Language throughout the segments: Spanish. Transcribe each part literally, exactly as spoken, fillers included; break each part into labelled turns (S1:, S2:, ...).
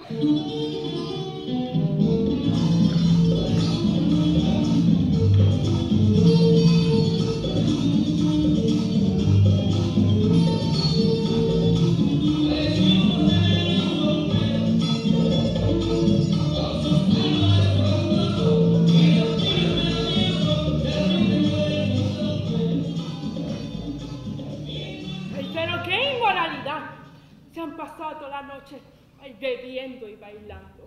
S1: Bebiendo y bailando.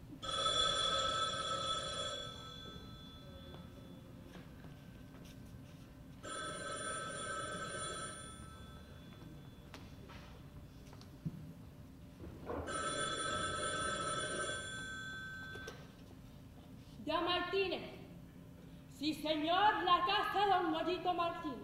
S1: Ya Martínez. Sí, señor, la casa de don Mollito Martínez.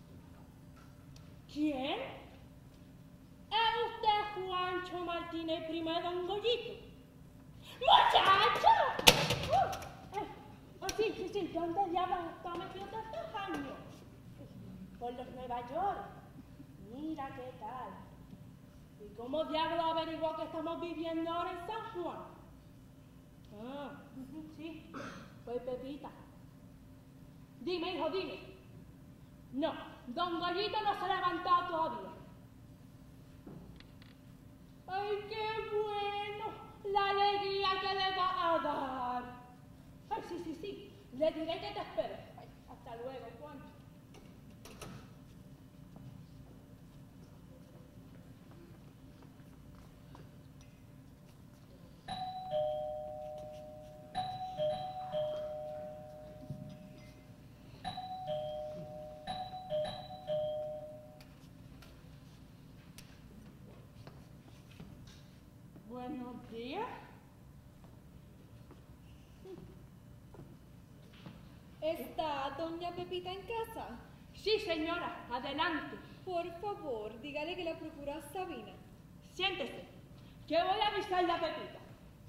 S1: ¿Quién? ¿Es usted Juancho Martínez, primo de don Goyito? ¡Muchacho! Uh, eh, oh, sí, sí, sí, ¿dónde diablos está metido todos estos años? Por los Nueva York. Mira qué tal. ¿Y cómo diablos averiguó que estamos viviendo ahora en San Juan? Ah, sí, soy Pepita. Dime, hijo, dime. No, don Goyito no se ha levantado todavía. ¡Ay, qué bueno! La alegría que le va a dar. Ay, sí, sí, sí. Le diré que te espero. Ay, hasta luego, Juancho. Buenos días.
S2: ¿Está doña Pepita en casa?
S1: Sí, señora, adelante.
S2: Por favor, dígale que la procura Sabina.
S1: Siéntese, que voy a avisarle a Pepita.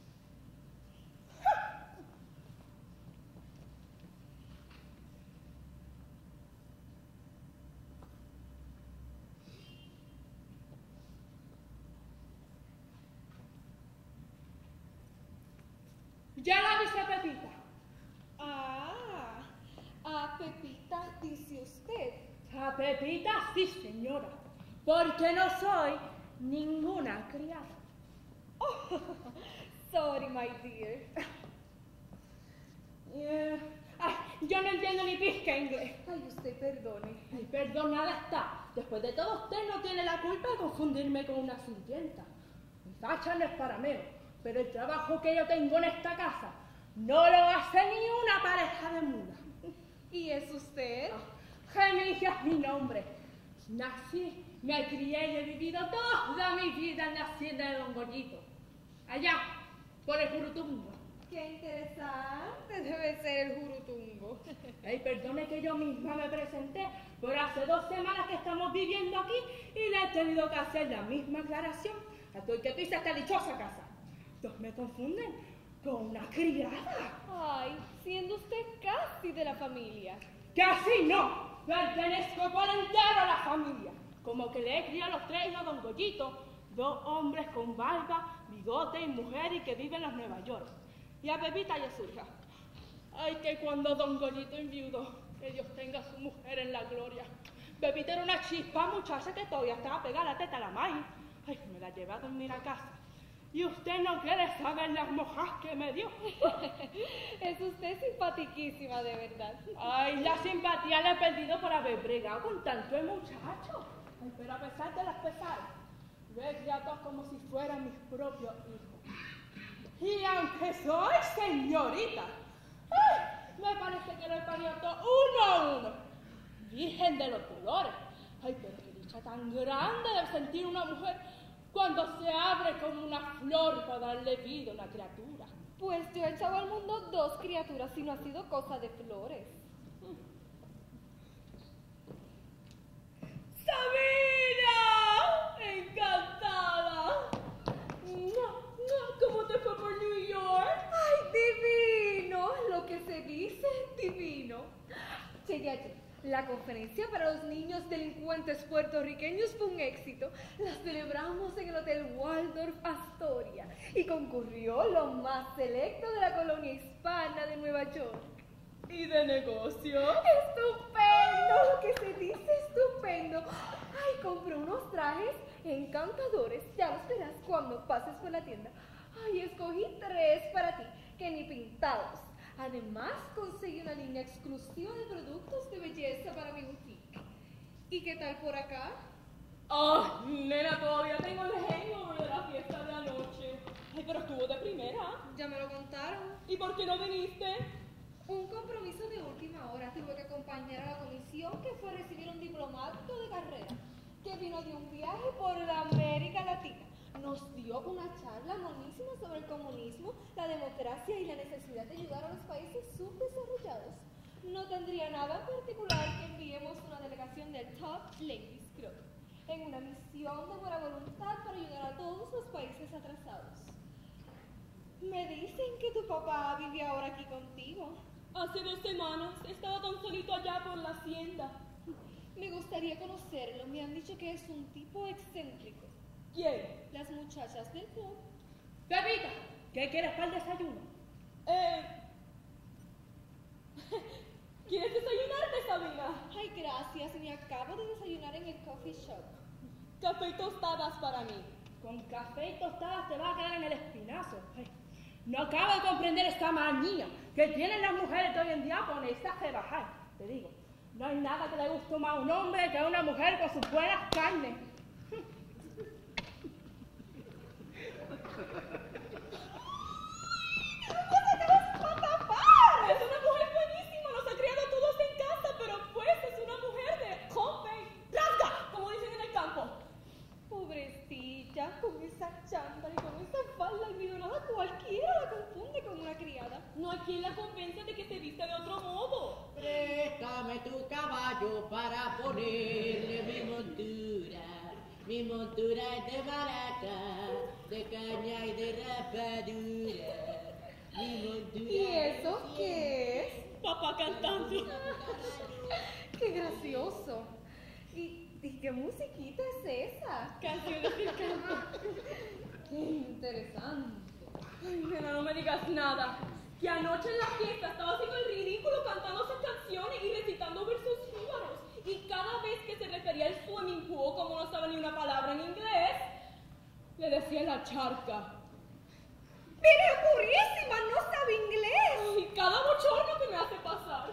S1: Ya la avisé a Pepita.
S2: Ah, a Pepita dice usted.
S1: A Pepita sí, señora, porque no soy ninguna criada.
S2: Oh, sorry, my dear.
S1: Eh, ay, yo no entiendo ni pizca inglés.
S2: Ay, usted perdone.
S1: Ay, perdonada está. Después de todo, usted no tiene la culpa de confundirme con una sirvienta. Mi facha no es para menos, pero el trabajo que yo tengo en esta casa no lo hace ni una pareja de mulas.
S2: ¿Y es usted?
S1: Genicia es mi nombre. Nací, me crié y he vivido toda mi vida en la hacienda de don Goyito. Allá, por el Jurutungo.
S2: Qué interesante debe ser el Jurutungo.
S1: Ay, perdone que yo misma me presenté, pero hace dos semanas que estamos viviendo aquí y le he tenido que hacer la misma aclaración a todo el que pisa esta dichosa casa. Dos me confunden con una criada.
S2: Ay, siendo usted casi de la familia.
S1: Casi no. Pertenezco por entero a la familia. Como que le he criado los tres hijos a don Goyito, dos hombres con barba, bigote y mujer y que viven en los Nueva York. Y a Pepita y a su hija. Ay, que cuando don Goyito enviudó, que Dios tenga a su mujer en la gloria. Pepita era una chispa muchacha que todavía estaba pegada a la teta a la maíz. Ay, me la llevé a dormir a casa. Y usted no quiere saber las mojas que me dio.
S2: Es usted simpatiquísima, de verdad.
S1: Ay, la simpatía la he perdido por haber bregado con tanto el muchacho. Ay, pero a pesar de las pesadas, lo he criado como si fueran mis propios hijos. Y aunque soy señorita, ay, me parece que lo he parido todo uno a uno. Virgen de los dolores. Ay, pero qué dicha tan grande debe sentir una mujer cuando se abre como una flor para darle vida a una criatura.
S2: Pues yo he echado al mundo dos criaturas y no ha sido cosa de flores.
S1: ¡Sabina! ¡Encantada! No, no, ¿cómo te fue por New York?
S2: ¡Ay, divino! Lo que se dice divino. Llegué allí, La conferencia para los niños delincuentes puertorriqueños fue un éxito. La celebramos en el Hotel Waldorf Astoria y concurrió lo más selecto de la colonia hispana de Nueva York.
S1: ¿Y de negocio?
S2: ¡Estupendo! Lo que se dice estupendo. Ay, compré unos trajes encantadores. Ya los verás cuando pases por la tienda. Ay, escogí tres para ti, que ni pintados. Además, conseguí una línea exclusiva de productos de belleza para mi boutique. ¿Y qué tal por acá?
S1: Ah, nena, todavía tengo el hangover de la fiesta de anoche. Ay, pero estuvo de primera.
S2: Ya me lo contaron.
S1: ¿Y por qué no viniste?
S2: Un compromiso de última hora. Tuve que acompañar a la comisión que fue a recibir un diplomático de carrera que vino de un viaje por la América Latina. Nos dio una charla monísima sobre el comunismo, la democracia y la necesidad de ayudar a los países subdesarrollados. No tendría nada en particular que enviemos una delegación del Top Ladies Club en una misión de buena voluntad para ayudar a todos los países atrasados. Me dicen que tu papá vive ahora aquí contigo.
S1: Hace dos semanas estaba tan solito allá por la hacienda.
S2: Me gustaría conocerlo. Me han dicho que es un tipo excéntrico.
S1: ¿Quién?
S2: Las muchachas del club.
S1: Pepita, ¿qué quieres para el desayuno? Eh... ¿Quieres desayunarte, Sabina?
S2: Ay, gracias. Me acabo de desayunar en el coffee shop.
S1: Café y tostadas para mí.
S3: Con café y tostadas te va a quedar en el espinazo. Ay, no acabo de comprender esta manía que tienen las mujeres de hoy en día con esta rebajar. Te digo, no hay nada que le guste más a un hombre que a una mujer con sus buenas carnes.
S1: Es una mujer buenísima, nos ha criado a todos en casa, pero pues es una mujer de joven, rasga, como dicen en el campo.
S2: Pobrecilla, con esa chándal y con esa falda almidonada, cualquiera la confunde con una criada.
S1: No hay quien la convence de que se vista de otro modo.
S4: Préstame tu caballo para ponerle mi montura. Mi montura es de barata, de caña y de rapadura. Mi montura
S2: ¿Y eso qué es?
S1: Papá cantando.
S2: ¡Qué gracioso! ¿Y, ¿Y qué musiquita es esa?
S1: Canciones del campo.
S2: ¡Qué interesante!
S1: Ay, nena, no me digas nada. Que anoche en la fiesta estaba haciendo el ridículo cantando esas canciones y recitando versos jíbaros. Y cada vez que se refería al swimming pool, como no sabe ni una palabra en inglés, le decía la charca.
S2: ¡Pero es purísima! ¡No sabe inglés!
S1: Y cada bochorno que me hace pasar.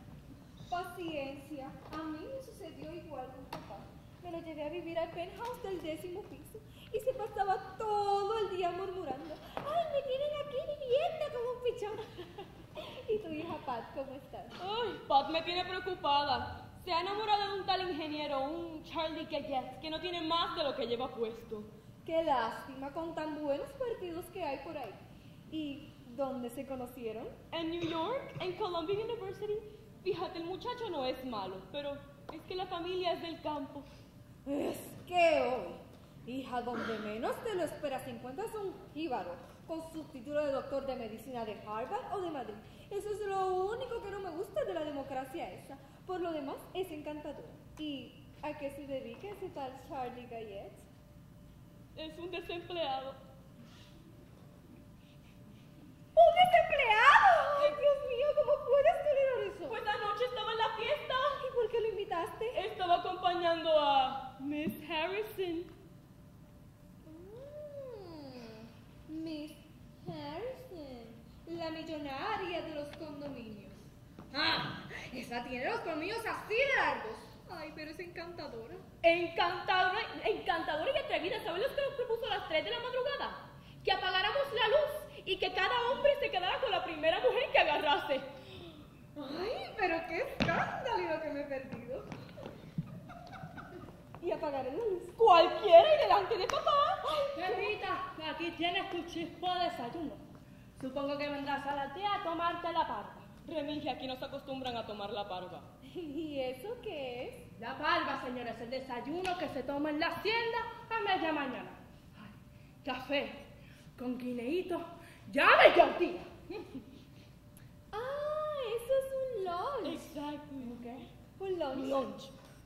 S2: Paciencia. A mí me sucedió igual con papá. Me lo llevé a vivir al penthouse del décimo piso y se pasaba todo el día murmurando. ¡Ay, me tienen aquí viviendo como un pichón! ¿Y tu hija Pat, cómo estás?
S1: Ay, Pat me tiene preocupada. Se ha enamorado de un tal ingeniero, un Charlie Gayet, que no tiene más de lo que lleva puesto.
S2: Qué lástima con tan buenos partidos que hay por ahí. ¿Y dónde se conocieron?
S1: En New York, en Columbia University. Fíjate, el muchacho no es malo, pero es que la familia es del campo.
S2: Es que hoy, hija, donde menos te lo esperas, encuentras un jíbaro con su título de doctor de medicina de Harvard o de Madrid. Eso es lo único que no me gusta de la democracia esa. Por lo demás, es encantador. ¿Y a qué se dedica ese tal Charlie Gayet?
S1: Es un desempleado.
S2: ¡Un desempleado! ¡Ay, Dios mío! ¿Cómo puedes tolerar eso?
S1: Pues anoche estaba en la fiesta.
S2: ¿Y por qué lo invitaste?
S1: Estaba acompañando a Miss Harrison.
S2: Mm, Miss Harrison, la millonaria de los condominios. ¡Ah! Esa tiene los colmillos así de largos. Ay, pero es encantadora.
S1: Encantadora, encantadora y atrevida. ¿Sabes lo que nos propuso a las tres de la madrugada? Que apagáramos la luz y que cada hombre se quedara con la primera mujer que agarrase.
S2: Ay, pero qué escándalo lo que me he perdido. Y apagaré la luz.
S1: Cualquiera y delante de papá.
S3: Pepita, aquí tienes tu chispo de desayuno. Supongo que vendrás a la tía a tomarte la parva.
S1: Remigia, aquí no se acostumbran a tomar la parva.
S2: ¿Y eso qué es?
S3: La parva, señores, el desayuno que se toma en la hacienda a media mañana. Ay, café con guineíto, llave y tortilla.
S2: Ah, eso es un lunch.
S1: Exacto.
S3: ¿Qué?
S2: Un lunch.
S3: Lunch.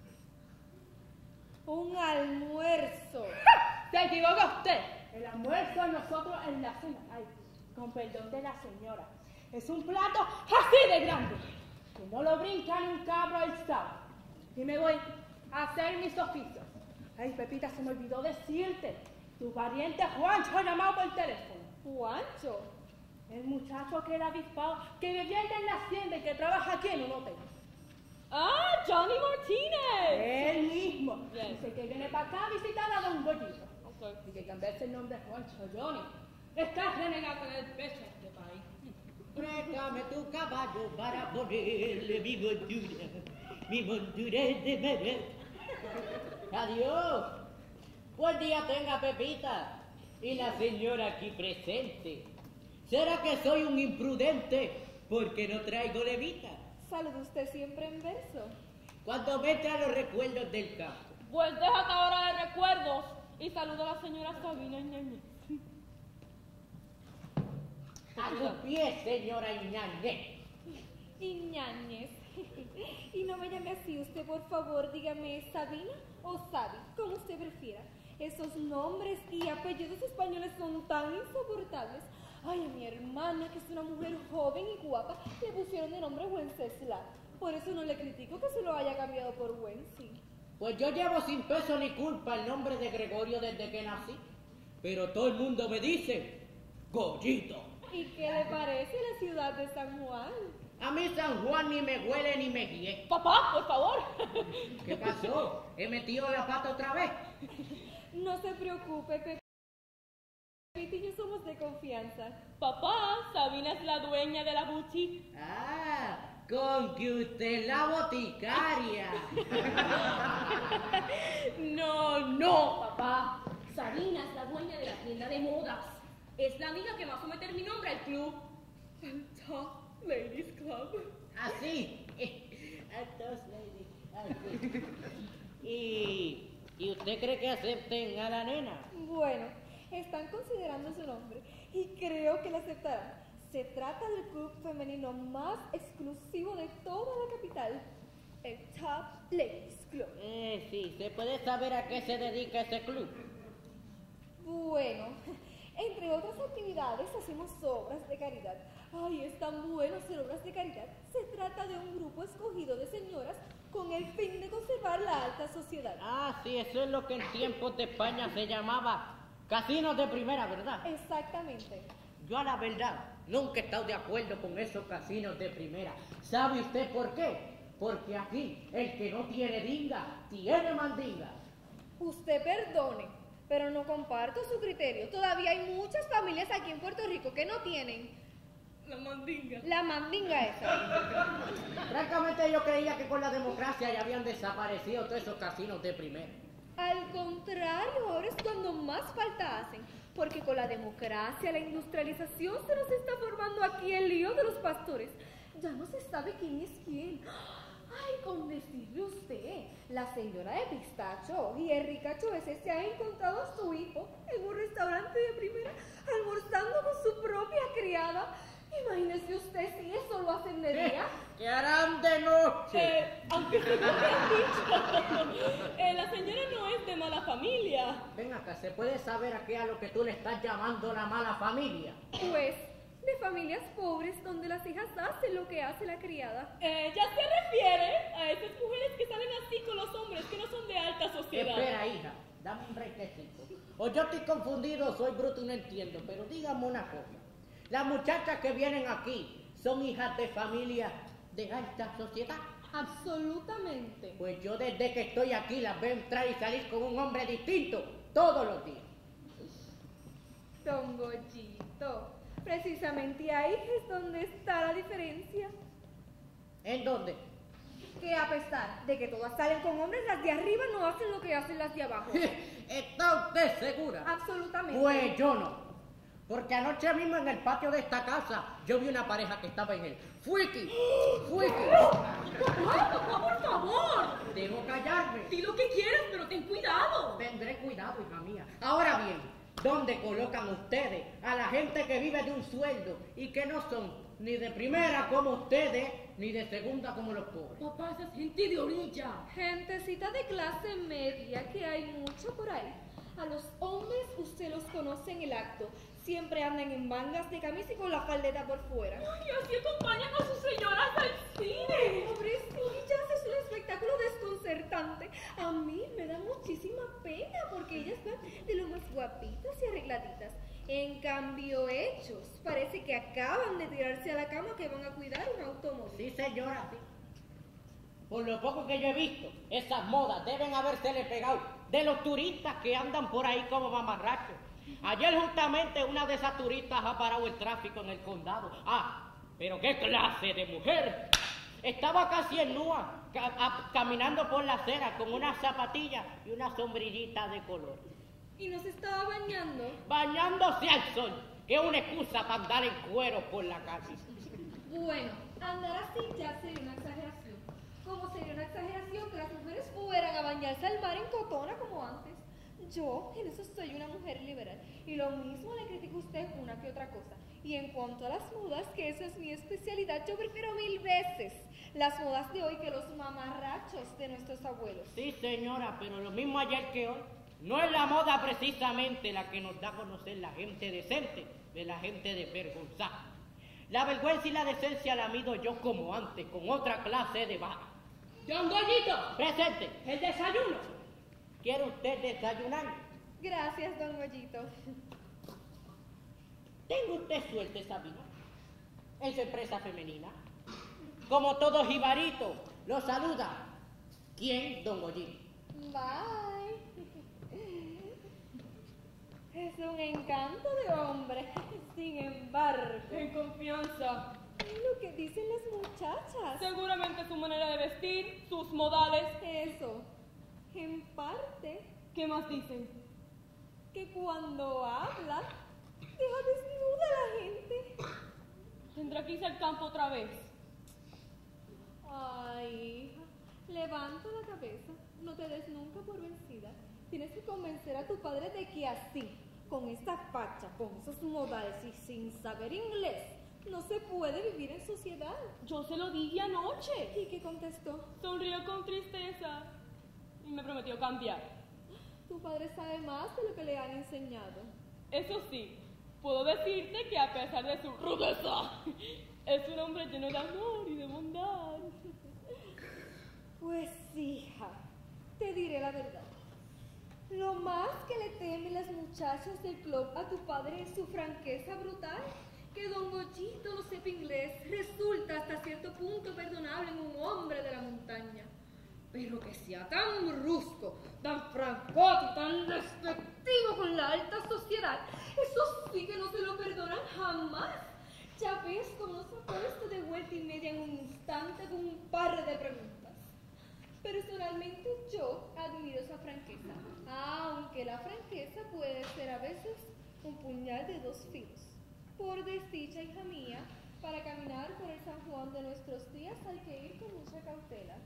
S2: Un almuerzo.
S3: Se equivoca usted. El almuerzo a nosotros en la cena. Ay, con perdón de la señora. Es un plato así de grande. Que no lo brinca ni un cabro al sábado. Y me voy a hacer mis oficios. Ay, Pepita, se me olvidó decirte. Tu pariente Juancho ha llamado por teléfono.
S2: Juancho.
S3: El muchacho que era avispado, que vivía en la hacienda y que trabaja aquí en un hotel.
S1: Ah, Johnny Martínez.
S3: Él mismo.
S1: Bien.
S3: Dice que viene para acá a visitar a Don Goyito.
S1: Okay.
S3: Y que cambiarse el nombre de Juancho Johnny. Estás renegado en el pecho de este país.
S4: Préstame tu caballo para ponerle mi montura, mi montura es de madera. Adiós. Buen día tenga Pepita y la señora aquí presente. ¿Será que soy un imprudente porque no traigo levita?
S2: Saluda usted siempre en verso.
S4: Cuando me traen los recuerdos del campo.
S1: Pues déjate ahora de recuerdos y saluda a la señora Sabina Ñañez.
S4: A tus pies, señora Iñañez.
S2: Iñáñez. Y no me llame así usted, por favor, dígame Sabina o Sabi, como usted prefiera. Esos nombres y apellidos españoles son tan insoportables. Ay, a mi hermana, que es una mujer joven y guapa, le pusieron de nombre Wenceslao. Por eso no le critico que se lo haya cambiado por Wency.
S4: Pues yo llevo sin peso ni culpa el nombre de Gregorio desde que nací. Pero todo el mundo me dice, Goyito.
S2: ¿Y qué le parece la ciudad de San Juan?
S4: A mí San Juan ni me huele ni me guíe.
S1: Papá, por favor.
S4: ¿Qué pasó? ¿He metido la pata otra vez?
S2: No se preocupe, Pepe. Pepita y yo somos de confianza.
S1: Papá, Sabina es la dueña de la boutique.
S4: Ah, con que usted es la boticaria.
S3: No, no, papá. Sabina es la dueña de la tienda de modas. Es la amiga que va a someter mi nombre al club. El Top Ladies Club.
S4: Así. Entonces, así. ¿Y, ¿Y usted cree que acepten a la nena?
S2: Bueno, están considerando su nombre y creo que la aceptarán. Se trata del club femenino más exclusivo de toda la capital, el Top Ladies Club.
S4: Eh, sí, ¿se puede saber a qué se dedica ese club?
S2: Bueno, entre otras actividades hacemos obras de caridad. Ay, es tan bueno hacer obras de caridad. Se trata de un grupo escogido de señoras con el fin de conservar la alta sociedad.
S4: Ah, sí, eso es lo que en tiempos de España se llamaba casinos de primera, ¿verdad?
S2: Exactamente.
S4: Yo a la verdad nunca he estado de acuerdo con esos casinos de primera. ¿Sabe usted por qué? Porque aquí el que no tiene dinga, tiene mandinga.
S2: Usted perdone, pero no comparto su criterio. Todavía hay muchas familias aquí en Puerto Rico que no tienen
S3: La mandinga.
S2: la mandinga esa.
S4: Francamente yo creía que con la democracia ya habían desaparecido todos esos casinos de primera.
S2: Al contrario, ahora es cuando más falta hacen, porque con la democracia, la industrialización, se nos está formando aquí el lío de los pastores. Ya no se sabe quién es quién. Ay, con decirle usted, la señora de Pistacho y el ricacho ese se ha encontrado a su hijo en un restaurante de primera, almorzando con su propia criada. Imagínese usted si eso lo hacen de día.
S4: ¿Qué harán de noche?
S1: Eh, aunque se me ha dicho, eh, la señora no es de mala familia.
S4: Ven acá, ¿se puede saber a qué a lo que tú le estás llamando la mala familia?
S2: Pues, de familias pobres donde las hijas hacen lo que hace la criada.
S1: Ella se refiere a esas mujeres que salen así con los hombres que no son de alta sociedad.
S4: Espera, hija, dame un brequecito. O yo estoy confundido, soy bruto y no entiendo, pero dígame una cosa. Las muchachas que vienen aquí son hijas de familia de alta sociedad.
S2: Absolutamente.
S4: Pues yo desde que estoy aquí las veo entrar y salir con un hombre distinto todos los días.
S2: Don Goyito, precisamente ahí es donde está la diferencia.
S4: ¿En dónde?
S2: Que a pesar de que todas salen con hombres, las de arriba no hacen lo que hacen las de abajo.
S4: ¿Está usted segura?
S2: Absolutamente.
S4: Pues yo no. Porque anoche mismo en el patio de esta casa yo vi una pareja que estaba en él. ¡Fuiki! ¡Fuiki!
S3: ¡Papá, por favor!
S4: Debo callarme.
S3: Di lo que quieras, pero ten cuidado.
S4: Tendré cuidado, hija mía. Ahora bien, ¿dónde colocan ustedes a la gente que vive de un sueldo y que no son ni de primera como ustedes, ni de segunda como los pobres.
S3: Papá, esa es gente de orilla.
S2: Gentecita de clase media, que hay mucho por ahí. A los hombres usted los conoce en el acto. Siempre andan en mangas de camisa y con la faldeta por fuera.
S3: Ay, así acompañan a sus señoras al cine.
S2: Pobrecillas, es un espectáculo desconcertante. A mí me da muchísima pena porque ellas van de lo más guapitas y arregladitas. En cambio, hechos, parece que acaban de tirarse a la cama que van a cuidar un automóvil.
S4: Sí, señora, sí. Por lo poco que yo he visto, esas modas deben habérsele pegado de los turistas que andan por ahí como mamarrachos. Ayer justamente una de esas turistas ha parado el tráfico en el condado. Ah, pero qué clase de mujer. Estaba casi en nua, ca a, caminando por la acera con unas zapatillas y una sombrillita de color.
S2: ¿Y no se estaba bañando?
S4: Bañándose al sol, que es una excusa para andar en cuero por la calle.
S2: Bueno, andar así ya sería una exageración. Como sería una exageración que las mujeres fueran a bañarse al mar en cotona como antes. Yo, en eso soy una mujer liberal, y lo mismo le critico a usted una que otra cosa. Y en cuanto a las modas, que esa es mi especialidad, yo prefiero mil veces las modas de hoy que los mamarrachos de nuestros abuelos.
S4: Sí, señora, pero lo mismo ayer que hoy. No es la moda precisamente la que nos da a conocer la gente decente de la gente desvergonzada. La vergüenza y la decencia la mido yo como antes, con otra clase de vara.
S3: Don Goyito,
S4: Presente.
S3: el desayuno.
S4: ¿Quiere usted desayunar?
S2: Gracias, don Goyito.
S4: Tenga usted suerte, Sabina, en su empresa femenina. Como todo jibarito, lo saluda. ¿Quién? Don Goyito.
S2: Bye. Es un encanto de hombre, sin embargo.
S3: En confianza.
S2: Es lo que dicen las muchachas.
S3: Seguramente su manera de vestir, sus modales.
S2: Eso, en parte,
S3: ¿Qué más dicen?
S2: que cuando habla, deja desnuda a la gente.
S3: Tendrá que irse al campo otra vez.
S2: Ay, hija, levanta la cabeza, no te des nunca por vencida. Tienes que convencer a tu padre de que así, con esta facha, con esos modales y sin saber inglés, no se puede vivir en sociedad.
S3: Yo se lo dije anoche.
S2: ¿Y qué contestó?
S3: Sonrió con tristeza y me prometió cambiar.
S2: Tu padre sabe más de lo que le han enseñado.
S3: Eso sí, puedo decirte que a pesar de su rudeza, es un hombre lleno de amor y de bondad.
S2: Pues hija, te diré la verdad. Lo más que le temen las muchachas del club a tu padre es su franqueza brutal. Que don Goyito no sepa inglés resulta hasta cierto punto perdonable en un hombre de la montaña. Pero que sea tan brusco, tan francote y tan despectivo con la alta sociedad, eso sí que no se lo perdonan jamás. Ya ves cómo se ha puesto de vuelta y media en un instante con un par de preguntas. Personalmente yo admiro esa franqueza, aunque la franqueza puede ser a veces un puñal de dos filos. Por desdicha, hija mía, para caminar por el San Juan de nuestros días hay que ir con mucha cautela.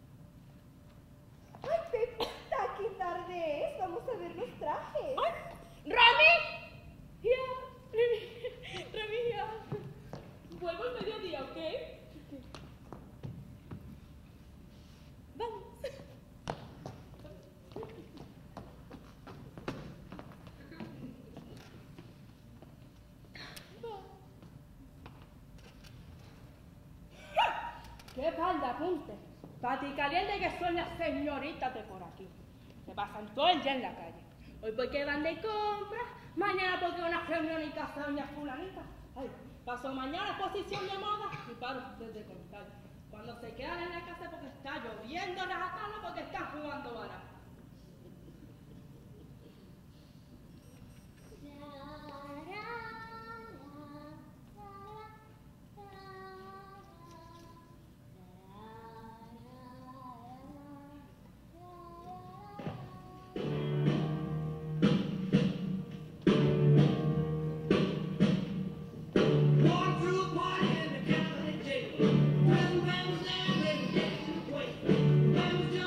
S2: ¡Ay, Pepita, qué tarde es! Vamos a ver los trajes.
S3: ¡Ay! ¡Rami! Ya, Rami, ya. Vuelvo al mediodía, ¿ok? Vamos. ¡Qué falda, apunte! Pati caliente que son las señoritas de por aquí. Se pasan todo el día en la calle. Hoy porque van de compras, mañana porque una reunión en casa de doña fulanita. Ay, pasó mañana exposición de moda y paro ustedes de contar. Cuando se quedan en la casa porque está lloviendo las atalas porque están jugando barato.
S5: When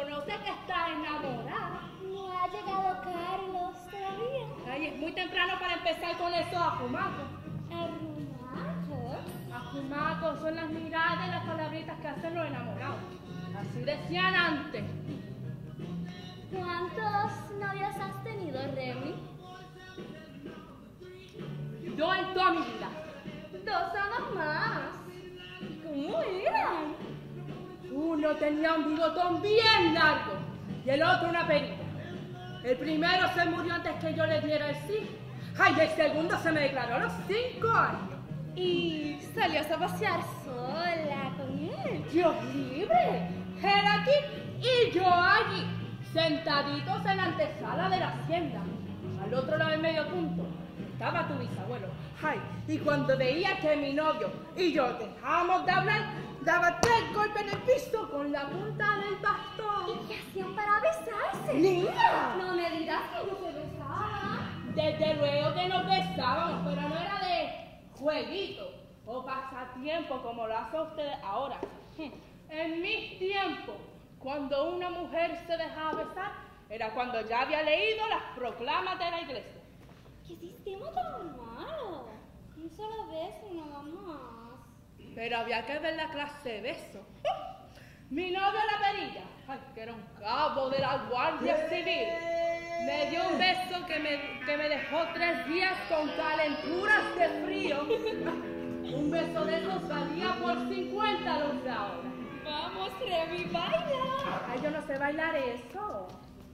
S3: reconoce que está enamorada.
S1: No ha llegado Carlos todavía.
S3: Ay, es muy temprano para empezar con esos ajumacos.
S1: ¿Arrumacos?
S3: Ajumacos son las miradas y las palabritas que hacen los enamorados. Así decían antes.
S1: ¿Cuántos novios has tenido, Remy?
S3: Yo en toda mi vida.
S1: Dos nada más. ¿Cómo eran?
S3: Uno tenía un bigotón bien largo y el otro una perita. El primero se murió antes que yo le diera el sí. Ay, el segundo se me declaró a los cinco años.
S1: ¿Y salías a pasear sola con él?
S3: Dios libre. Él aquí y yo allí, sentaditos en la antesala de la hacienda. Al otro lado del medio punto estaba tu bisabuelo. Ay, y cuando veía que mi novio y yo dejábamos de hablar, daba tres golpes en el piso con la punta del bastón.
S1: ¿Y qué hacían para besarse?
S3: ¡Niña!
S1: No me digas que no se besaban.
S3: Desde luego que nos besábamos, pero no era de jueguito o pasatiempo como lo hacen ustedes ahora. En mis tiempos, cuando una mujer se dejaba besar, era cuando ya había leído las proclamas de la iglesia.
S1: ¿Qué sistema tan malo? Un solo beso y nada más.
S3: Pero había que ver la clase de beso. Mi novio la perilla, ay, que era un cabo de la Guardia Civil, me dio un beso que me, que me dejó tres días con calenturas de frío. Un beso de esos salía por cincuenta los de ahora.
S1: Vamos, Remy, baila.
S3: Ay, yo no sé bailar eso.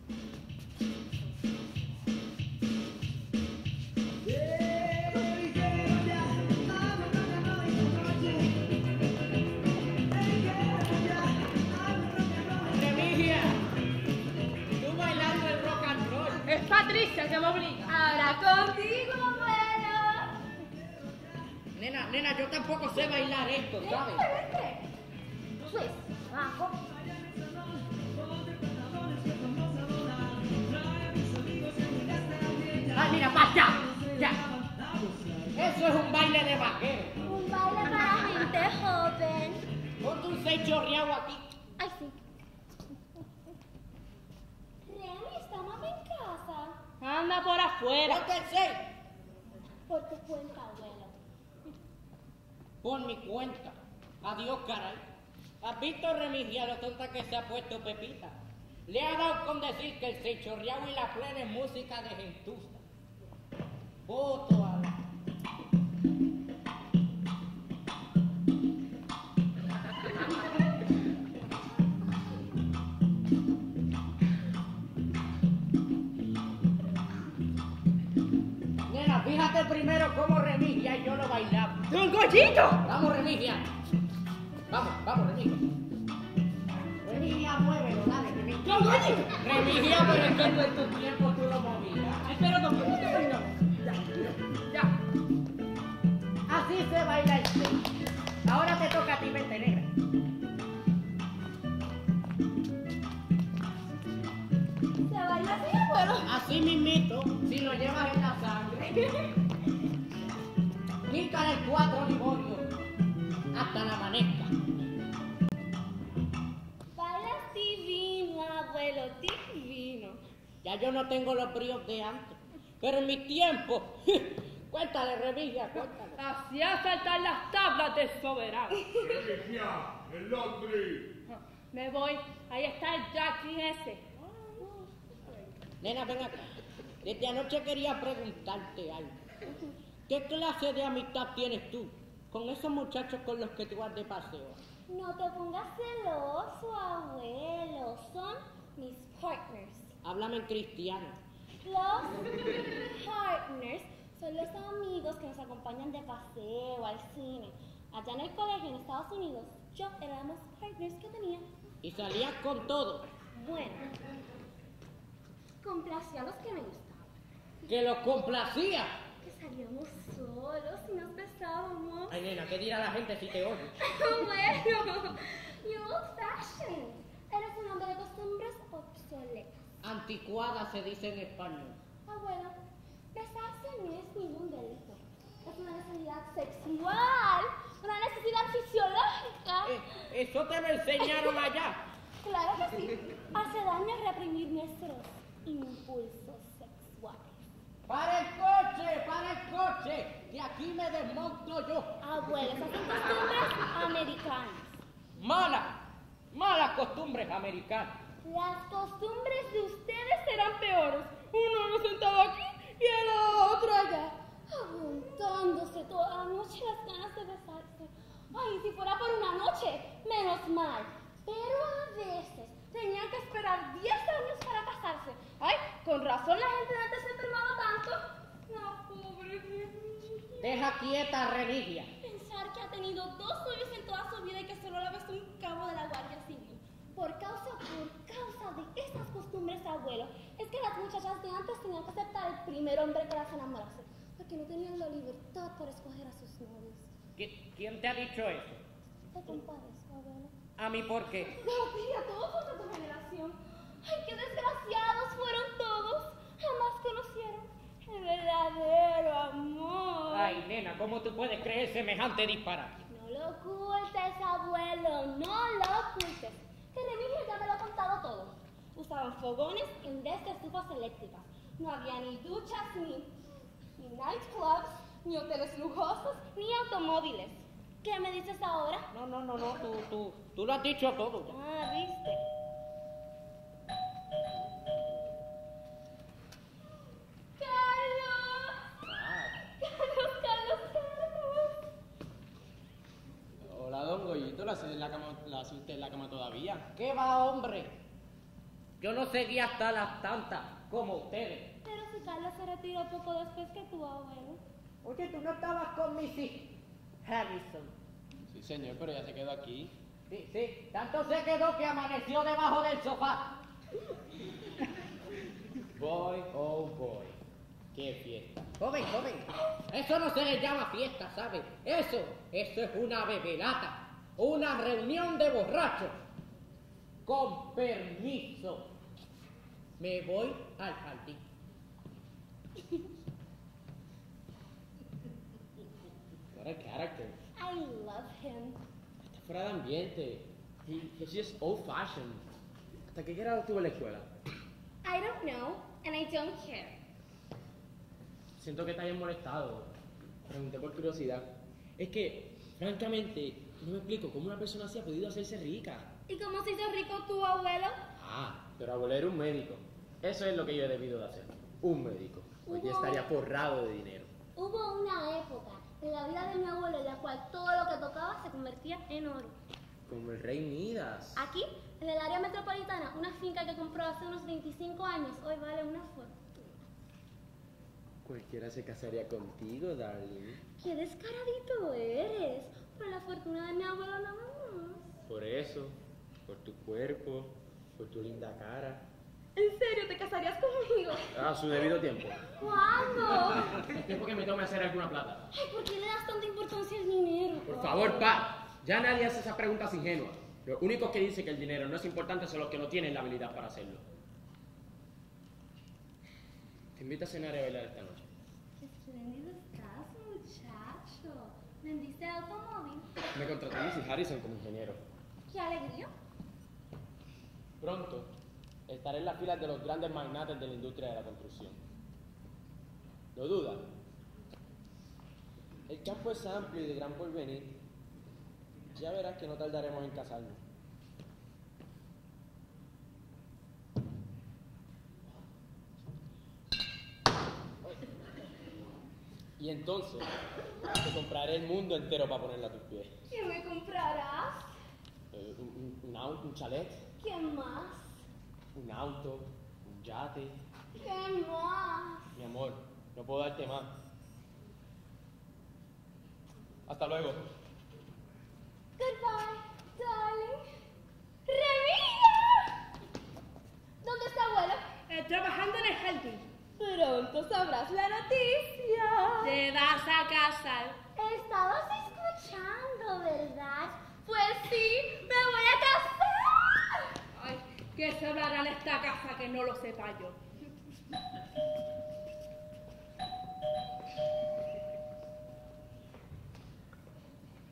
S4: Remigia, tú bailando el rock and roll.
S3: Es Patricia que me obliga.
S1: Ahora contigo, abuelo.
S4: Nena, nena, yo tampoco sé bailar esto, ¿sabes?
S1: Pues, abajo.
S4: ¡Ay, mira, basta! ¡Ya! Eso es un baile de vaquero.
S1: Un baile para gente joven.
S4: Ponte un seis chorreado aquí.
S1: Ay, sí. Remy, ¿estamos en casa?
S3: Anda por afuera.
S4: Ponte el seis.
S1: Por tu cuenta, abuelo.
S4: Por mi cuenta. Adiós, caray. ¿Has visto, Remigia, lo tonta que se ha puesto Pepita? Le ha dado con decir que el seichorreado y la plena es música de gentuza. Voto a la... Nena, fíjate primero cómo Remigia y yo lo bailamos.
S3: ¡Don Goyito!
S4: Vamos, Remigia. Vamos, vamos, Remigia. Remigia, muévelo, dale, Remigia.
S3: ¡Don Goyito!
S4: Remigia, pero es que tú en tu tiempo tú lo movías.
S3: Ay, pero don Goyito, pero no. Ya, ya.
S4: Así se baila el seis. Ahora te toca a ti, mente negra.
S1: ¿Se baila así, abuelo?
S4: Así mismito, si lo llevas en la sangre. Pícale el cuatro limorio hasta la amanezca.
S1: Bailas divino, abuelo, divino.
S4: Ya yo no tengo los bríos de antes, pero en mi tiempo, cuéntale, Remigia, cuéntale.
S3: Hacía saltar las tablas del soberano.
S5: Remigia, el Londres.
S3: Me voy. Ahí está el Jackie ese.
S4: Nena, ven acá. Desde anoche quería preguntarte algo. ¿Qué clase de amistad tienes tú con esos muchachos con los que tú vas de paseo?
S1: No te pongas celoso, abuelo. Son mis partners.
S4: Háblame en cristiano.
S1: Los partners son los amigos que nos acompañan de paseo, al cine. Allá en el colegio en Estados Unidos, yo era los partners que tenía.
S4: Y salías con todo.
S1: Bueno, complacía a los que me gustaban.
S4: Que los complacía.
S1: Que salíamos solos y nos besábamos.
S4: Ay, nena, ¿qué dirá la gente si te oye?
S1: Bueno, you old fashioned. Eres un hombre de costumbres obsoletas.
S4: Anticuada se dice en español.
S1: Abuelo, besarse no es ningún delito. Es una necesidad sexual, una necesidad fisiológica.
S4: Eh, eso te lo enseñaron allá.
S1: Claro que sí. hace daño reprimir nuestros impulsos sexuales.
S4: ¡Para el coche! ¡Para el coche! ¡Que aquí me desmonto yo!
S1: Abuelo, esas son costumbres americanas.
S6: ¡Malas! ¡Malas costumbres americanas!
S1: Las costumbres de ustedes serán peores. Uno sentado aquí y el otro allá, aguantándose toda la noche las ganas de besarse. Ay, si fuera por una noche, menos mal. Pero a veces tenían que esperar diez años para casarse. Ay, con razón la gente de antes se enfermaba tanto. No, pobre Remigio.
S4: Deja quieta, Remigia.
S1: Pensar que ha tenido dos novios en toda su vida y que solo la besó un cabo de la Guardia Civil. Por causa, por causa de esas costumbres, abuelo, es que las muchachas de antes tenían que aceptar el primer hombre que las enamorase, porque no tenían la libertad para escoger a sus novios.
S6: ¿Qui- ¿Quién te ha dicho eso?
S1: Te compadezco, abuelo.
S6: ¿A mí por qué?
S1: No, pide a todos los de tu generación. Ay, qué desgraciados fueron todos. Jamás conocieron el verdadero amor.
S6: Ay, nena, ¿cómo tú puedes creer semejante disparate?
S1: No lo ocultes, abuelo, no lo ocultes. Que Remigio ya me lo ha contado todo. Usaban fogones en vez de estufas eléctricas. No había ni duchas, ni, ni nightclubs, ni hoteles lujosos, ni automóviles. ¿Qué me dices ahora?
S6: No, no, no, no, tú, tú, tú lo has dicho todo ya.
S1: Ah, ¿viste? ¡Carlos! ¡Carlos, Carlos, Carlos!
S7: Hola, don Goyito, ¿la haces en la cama, la hace usted en la cama todavía?
S6: ¿Qué va, hombre? Yo no seguí hasta las tantas como ustedes.
S1: Pero si Carlos se retiró poco después que tu abuelo.
S6: Oye, tú no estabas con mis hijos. Harrison.
S7: Sí, señor, pero ya se quedó aquí.
S6: Sí, sí, tanto se quedó que amaneció debajo del sofá.
S7: Boy, oh boy, qué fiesta.
S6: Joven, joven, eso no se le llama fiesta, ¿sabe? Eso, eso es una bebelata, una reunión de borrachos. Con permiso, me voy al jardín.
S7: What a character.
S1: I love him.
S7: Está fuera de ambiente. He, he's just old fashioned. ¿Hasta qué grado estuvo en la escuela?
S1: I don't know, and I don't care.
S7: Siento que está bien molestado. Pregunté por curiosidad. Es que, francamente, no me explico cómo una persona así ha podido hacerse rica.
S1: ¿Y cómo se hizo rico tu abuelo?
S7: Ah, pero abuelo era un médico. Eso es lo que yo he debido de hacer. Un médico. Hoy ya
S1: Hubo-
S7: estaría forrado de dinero.
S1: Hubo una época en la vida de mi abuelo en la cual todo lo que tocaba se convertía en oro.
S7: Como el rey Midas.
S1: Aquí, en el área metropolitana, una finca que compró hace unos veinticinco años hoy vale una fortuna.
S7: Cualquiera se casaría contigo, darling.
S1: ¡Qué descaradito eres! Por la fortuna de mi abuelo nada más.
S7: Por eso, por tu cuerpo, por tu linda cara.
S1: ¿En serio te casarías conmigo?
S7: A su debido tiempo.
S1: ¿Cuándo?
S7: Es tiempo que me tome hacer alguna plata.
S1: Ay, ¿por qué le das tanta importancia al dinero?
S7: Por favor, pa. Ya nadie hace esas preguntas ingenuas. Los únicos que dicen que el dinero no es importante son los que no tienen la habilidad para hacerlo. Te invito a cenar y a bailar esta noche.
S1: ¡Qué espléndido estás, muchacho! ¿Vendiste el automóvil?
S7: Me contrató Missus Harrison como ingeniero.
S1: ¡Qué alegría!
S7: Pronto estaré en las filas de los grandes magnates de la industria de la construcción. ¿Lo duda? El campo es amplio y de gran porvenir. Ya verás que no tardaremos en casarnos. Y entonces te compraré el mundo entero para ponerlo a tus pies.
S1: ¿Qué me comprarás?
S7: Eh, un, un- un auto, un chalet,
S1: ¿Qué más?
S7: un auto, un yate.
S1: ¿Qué más?
S7: Mi amor, no puedo darte más. Hasta luego.
S1: Goodbye, darling. ¡Remigio! ¿Dónde está abuelo?
S3: Eh, trabajando en el jardín.
S1: Pronto sabrás la noticia.
S3: Te vas a casar.
S1: Estabas escuchando, ¿verdad? Pues sí, me voy a casar.
S3: Ay, que se hablará en esta casa que no lo sepa yo.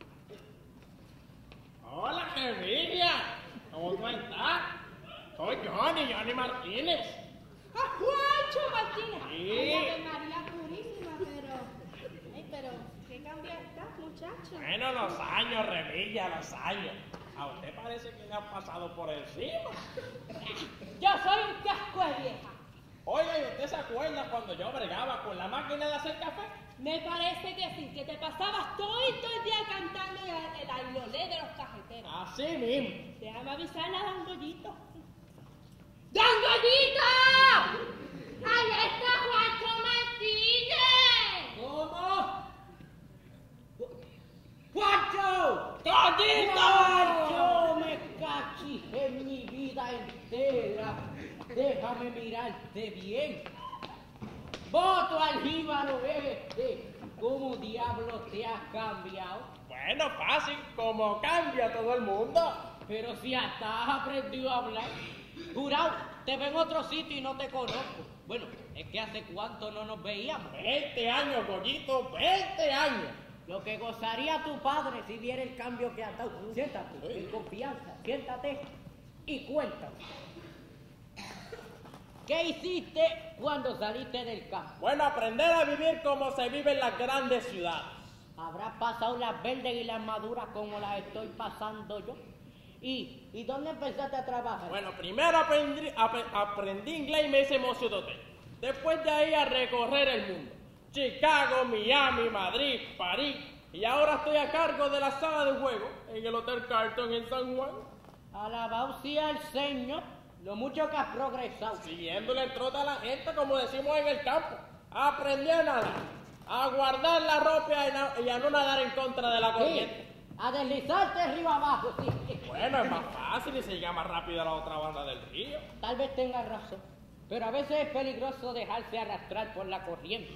S5: Hola, Emilia. ¿Cómo tú estás? Soy yo,
S7: Johnny, Johnny Martínez.
S1: ¡A Juancho Martínez!
S7: Sí.
S1: Ay, Ave María Purísima, pero... Ay, pero, ¿qué cambia estás, muchacho?
S7: Bueno, los años, Revilla, los años. A usted parece que le han pasado por encima.
S1: Yo soy un casco de vieja.
S7: Oiga, ¿y usted se acuerda cuando yo bregaba con la máquina de hacer café?
S1: Me parece que sí, que te pasabas todo y todo el día cantando el, el ailolé de los cajeteros.
S7: Así mismo.
S1: Déjame avisarle a Don Goyito. ¡Don Goyito! ¡Ahí está Juancho Martínez!
S6: ¿Cómo? ¡Juancho!
S7: ¡Goyito!
S6: ¡Juancho! Me cachis en mi vida entera. Déjame mirarte bien. Voto al jíbaro este. ¿Cómo diablo te has cambiado?
S7: Bueno, fácil, como cambia todo el mundo.
S6: Pero si hasta has aprendido a hablar. Jurado, te veo en otro sitio y no te conozco. Bueno, es que hace cuánto no nos veíamos.
S7: veinte años, Goyito, veinte años.
S6: Lo que gozaría tu padre si viera el cambio que has dado. Siéntate, en confianza, siéntate y cuéntame. ¿Qué hiciste cuando saliste del campo?
S7: Bueno, aprender a vivir como se vive en las grandes ciudades.
S6: ¿Habrás pasado las verdes y las maduras como las estoy pasando yo? ¿Y, ¿y dónde empezaste a trabajar?
S7: Bueno, primero aprendí, ap- aprendí inglés y me hice mozo de hotel. Después de ahí a recorrer el mundo. Chicago, Miami, Madrid, París. Y ahora estoy a cargo de la sala de juego en el Hotel Carlton en San Juan.
S6: Alabado sea el Señor, lo mucho que has progresado.
S7: Siguiéndole el trote a la gente, como decimos en el campo. Aprendí a nadar, a guardar la ropa y a, y a no nadar en contra de la corriente.
S6: Sí, a deslizarte arriba abajo, sí.
S7: Bueno, es más fácil y se llega más rápido a la otra banda del río.
S6: Tal vez tengas razón, pero a veces es peligroso dejarse arrastrar por la corriente.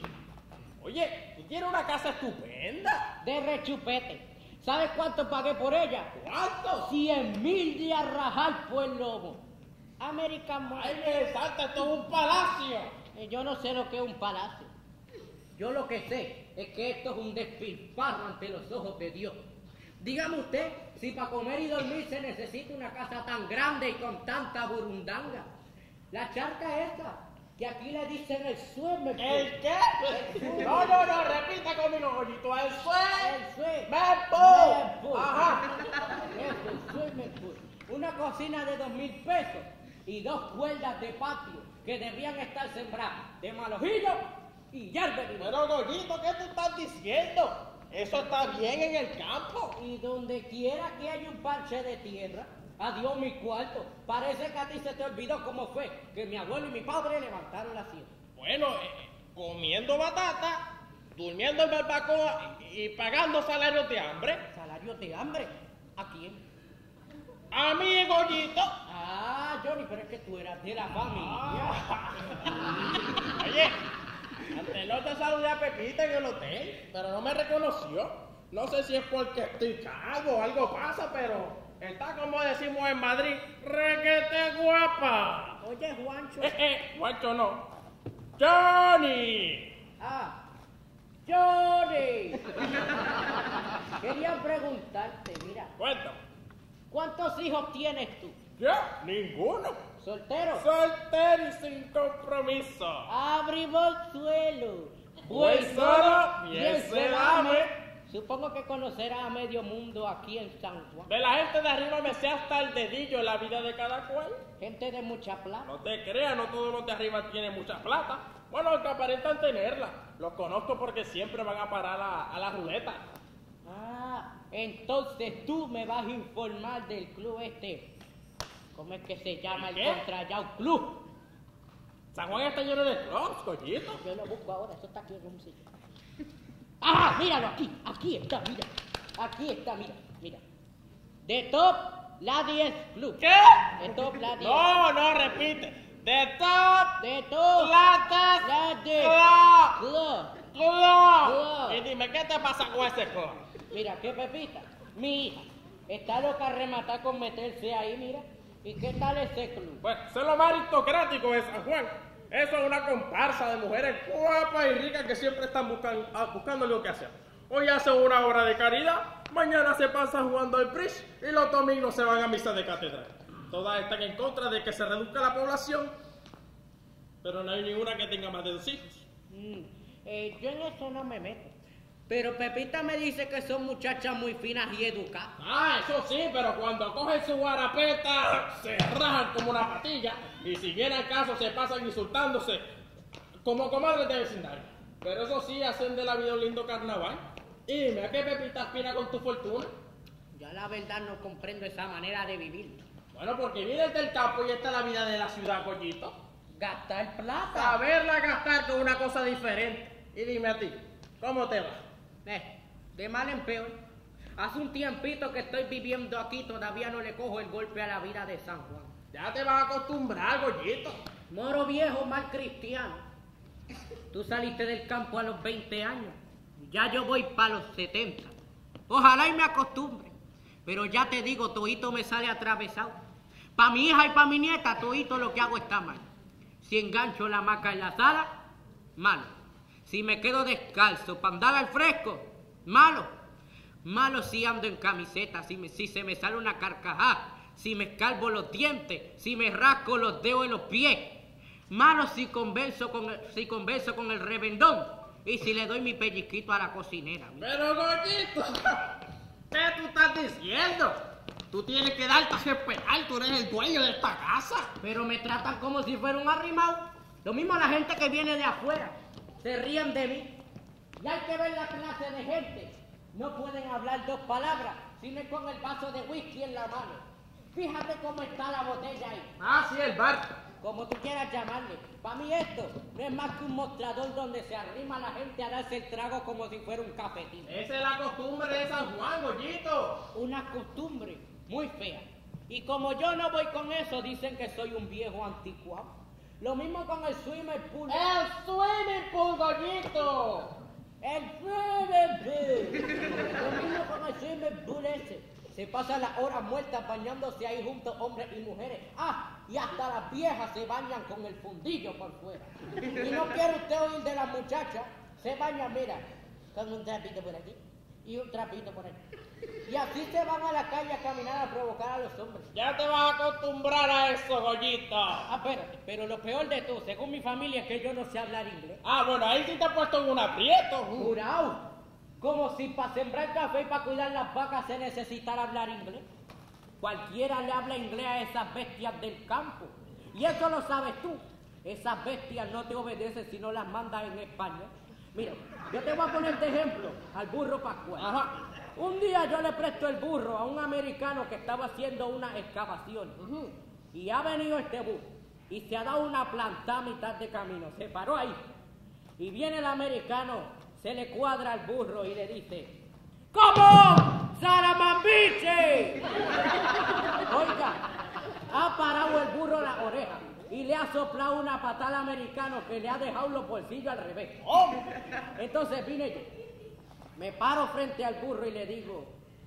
S7: Oye, tú tienes una casa estupenda.
S6: De rechupete. ¿Sabes cuánto pagué por ella?
S7: ¿Cuánto?
S6: Cien mil de a rajar por el lobo. American Mall.
S7: ¡Ay, me salta, esto es un palacio!
S6: Eh, Yo no sé lo que es un palacio. Yo lo que sé es que esto es un despilfarro ante los ojos de Dios. Dígame usted si para comer y dormir se necesita una casa tan grande y con tanta burundanga. La charca esa, que aquí le dicen el sueño.
S7: ¿El qué? No, no, no, repita conmigo, Goyito. ¡El sueño!
S6: El sueño.
S7: ¡Mempo! Ajá.
S6: Eso, el swimming pool. Una cocina de dos mil pesos y dos cuerdas de patio que debían estar sembradas de malojillo y yerba.
S7: Pero, Goyito, ¿qué tú estás diciendo? Eso está bien en el campo.
S6: Y donde quiera que haya un parche de tierra, adiós mi cuarto. Parece que a ti se te olvidó cómo fue que mi abuelo y mi padre levantaron la sierra.
S7: Bueno, eh, comiendo batata, durmiendo en barbacoa y, y pagando salarios de hambre.
S6: ¿Salario de hambre? ¿A quién?
S7: A mí, Goyito.
S6: Ah, Johnny, pero es que tú eras de la familia.
S7: Oye, antes saludé a Pepita en el hotel, pero no me reconoció. No sé si es porque estoy calvo o algo pasa, pero está como decimos en Madrid, requete guapa.
S6: Oye, Juancho.
S7: Eh, eh, Juancho no. ¡Johnny!
S6: Ah, Johnny. Quería preguntarte, mira,
S7: Cuéntame.
S6: ¿cuántos hijos tienes tú?
S7: ¿Yo? Ninguno.
S6: ¿Soltero?
S7: Soltero y sin compromiso.
S6: Abri suelo.
S7: Voy solo, bien se dame.
S6: Supongo que conocerás a medio mundo aquí en San Juan.
S7: De la gente de arriba me sé hasta el dedillo en la vida de cada cual.
S6: Gente de mucha plata.
S7: No te creas, no todos los de arriba tienen mucha plata. Bueno, los que aparentan tenerla. Los conozco porque siempre van a parar a, a la ruleta.
S6: Ah, entonces tú me vas a informar del club este. ¿Cómo es que se llama el
S7: ¿Qué?
S6: Contrayao Club?
S7: San Juan está lleno de clubs, Goyito.
S6: Yo lo busco ahora, eso está aquí en un sitio. ¡Ah! Míralo aquí, aquí está, mira. Aquí está, mira, mira. The Top Ladies Club.
S7: ¿Qué?
S6: The Top Ladies.
S7: No, no, repite. De top
S6: The Top
S7: latas
S6: Ladies
S7: club.
S6: Club.
S7: Club.
S6: Club.
S7: Y dime, ¿qué te pasa con ese club?
S6: Mira, qué Pepita, mi hija, está loca a rematar con meterse ahí, mira. ¿Y qué tal ese club?
S7: Bueno, eso es lo más aristocrático de San Juan. Eso es una comparsa de mujeres guapas y ricas que siempre están buscando, ah, buscando algo que hacer. Hoy hacen una obra de caridad, mañana se pasan jugando al bridge y los domingos se van a misa de catedral. Todas están en contra de que se reduzca la población, pero no hay ninguna que tenga más de dos hijos.
S6: Mm, eh, yo en eso no me meto. Pero Pepita me dice que son muchachas muy finas y educadas.
S7: Ah, eso sí, pero cuando cogen su guarapeta se rajan como una patilla y si viene al caso se pasan insultándose como comadres de vecindario. Pero eso sí, hacen de la vida un lindo carnaval. Y dime, ¿a qué Pepita aspira con tu fortuna?
S6: Yo la verdad no comprendo esa manera de vivir.
S7: Bueno, porque vienes del campo y esta es la vida de la ciudad, Collito.
S6: Gastar plata.
S7: Saberla gastar con una cosa diferente. Y dime a ti, ¿cómo te va?
S6: Eh, de mal en peor. Hace un tiempito que estoy viviendo aquí, todavía no le cojo el golpe a la vida de San Juan.
S7: Ya te vas a acostumbrar, Goyito.
S6: Moro viejo, mal cristiano. Tú saliste del campo a los veinte años. Ya yo voy para los setenta. Ojalá y me acostumbre. Pero ya te digo, todito me sale atravesado. Para mi hija y para mi nieta, todito lo que hago está mal. Si engancho la hamaca en la sala, malo. Si me quedo descalzo para andar al fresco, malo. Malo si ando en camiseta, si, me, si se me sale una carcajada, si me escalvo los dientes, si me rasco los dedos en los pies. Malo si converso con el, si converso con el revendón y si le doy mi pellizquito a la cocinera.
S7: Pero, Goyito, ¿qué tú estás diciendo? Tú tienes que darte a respetar, tú eres el dueño de esta casa.
S6: Pero me tratan como si fuera un arrimado. Lo mismo la gente que viene de afuera. Se ríen de mí. Y hay que ver la clase de gente. No pueden hablar dos palabras, sino con el vaso de whisky en la mano. Fíjate cómo está la botella ahí.
S7: Ah, sí, el bar.
S6: Como tú quieras llamarle. Para mí esto no es más que un mostrador donde se arrima la gente a darse el trago como si fuera un cafetín.
S7: Esa es la costumbre de San Juan, Goyito.
S6: Una costumbre muy fea. Y como yo no voy con eso, dicen que soy un viejo anticuado. Lo mismo con el swimming pool.
S7: ¡El swimming pool, Goyito!
S6: El swimming pool. Lo mismo con el swimming pool ese. Se pasan las horas muertas bañándose ahí juntos hombres y mujeres. Ah, y hasta las viejas se bañan con el fundillo por fuera. Y no quiere usted oír de las muchachas. Se bañan, mira, con un trapito por aquí y un trapito por aquí. Y así se van a la calle a caminar a provocar a los hombres.
S7: Ya te vas a acostumbrar a eso, Goyito.
S6: Ah, espérate, pero lo peor de todo, según mi familia, es que yo no sé hablar inglés.
S7: Ah, bueno, ahí sí te has puesto en un aprieto.
S6: Jurado, como si para sembrar café y para cuidar las vacas se necesitara hablar inglés. Cualquiera le habla inglés a esas bestias del campo. Y eso lo sabes tú. Esas bestias no te obedecen si no las mandas en español. Mira, yo te voy a poner de ejemplo al burro Pascual.
S7: Ajá.
S6: Un día yo le presto el burro a un americano que estaba haciendo unas excavaciones. Uh-huh. Y ha venido este burro y se ha dado una plantada a mitad de camino. Se paró ahí. Y viene el americano, se le cuadra al burro y le dice: ¡Cómo! ¡Saramambiche! Oiga, ha parado el burro la oreja y le ha soplado una patada al americano que le ha dejado los bolsillos al revés.
S7: Oh.
S6: Entonces vine yo, me paro frente al burro y le digo: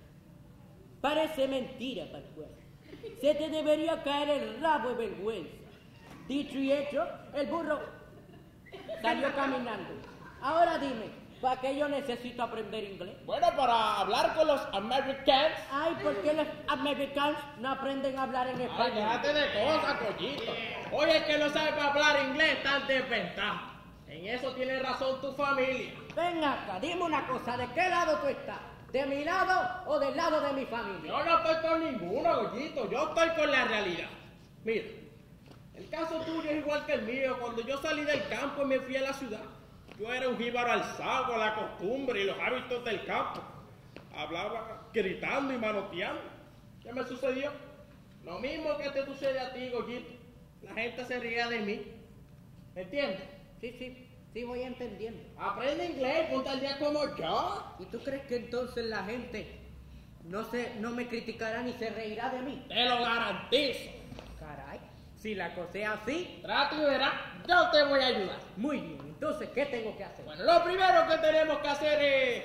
S6: parece mentira, Pascual. Se te debería caer el rabo de vergüenza. Dicho y hecho, el burro salió caminando. Ahora dime, ¿para qué yo necesito aprender inglés?
S7: Bueno, para hablar con los americanos.
S6: Ay, ¿por qué los americanos no aprenden a hablar en
S7: Ay,
S6: español?
S7: déjate de cosas, Collito. Oye, el que no sabe para hablar inglés está en desventaja. En eso tiene razón tu familia.
S6: Ven acá, dime una cosa, ¿de qué lado tú estás? ¿De mi lado o del lado de mi familia?
S7: Yo no estoy con ninguno, Goyito. Yo estoy con la realidad. Mira, el caso tuyo es igual que el mío. Cuando yo salí del campo y me fui a la ciudad, yo era un jíbaro alzado con la costumbre y los hábitos del campo. Hablaba gritando y manoteando. ¿Qué me sucedió? Lo mismo que te sucede a ti, Goyito. La gente se ría de mí. ¿Me entiendes?
S6: Sí, sí, sí voy entendiendo.
S7: Aprende inglés, ponte al día como yo.
S6: ¿Y tú crees que entonces la gente no, se, no me criticará ni se reirá de mí?
S7: Te lo garantizo.
S6: Caray, si la cosa es así,
S7: Trata y verás, yo te voy a ayudar.
S6: muy bien. Entonces, ¿qué tengo que hacer?
S7: Bueno, lo primero que tenemos que hacer es,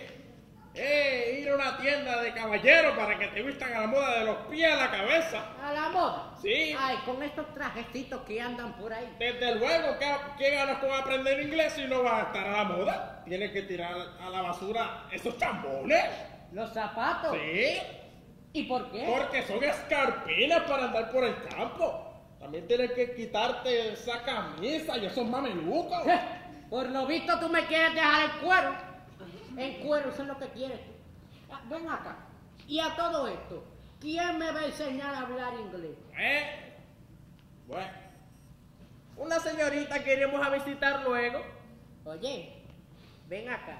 S7: es ir a una tienda de caballeros para que te vistan a la moda de los pies a la cabeza.
S6: ¿A la moda?
S7: Sí.
S6: Ay, con estos trajecitos que andan por ahí.
S7: Desde luego, ¿qué, qué ganas con aprender inglés si no vas a estar a la moda? Tienes que tirar a la basura esos chambones.
S6: ¿Los zapatos?
S7: Sí.
S6: ¿Y por qué?
S7: Porque son escarpinas para andar por el campo. También tienes que quitarte esa camisa y esos mamelucos.
S6: Por lo visto tú me quieres dejar el cuero. En cuero, eso es lo que quieres tú. Ah, ven acá. Y a todo esto, ¿quién me va a enseñar a hablar inglés?
S7: ¿Eh? Bueno, una señorita que iremos a visitar luego.
S6: Oye, ven acá.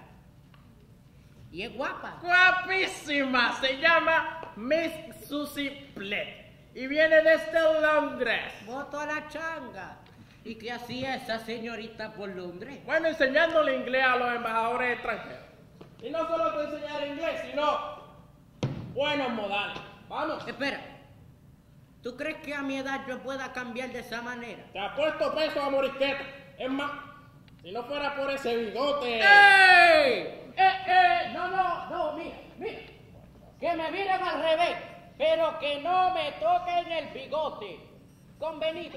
S6: Y es guapa.
S7: Guapísima, se llama Miss Susie Plett y viene desde Londres.
S6: Voto a la changa. ¿Y qué hacía esa señorita por Londres?
S7: Bueno, enseñándole inglés a los embajadores extranjeros. Y no solo te enseñar inglés, sino buenos modales. Vamos.
S6: Espera. ¿Tú crees que a mi edad yo pueda cambiar de esa manera?
S7: Te apuesto peso a morisqueta. Es más, si no fuera por ese bigote.
S6: ¡Ey! ¡Eh, eh! No, no, no, mira, mira. Que me miren al revés, pero que no me toquen el bigote. Convenido.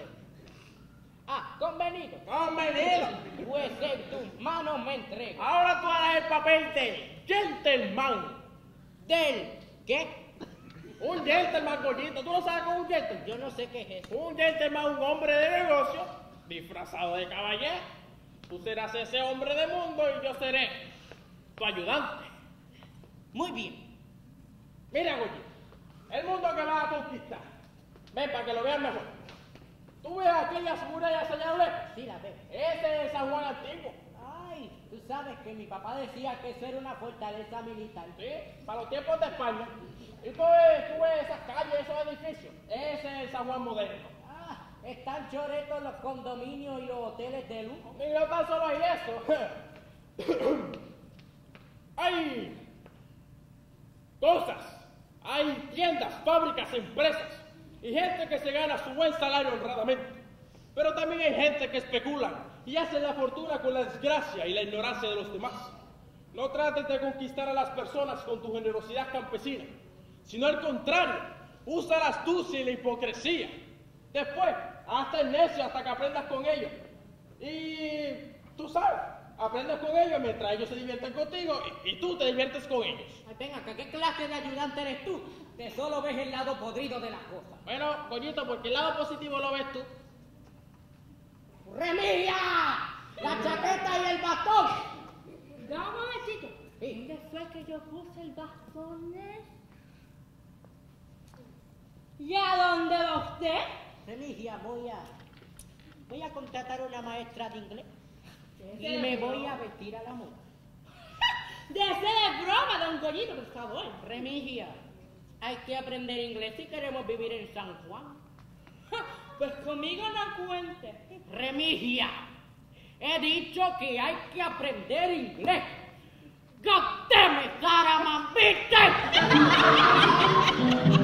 S6: Ah, convenido.
S7: Convenido.
S6: Pues en tus manos me entrego.
S7: Ahora tú harás el papel de gentleman.
S6: ¿Del qué?
S7: Un gentleman, Goyito. ¿Tú no sabes con un gentleman?
S6: Yo no sé qué es eso.
S7: Un gentleman, un hombre de negocio, disfrazado de caballero. Tú serás ese hombre de mundo y yo seré tu ayudante.
S6: Muy bien.
S7: Mira, Goyito, el mundo que vas a conquistar. Ven, para que lo veas mejor. ¿Tú ves aquellas murallas allá a lo lejos?
S6: Sí, la veo.
S7: Ese es San Juan Antiguo.
S6: Ay, tú sabes que mi papá decía que eso era una fortaleza militar.
S7: Sí, para los tiempos de España. Y tú ves, tú ves esas calles, esos edificios. Ese es el San Juan moderno.
S6: Ah, están choretos los condominios y los hoteles de lujo.
S7: Y no tan solo hay eso. Hay cosas, hay tiendas, fábricas, empresas y gente que se gana su buen salario honradamente. Pero también hay gente que especula y hace la fortuna con la desgracia y la ignorancia de los demás. No trates de conquistar a las personas con tu generosidad campesina, sino al contrario, usa la astucia y la hipocresía. Después, hazte el necio hasta que aprendas con ellos. Y tú sabes, aprendes con ellos mientras ellos se divierten contigo y, y tú te diviertes con ellos.
S6: Ay, ven acá, ¿qué clase de ayudante eres tú? Que solo ves el lado podrido de las cosas.
S7: Bueno, Goyito, porque el lado positivo lo ves tú.
S6: ¡Remilia! ¡La chaqueta y el bastón!
S1: Da un momentito.
S6: Sí.
S1: ¿Dónde fue que yo puse el bastones? ¿Y a dónde va usted?
S6: Remilia, voy a... Voy a contratar una maestra de inglés. Y
S1: de
S6: me
S1: broma.
S6: voy a vestir a la moda.
S1: Dese de broma, don Goyito, por favor.
S6: Remilia, hay que aprender inglés si queremos vivir en San Juan.
S1: Pues conmigo no cuente.
S6: Remilia, he dicho que hay que aprender inglés. God damn it, Sarah Mambite!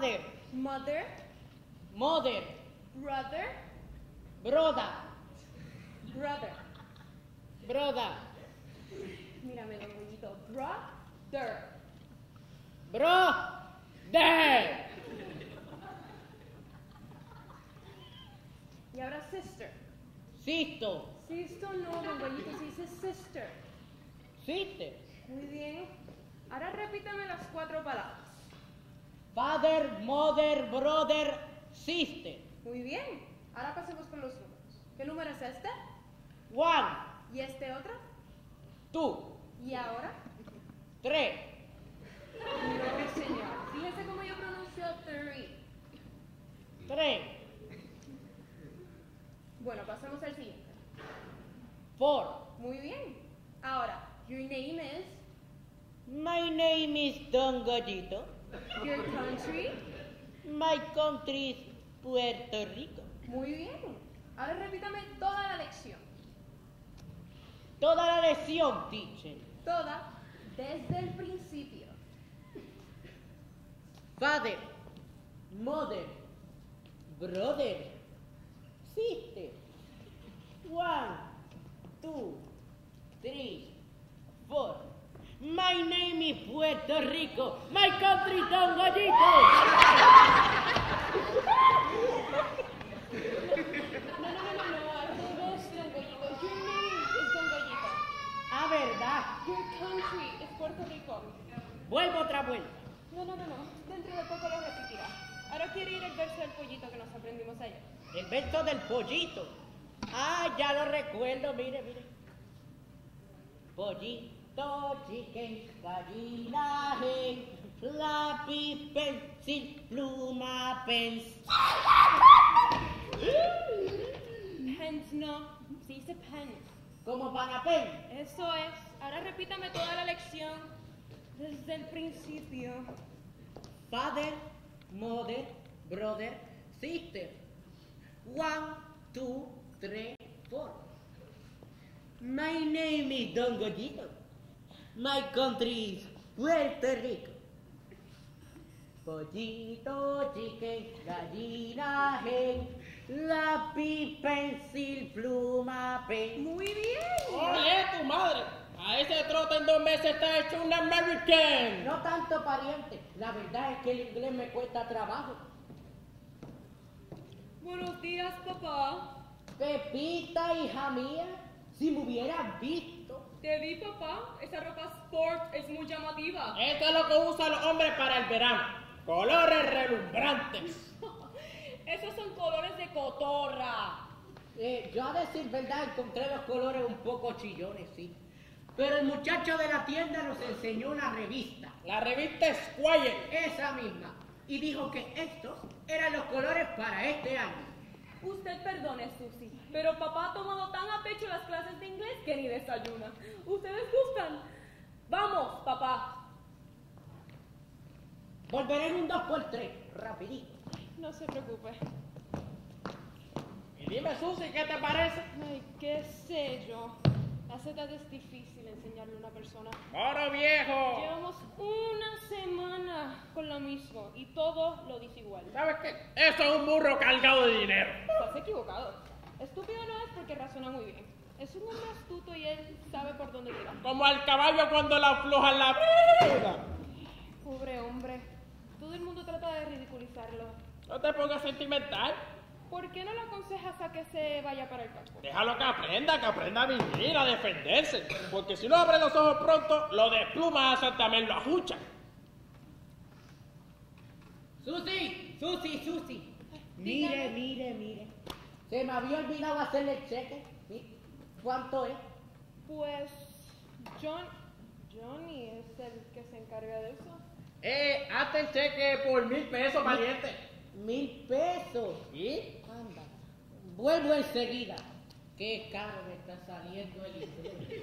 S6: Father,
S2: Mother,
S6: mother,
S2: brother,
S6: brother,
S2: brother.
S6: brother,
S2: Mírame, don Goyito. Brother.
S6: brother,
S2: Y ahora sister.
S6: sisto,
S2: Sister no, don Goyito, se dice sister.
S6: sister,
S2: Muy bien. Ahora repítame las cuatro palabras.
S6: father, mother, brother, sister.
S2: Muy bien. Ahora pasemos con los números. ¿Qué número es este?
S6: One,
S2: ¿Y este otro?
S6: two,
S2: ¿Y ahora?
S6: three,
S2: No, señor. Fíjese cómo yo pronuncio three.
S6: three,
S2: Bueno, pasemos al siguiente.
S6: four.
S2: Muy bien. Ahora, your name is,
S6: My name is Don Goyito.
S2: your country.
S6: My country is Puerto Rico.
S2: Muy bien. Ahora repítame toda la lección.
S6: Toda la lección, teacher.
S2: Toda desde el principio.
S6: Father, mother, brother, sister. One, two, three, four. My name is Puerto Rico. My country is Don Goyito.
S2: No, no, no, no, no. Al revés, don Goyito. Your name is Don Goyito.
S6: Ah, verdad.
S2: Your country is Puerto Rico.
S6: Vuelvo otra vuelta.
S2: No, no, no, no. Dentro de poco lo repetirá. Ahora quiere ir el verso del pollito que nos aprendimos ayer.
S6: El verso del pollito. Ah, ya lo recuerdo, mire, mire. Pollito, chicken, gallina, hen, lápiz, pencil, pluma, pens.
S2: Pens no, se dice pens.
S6: Como panapen.
S2: Eso es. Ahora repítame toda la lección desde el principio.
S6: Father, mother, brother, sister. One, two, three, four. My name is Don Goyito. My country is Puerto Rico. Pollito, chicken, gallina, hen, lápiz, pencil, pluma, pen.
S2: Muy bien.
S7: Oye, tu madre. A ese trote en dos meses está hecho un American.
S6: No tanto pariente. La verdad es que el inglés me cuesta trabajo.
S2: Buenos días, papá.
S6: Pepita, hija mía, si me hubieras visto.
S2: Te vi, papá. Esa ropa sport es muy llamativa.
S7: Esto es lo que usan los hombres para el verano. Colores relumbrantes.
S2: Esos son colores de cotorra.
S6: Eh, yo a decir verdad encontré los colores un poco chillones, sí. Pero el muchacho de la tienda nos enseñó una revista,
S7: La revista Squire.
S6: esa misma, y dijo que estos eran los colores para este año.
S2: Usted perdone, Susi, pero papá ha tomado tan a pecho las clases de inglés que ni desayuna. ¿Ustedes gustan? Vamos, papá.
S6: Volveré en un dos por tres, rapidito.
S2: No se preocupe.
S7: Y dime, Susi, ¿qué te parece?
S2: Ay, qué sé yo. A esa edad es difícil enseñarle a una persona.
S7: ¡Moro viejo!
S2: Llevamos una semana con lo mismo y todo lo dice igual.
S7: ¿Sabes qué? Eso es un burro cargado de dinero.
S2: Estás equivocado. Estúpido no es porque razona muy bien. Es un hombre astuto y él sabe por dónde tirar.
S7: Como al caballo cuando le aflojan la vida.
S2: Pobre hombre. Todo el mundo trata de ridiculizarlo.
S7: No te pongas sentimental.
S2: ¿Por qué no le aconsejas a que se vaya para el campo?
S7: Déjalo que aprenda, que aprenda a vivir, a defenderse. Porque si no abre los ojos pronto, lo desplumas también lo ajucha.
S6: Susi, Susi, Susi. Mire, mire, mire. Se me había olvidado hacerle el cheque. Mi- ¿Cuánto es?
S2: Pues John, Johnny es el que se encarga de eso.
S7: Eh, hazte el cheque por mil pesos, valiente.
S6: Mil pesos.
S7: ¿Y?
S6: Anda. Vuelvo enseguida. Qué caro me está saliendo el inglés.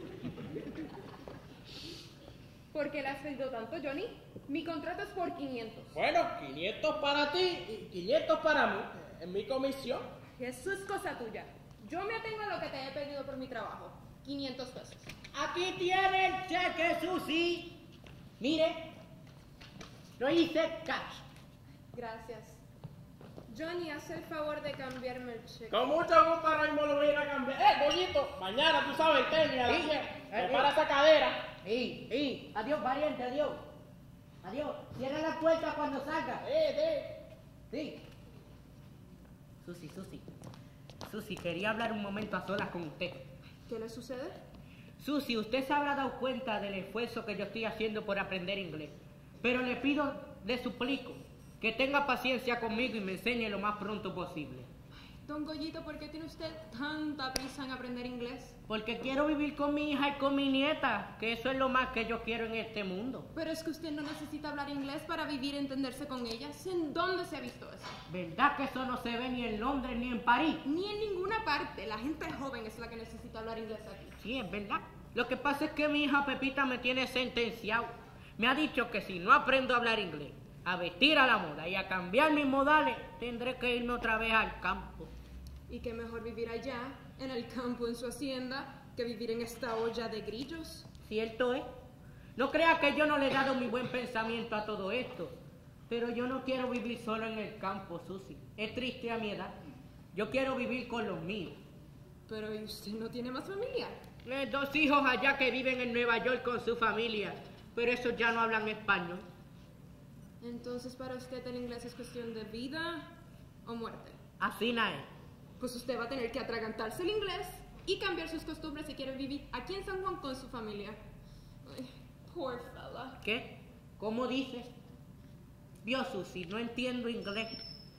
S2: ¿Por qué le has pedido tanto, Johnny? Mi contrato es por quinientos.
S7: Bueno, quinientos para ti y quinientos para mí. En mi comisión.
S2: Eso es cosa tuya. Yo me atengo a lo que te he pedido por mi trabajo. quinientos pesos.
S6: Aquí tiene el cheque, Susi. Mire, lo hice cash.
S2: Gracias. Johnny, haz el favor de cambiarme el cheque.
S7: Con mucho gusto ahora mismo lo voy a ir a cambiar. ¡Eh, Goyito! Mañana tú sabes el tenis a las
S6: Sí.
S7: diez.
S6: Eh,
S7: Prepara
S6: eh.
S7: esa cadera.
S6: ¡Ey, ey! Adiós, pariente, adiós. Adiós. Cierra la puerta cuando salga.
S7: ¡Eh, eh!
S6: Sí. Susi, Susi. Susi, quería hablar un momento a solas con usted.
S2: ¿Qué le sucede?
S6: Susi, usted se habrá dado cuenta del esfuerzo que yo estoy haciendo por aprender inglés. Pero le pido, le suplico, que tenga paciencia conmigo y me enseñe lo más pronto posible.
S2: Don Goyito, ¿por qué tiene usted tanta prisa en aprender inglés?
S6: Porque quiero vivir con mi hija y con mi nieta, que eso es lo más que yo quiero en este mundo.
S2: Pero es que usted no necesita hablar inglés para vivir y entenderse con ellas. ¿En dónde se ha visto eso?
S6: ¿Verdad que eso no se ve ni en Londres ni en París?
S2: Ni en ninguna parte. La gente joven es la que necesita hablar inglés aquí.
S6: Sí, es verdad. Lo que pasa es que mi hija Pepita me tiene sentenciado. Me ha dicho que si no aprendo a hablar inglés, a vestir a la moda y a cambiar mis modales, tendré que irme otra vez al campo.
S2: Y qué mejor vivir allá, en el campo, en su hacienda, que vivir en esta olla de grillos.
S6: ¿Cierto es? No crea que yo no le he dado mi buen pensamiento a todo esto. Pero yo no quiero vivir solo en el campo, Susi. Es triste a mi edad. Yo quiero vivir con los míos.
S2: Pero ¿y usted no tiene más familia?
S6: Eh, dos hijos allá que viven en Nueva York con su familia, pero esos ya no hablan español.
S2: Entonces para usted el inglés es cuestión de vida o muerte.
S6: Así no es.
S2: Pues usted va a tener que atragantarse el inglés y cambiar sus costumbres si quiere vivir aquí en San Juan con su familia. Ay, poor fella.
S6: ¿Qué? ¿Cómo dices? Vio, Susi, no entiendo inglés.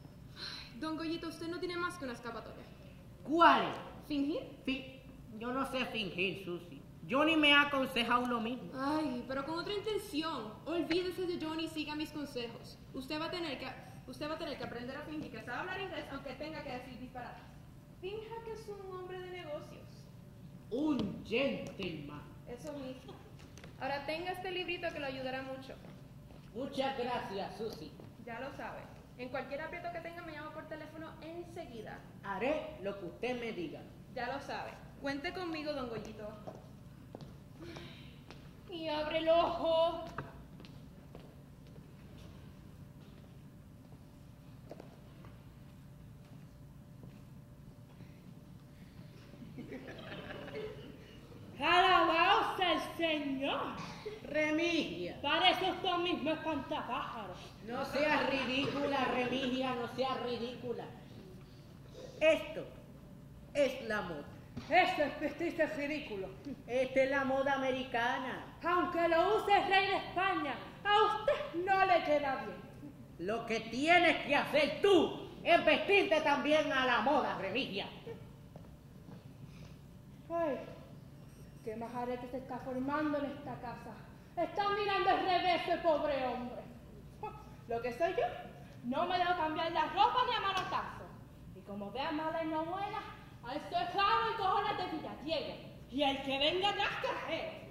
S2: Don Goyito, usted no tiene más que una escapatoria.
S6: ¿Cuál?
S2: ¿Fingir?
S6: Fi- Yo no sé fingir, Susi. Johnny me ha aconsejado lo mismo.
S2: Ay, pero con otra intención. Olvídese de Johnny y siga mis consejos. Usted va a tener que, usted va a tener que aprender a fingir que sabe hablar inglés aunque tenga que decir disparates. Finja que es un hombre de negocios.
S6: Un gentleman.
S2: Eso mismo. Ahora tenga este librito que lo ayudará mucho.
S6: Muchas gracias, Susi.
S2: Ya lo sabe. En cualquier aprieto que tenga me llama por teléfono enseguida.
S6: Haré lo que usted me diga.
S2: Ya lo sabe. Cuente conmigo, don Goyito.
S3: Y abre el ojo. Alabado sea el Señor.
S6: Remigia.
S3: Parece usted mismo espantapájaros.
S6: No seas ridícula, Remigia, no seas ridícula. Esto es la moda.
S3: Eso es vestirse ridículo.
S6: Esta es la moda americana.
S3: Aunque lo use el rey de España, a usted no le queda bien.
S6: Lo que tienes que hacer tú es vestirte también a la moda, Remigia.
S3: Ay, qué majarete se está formando en esta casa. Está mirando al revés el pobre hombre. Lo que soy yo, no me dejo cambiar la ropa ni a manotazo. Y como vea mala y no buena, alzo el clavo y cojo la tefilla, llegue. Y el que venga atrás, cajero.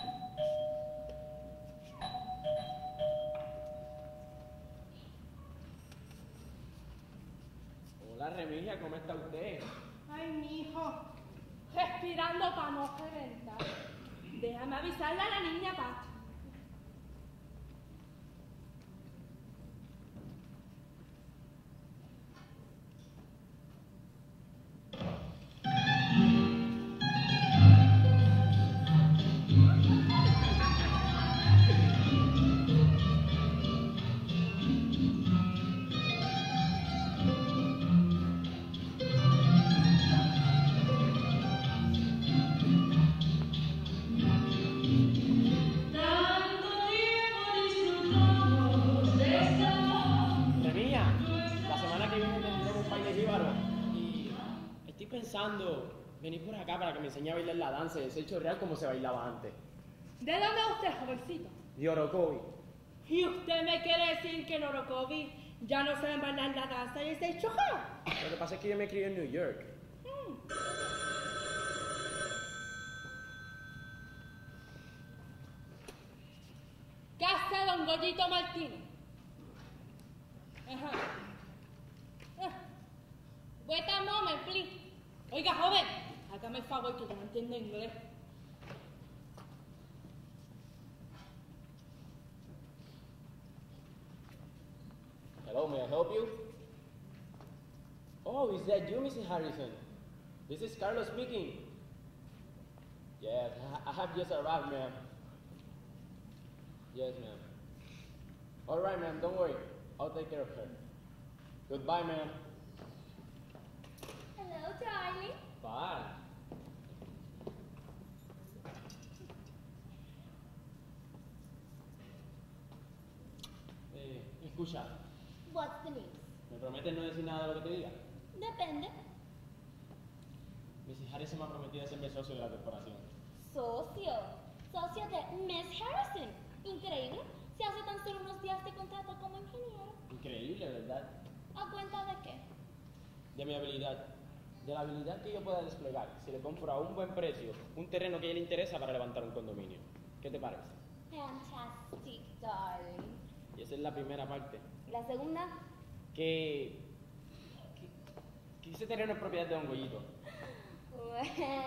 S7: Hola, Remigia, ¿cómo está usted?
S3: Ay, mijo, respirando para no reventar. Déjame avisarle a la niña Pat.
S7: Remigia, la semana que viene tendremos un baile jíbaro y estoy pensando venir por acá para que me enseñe a bailar la danza y ese chorreal como se bailaba antes.
S3: ¿De dónde es usted, jovencito?
S7: De Orocovi.
S3: ¿Y usted me quiere decir que en Orocovi ya no saben bailar la danza y el chojao?
S7: Lo que pasa es que yo me crié en New York.
S3: ¿Qué hace don Goyito Martínez? Ajá. Ah. Wait a moment, please. Oiga, joven, hágame el favor que yo no entiendo inglés.
S7: Hello.
S8: Hello, may I help you? Oh, is that you, Missus Harrison? This is Carlos speaking. Yes, I have just arrived, ma'am. Yes, ma'am. All right, ma'am, don't worry. I'll take care of her. Goodbye, ma'am.
S1: Hello, darling.
S8: Bye. Eh, escucha,
S1: What's the news?
S8: ¿me prometes no decir nada de lo que te diga?
S1: Depende.
S8: Missus Harrison me ha prometido hacerme socio de la corporación.
S1: Socio. Socio de Miss Harrison. Increíble. Se hace tan solo unos días de contrato como ingeniero.
S8: Increíble, ¿verdad?
S1: ¿A cuenta de qué?
S8: De mi habilidad. De la habilidad que yo pueda desplegar si le compro a un buen precio un terreno que a ella le interesa para levantar un condominio. ¿Qué te parece?
S1: Fantastic, darling.
S8: Y esa es la primera parte.
S1: La segunda,
S8: Que... que, que ese terreno es propiedad de Don Goyito.
S1: well,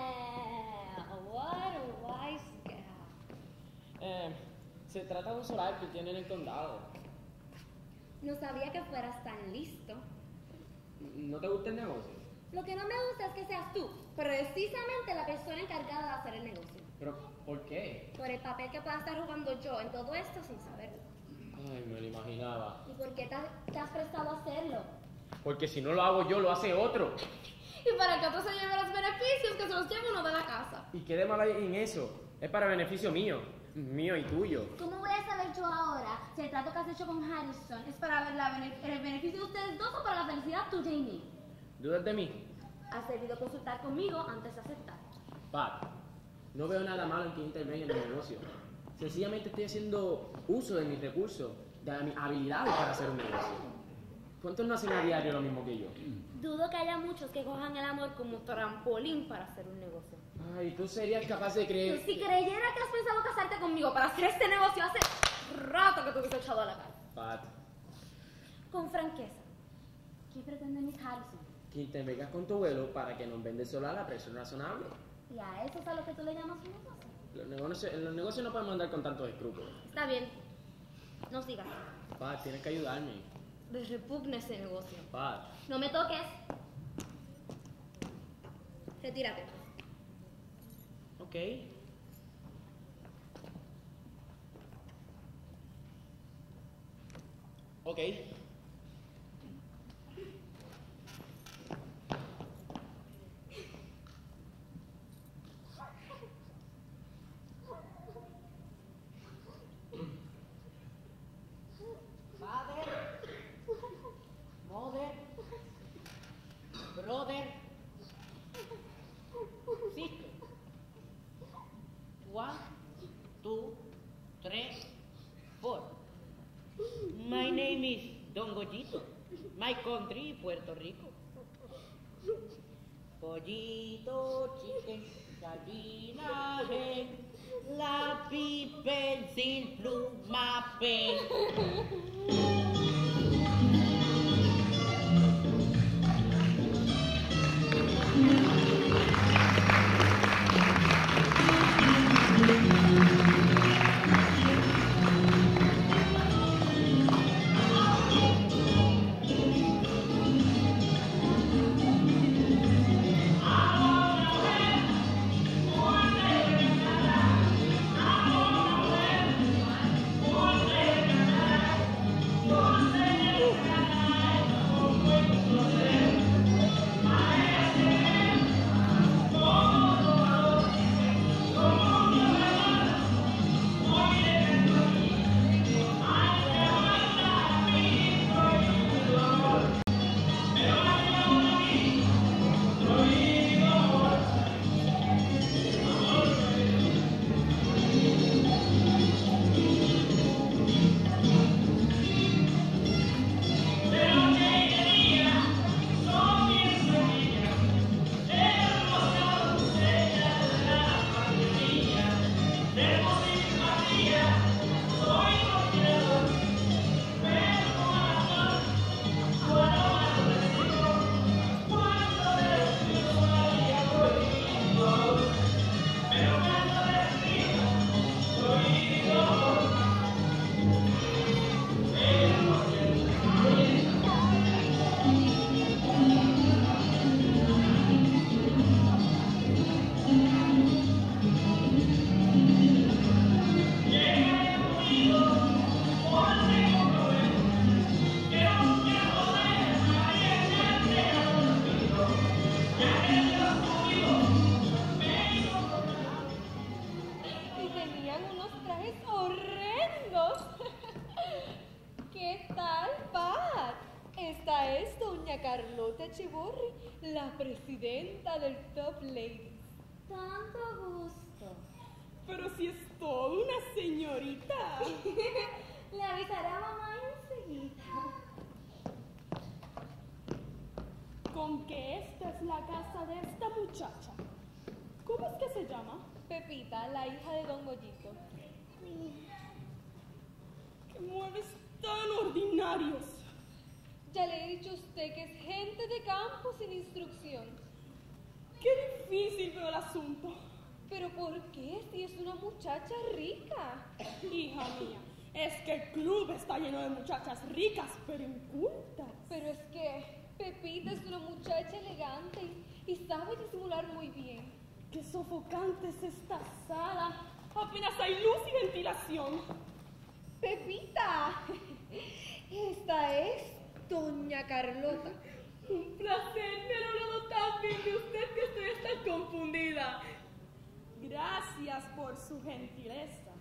S1: what a wise gal.
S8: Eh, se trata de un solar que tiene en el condado.
S1: No sabía que fueras tan listo.
S8: ¿No te gusta el negocio?
S1: Lo que no me gusta es que seas tú, precisamente la persona encargada de hacer el negocio.
S8: ¿Pero por qué?
S1: Por el papel que pueda estar jugando yo en todo esto sin saberlo.
S8: Ay, me lo imaginaba.
S1: ¿Y por qué te has, te has prestado a hacerlo?
S8: Porque si no lo hago yo, lo hace otro.
S2: Y para que otro se lleve los beneficios que se los lleve uno de la casa.
S8: ¿Y qué de malo hay en eso? Es para beneficio mío. Mío y tuyo.
S1: ¿Cómo voy a saber yo ahora si el trato que has hecho con Harrison es para ver la bene- el beneficio de ustedes dos o para la felicidad tuya y mía?
S8: ¿Dudas de mí?
S1: Has debido consultar conmigo antes de aceptar.
S8: Pat, no veo nada malo en que intervenga en mi negocio. Sencillamente estoy haciendo uso de mis recursos, de mis habilidades para hacer un negocio. ¿Cuántos no hacen a diario lo mismo que yo?
S1: Dudo que haya muchos que cojan el amor como trampolín para hacer un negocio.
S8: Ay, tú serías capaz de
S1: Tú,
S8: creer...
S1: si creyera que has pensado casarte conmigo para hacer este negocio hace rato que te hubiese echado a la calle.
S8: Pat,
S1: Con franqueza, ¿qué pretende Miss Harrison?
S8: que intervengas con tu abuelo para que nos vende solar a precio razonable.
S1: ¿Y a eso es a lo que tú le llamas un negocio?
S8: Los negocios, en los negocios no podemos andar con tantos escrúpulos.
S1: Está bien, no sigas.
S8: Pat, tienes que ayudarme.
S1: Les repugna ese negocio.
S8: Pat.
S1: No me toques. Retírate.
S8: Ok. Ok.
S4: Father, mother, brother, sister. One, two, three, four. My name is Don Goyito. My country, Puerto Rico. Pollito, chicken, gallina, hen, lápiz, pencil, pluma, pen.
S9: Thank you.
S2: doña Carlota Echevorri, la presidenta del Top Ladies.
S9: Tanto gusto.
S3: Pero si es toda una señorita.
S9: Le avisará a mamá enseguida.
S3: Con que esta es la casa de esta muchacha. ¿Cómo es que se llama?
S2: Pepita, la hija de don Goyito.
S3: ¡Qué muebles tan ordinarios!
S2: Ya le he dicho a usted que es gente de campo sin instrucción.
S3: ¡Qué difícil veo el asunto!
S2: ¿Pero por qué? Si es una muchacha rica.
S3: Hija mía, es que el club está lleno de muchachas ricas, pero incultas.
S2: Pero es que Pepita es una muchacha elegante y, y sabe disimular muy bien.
S3: ¡Qué sofocante es esta sala! Apenas hay luz y ventilación.
S2: ¡Pepita! Esta es doña Carlota.
S3: Un placer, me ha hablado tan bien de usted que estoy hasta confundida. Gracias por su gentileza.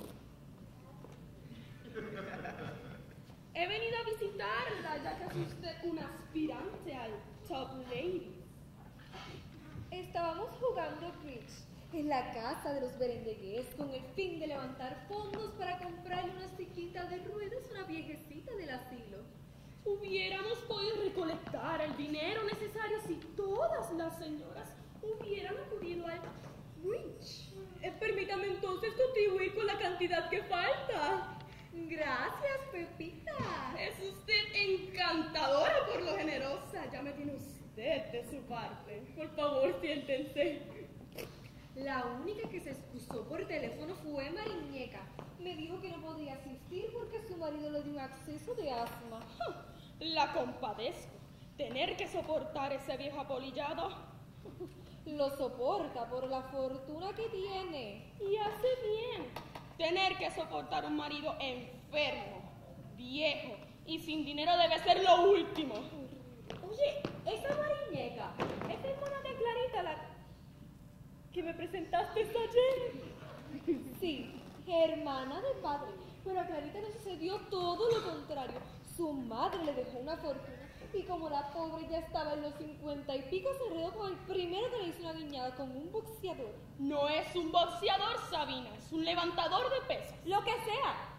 S3: He venido a visitarla ya que es usted un aspirante al Top Ladies.
S2: Estábamos jugando bridge en la casa de los Berendegués con el fin de levantar fondos para comprarle una sillita de ruedas a una viejecita del asilo.
S3: Hubiéramos podido recolectar el dinero necesario si todas las señoras hubieran acudido al bridge. Eh, permítame entonces contribuir con la cantidad que falta.
S2: Gracias, Pepita.
S3: Es usted encantadora por lo generosa. Ya me tiene usted de su parte. Por favor, siéntense.
S2: La única que se excusó por teléfono fue Mariñeca. Me dijo que no podía asistir porque su marido le dio un acceso de asma.
S3: La compadezco. Tener que soportar ese viejo apolillado.
S2: Lo soporta por la fortuna que tiene.
S3: Y hace bien. Tener que soportar un marido enfermo, viejo y sin dinero debe ser lo último. Oye, esa Mariñeca es hermana de Clarita, la que me presentaste ayer.
S2: Sí, hermana de padre. Pero a Clarita le sucedió todo lo contrario. Su madre le dejó una fortuna y como la pobre ya estaba en los cincuenta y pico, se enredó con el primero que le hizo una guiñada, con un boxeador.
S3: No es un boxeador, Sabina, es un levantador de pesas.
S2: Lo que sea.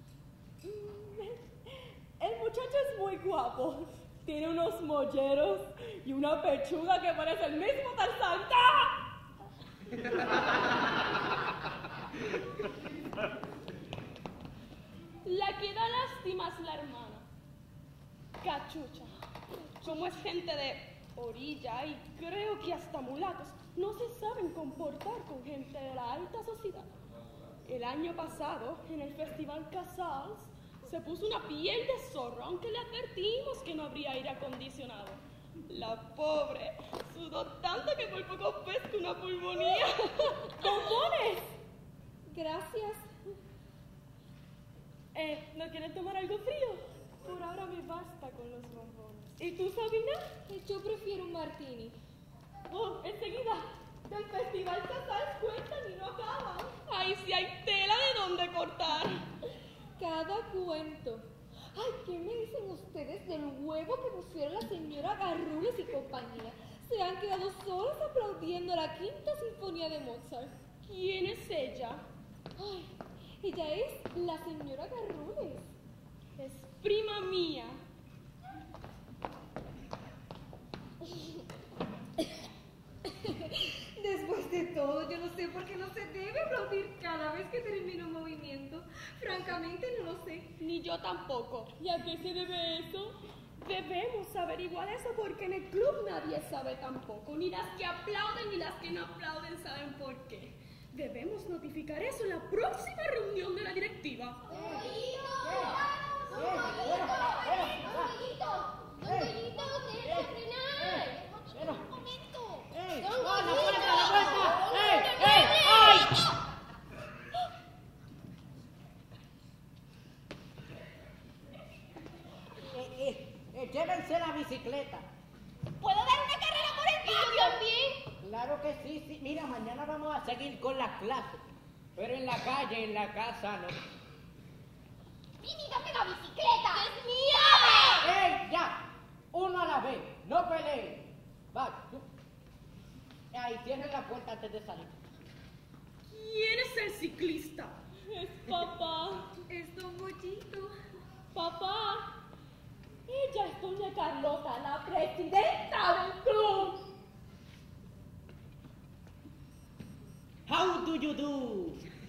S3: El muchacho es muy guapo. Tiene unos molleros y una pechuga que parece el mismo Tarzán. La que da lástima es la hermana, Cachucha. Como es gente de orilla y creo que hasta mulatos, no se saben comportar con gente de la alta sociedad. El año pasado, en el Festival Casals, se puso una piel de zorro, aunque le advertimos que no habría aire acondicionado. La pobre sudó tanto que por poco pesca una pulmonía. ¡Bombones!
S2: Gracias.
S3: Eh, ¿no quieres tomar algo frío? Por ahora me basta con los bombones. ¿Y tú, Sabina?
S2: Yo prefiero un martini.
S3: Oh, enseguida. Del Festival Casals cuentan y no acaban. Ay, si hay tela de dónde cortar.
S2: Cada cuento. Ay, ¿qué me dicen ustedes del huevo que pusieron la señora Garrules y compañía? Se han quedado solos aplaudiendo la quinta sinfonía de Mozart.
S3: ¿Quién es ella?
S2: Ay, ella es la señora Garrules.
S3: Es prima mía.
S2: Después de todo, yo no sé por qué no se debe aplaudir cada vez que termina un movimiento. Francamente, no lo sé.
S3: Ni yo tampoco. ¿Y a qué se debe eso? Debemos averiguar eso porque en el club nadie sabe tampoco. Ni las que aplauden ni las que no aplauden saben por qué. Debemos notificar eso en la próxima reunión de la directiva.
S9: ¡Don Goyito! ¡Don Goyito! ¡Déjame frenar! ¡Un momento!
S4: ¡Ey!
S9: ¡Don
S4: ¡Oh, la
S9: Goyito!
S4: puerta, la puerta!
S9: ¡Don
S4: ¡Ey!
S9: Goyito,
S4: ¡Ey! ¡Ay! Eh, eh, eh, llévense la bicicleta.
S9: ¿Puedo dar una carrera por el patio también?
S4: Claro que sí, sí. Mira, mañana vamos a seguir con las clases. Pero en la calle, en la casa, no.
S9: ¡Vini, dame la bicicleta! ¡Es mía!
S4: ¡Ey! ¡Ya!
S6: Uno a la vez, no peleen. Va, tú. Ahí, cierren la puerta antes de salir.
S3: ¿Quién es el ciclista?
S1: Es papá.
S2: Es Don Goyito.
S1: Papá. Ella es doña Carlota, la presidenta del club.
S6: How do you do?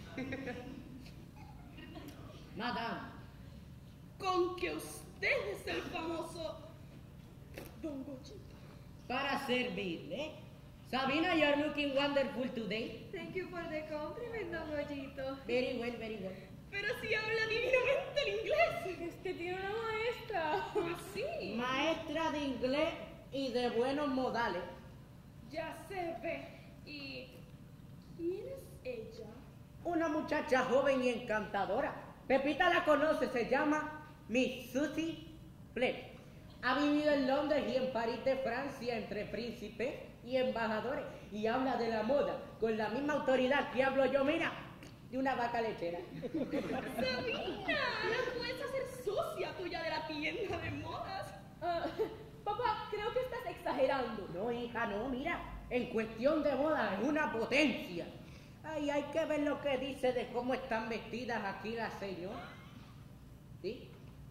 S6: Madame.
S3: Con que usted es el famoso Don Goyito.
S6: Para servirle. Sabina, you're looking wonderful today.
S2: Thank you for the compliment, Don Goyito.
S6: Very well, very well.
S3: Pero si habla divinamente el inglés.
S2: Es que tiene una maestra.
S3: Sí.
S6: Maestra de inglés y de buenos modales.
S3: Ya se ve. ¿Y quién es ella?
S6: Una muchacha joven y encantadora. Pepita la conoce, se llama Miss Susie Pleb. Ha vivido en Londres y en París de Francia entre príncipes y embajadores. Y habla de la moda con la misma autoridad que hablo yo, mira, de una vaca lechera.
S3: Sabina, no puedes hacer sucia tuya de la tienda de modas.
S1: Ah, papá, creo que estás exagerando.
S6: No, hija, no, mira, en cuestión de moda es una potencia. Ay, hay que ver lo que dice de cómo están vestidas aquí las señoras. ¿Sí?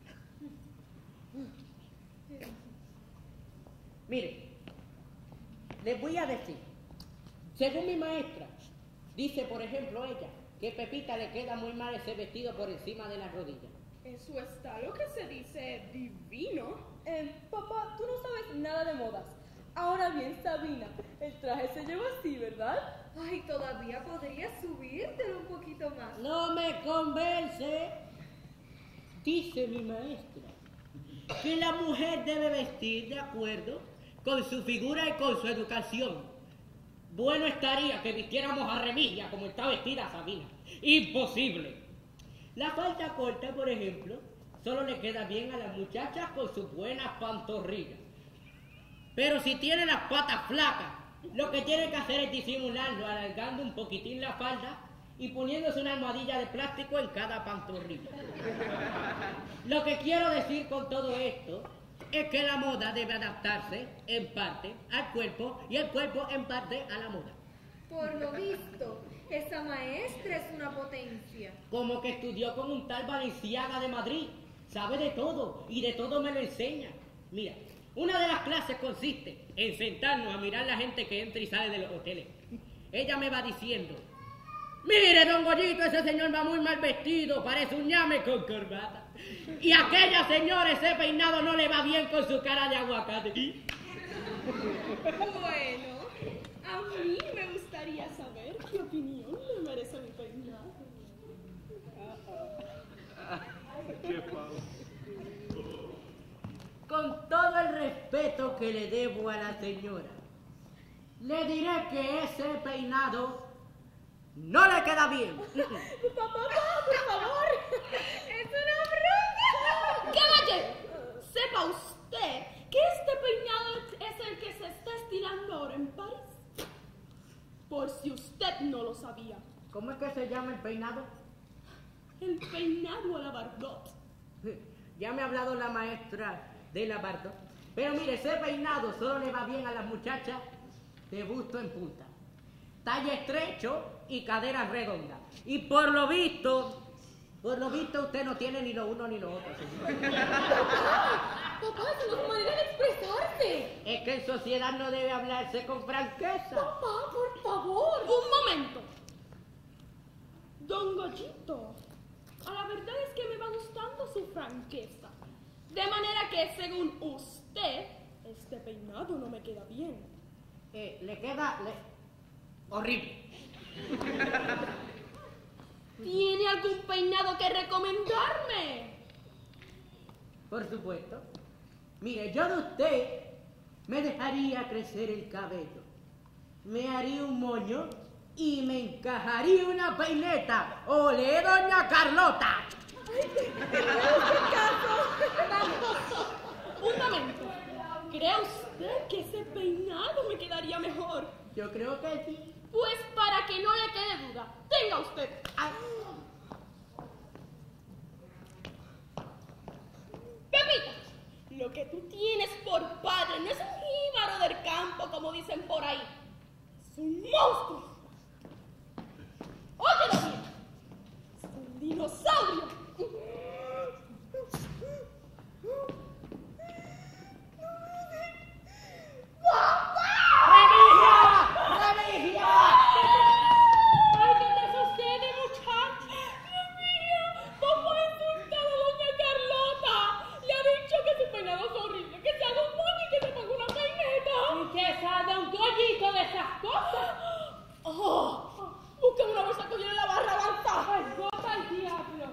S6: Mire, les voy a decir, según mi maestra, dice, por ejemplo, ella, que Pepita le queda muy mal ese vestido por encima de las rodillas.
S3: Eso está lo que se dice divino.
S1: Eh, papá, tú no sabes nada de modas. Ahora bien, Sabina, el traje se lleva así, ¿verdad?
S2: Ay, todavía podría subírtelo un poquito más.
S6: No me convence, dice mi maestra, que la mujer debe vestir de acuerdo con su figura y con su educación. Bueno estaría que vistiéramos a remilla como está vestida Sabina. Imposible. La falda corta, por ejemplo, solo le queda bien a las muchachas con sus buenas pantorrillas. Pero si tiene las patas flacas, lo que tiene que hacer es disimularlo, alargando un poquitín la falda y poniéndose una almohadilla de plástico en cada pantorrilla. Lo que quiero decir con todo esto es que la moda debe adaptarse en parte al cuerpo y el cuerpo en parte a la moda.
S2: Por lo visto, esa maestra es una potencia.
S6: Como que estudió con un tal Valenciaga de Madrid. Sabe de todo y de todo me lo enseña. Mira, una de las clases consiste en sentarnos a mirar la gente que entra y sale de los hoteles. Ella me va diciendo, mire, don Goyito, ese señor va muy mal vestido, parece un ñame con corbata. Y aquella señora, ese peinado no le va bien con su cara de aguacate.
S3: Bueno, a mí me gustaría saber qué opinión le merece mi peinado.
S5: ¿Qué pasa?
S6: Con todo el respeto que le debo a la señora, le diré que ese peinado no le queda bien.
S1: Papá, papá, por favor.
S2: ¡Es una broma!
S3: ¡Caballero! Sepa usted que este peinado es el que se está estilando ahora en París. Por si usted no lo sabía.
S6: ¿Cómo es que se llama el peinado?
S3: El peinado a la Bardot.
S6: Ya me ha hablado la maestra de la Bardot. Pero mire, ese peinado solo le va bien a las muchachas de busto en punta, talle estrecho y caderas redondas. Y por lo visto, por lo visto usted no tiene ni lo uno ni lo otro.
S1: Papá, esa no es manera de expresarse.
S6: Es que en sociedad no debe hablarse con franqueza.
S1: Papá, por favor.
S3: Un momento. Don Goyito, a la verdad es que me va gustando su franqueza. De manera que, según usted, este peinado no me queda bien.
S6: Eh, le queda le... horrible.
S3: ¿Tiene algún peinado que recomendarme?
S6: Por supuesto. Mire, yo de usted me dejaría crecer el cabello, me haría un moño y me encajaría una peineta. ¡Olé, doña Carlota!
S3: Un momento. ¿Cree usted que ese peinado me quedaría mejor?
S6: Yo creo que sí.
S3: Pues para que no le quede duda, tenga usted.
S6: Ay.
S3: Pepita,
S1: Lo que tú tienes por padre no es un jíbaro del campo, como dicen por ahí. Es un monstruo. Óyelo bien. Es un dinosaurio.
S3: ¡Ay, qué te sucede, muchacha! ¿Cómo ha insultado a doña Carlota? Le ha dicho que su peinado es horrible, que se haga un moño y que se ponga una peineta. Y que se haga un collito de esas cosas.
S1: ¡Oh! Busca una bolsa que viene la barra avanzada.
S3: ¡Ay, gota al diablo!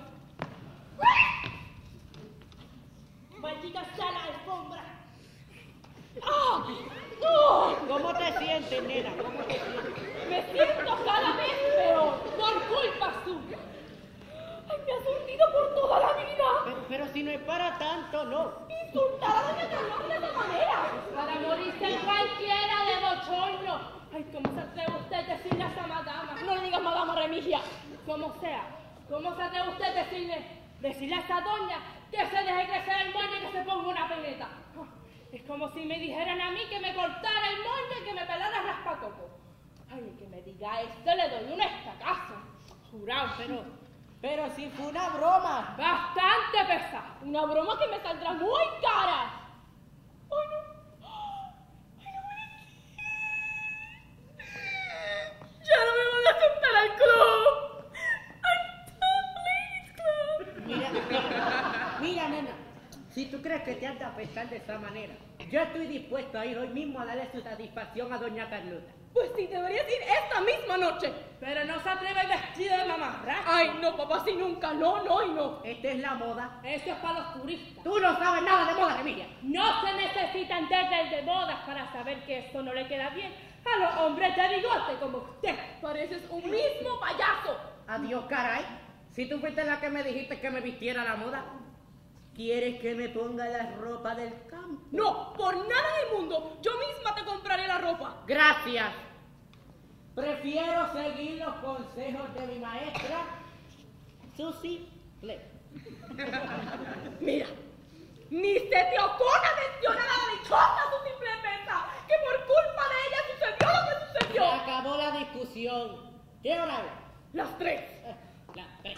S1: Maldita sea la alfombra. ¡Ah! ¡Oh!
S4: ¿Cómo te sientes, nena? ¿Cómo te sientes?
S1: Me siento cada vez peor por culpa suya. ¡Ay, me ha surtido por toda la vida!
S4: Pero, pero si no es para tanto, no.
S1: Insultar a doña Carlota de esa manera.
S3: Para morirse cualquiera de bochorno. Ay, ¿cómo se atreve usted a decirle a esa madama?
S1: No le digas madama Remigia.
S3: Como sea, ¿cómo se atreve usted a decirle, decirle a esa doña que se deje crecer el moño y que se ponga una peineta? Es como si me dijeran a mí que me cortara el moño y que me pelara el raspacoco. Ay, el que me diga esto le doy un estacazo. Jurado, pero,
S4: Pero si fue una broma.
S3: bastante pesado.
S1: Una broma que me saldrá muy cara. ¡Ay, no! ¡Ay, no me ¡Ya no me van a aceptar al club! ¡Ay, no, Ladies Club!
S4: Mira, mira, nena. Si tú crees que te has de apestar de esa manera, yo estoy dispuesto a ir hoy mismo a darle su satisfacción a doña Carlota.
S1: Pues sí, deberías ir esta misma noche.
S3: Pero no se atreve a ir vestido de mamarracho.
S1: Ay, no, papá, sí, nunca. No, no y no.
S4: Esta es la moda.
S3: Eso es para los turistas.
S4: Tú no sabes nada de moda, Emilia.
S3: No se necesita entender de bodas para saber que esto no le queda bien a los hombres de bigote como usted.
S1: Pareces un mismo payaso.
S4: Adiós, caray. Si tú fuiste la que me dijiste que me vistiera a la moda, ¿quieres que me ponga la ropa del campo?
S1: No, por nada del mundo. Yo misma te compraré la ropa.
S4: Gracias. Prefiero seguir los consejos de mi maestra, Susie Fleck.
S1: Mira, ni se te ocurra mencionar a la dichosa su simple pesa, que por culpa de ella sucedió lo que
S4: Se
S1: sucedió.
S4: acabó la discusión. ¿Qué hora es?
S1: Las tres.
S4: Eh, Las tres.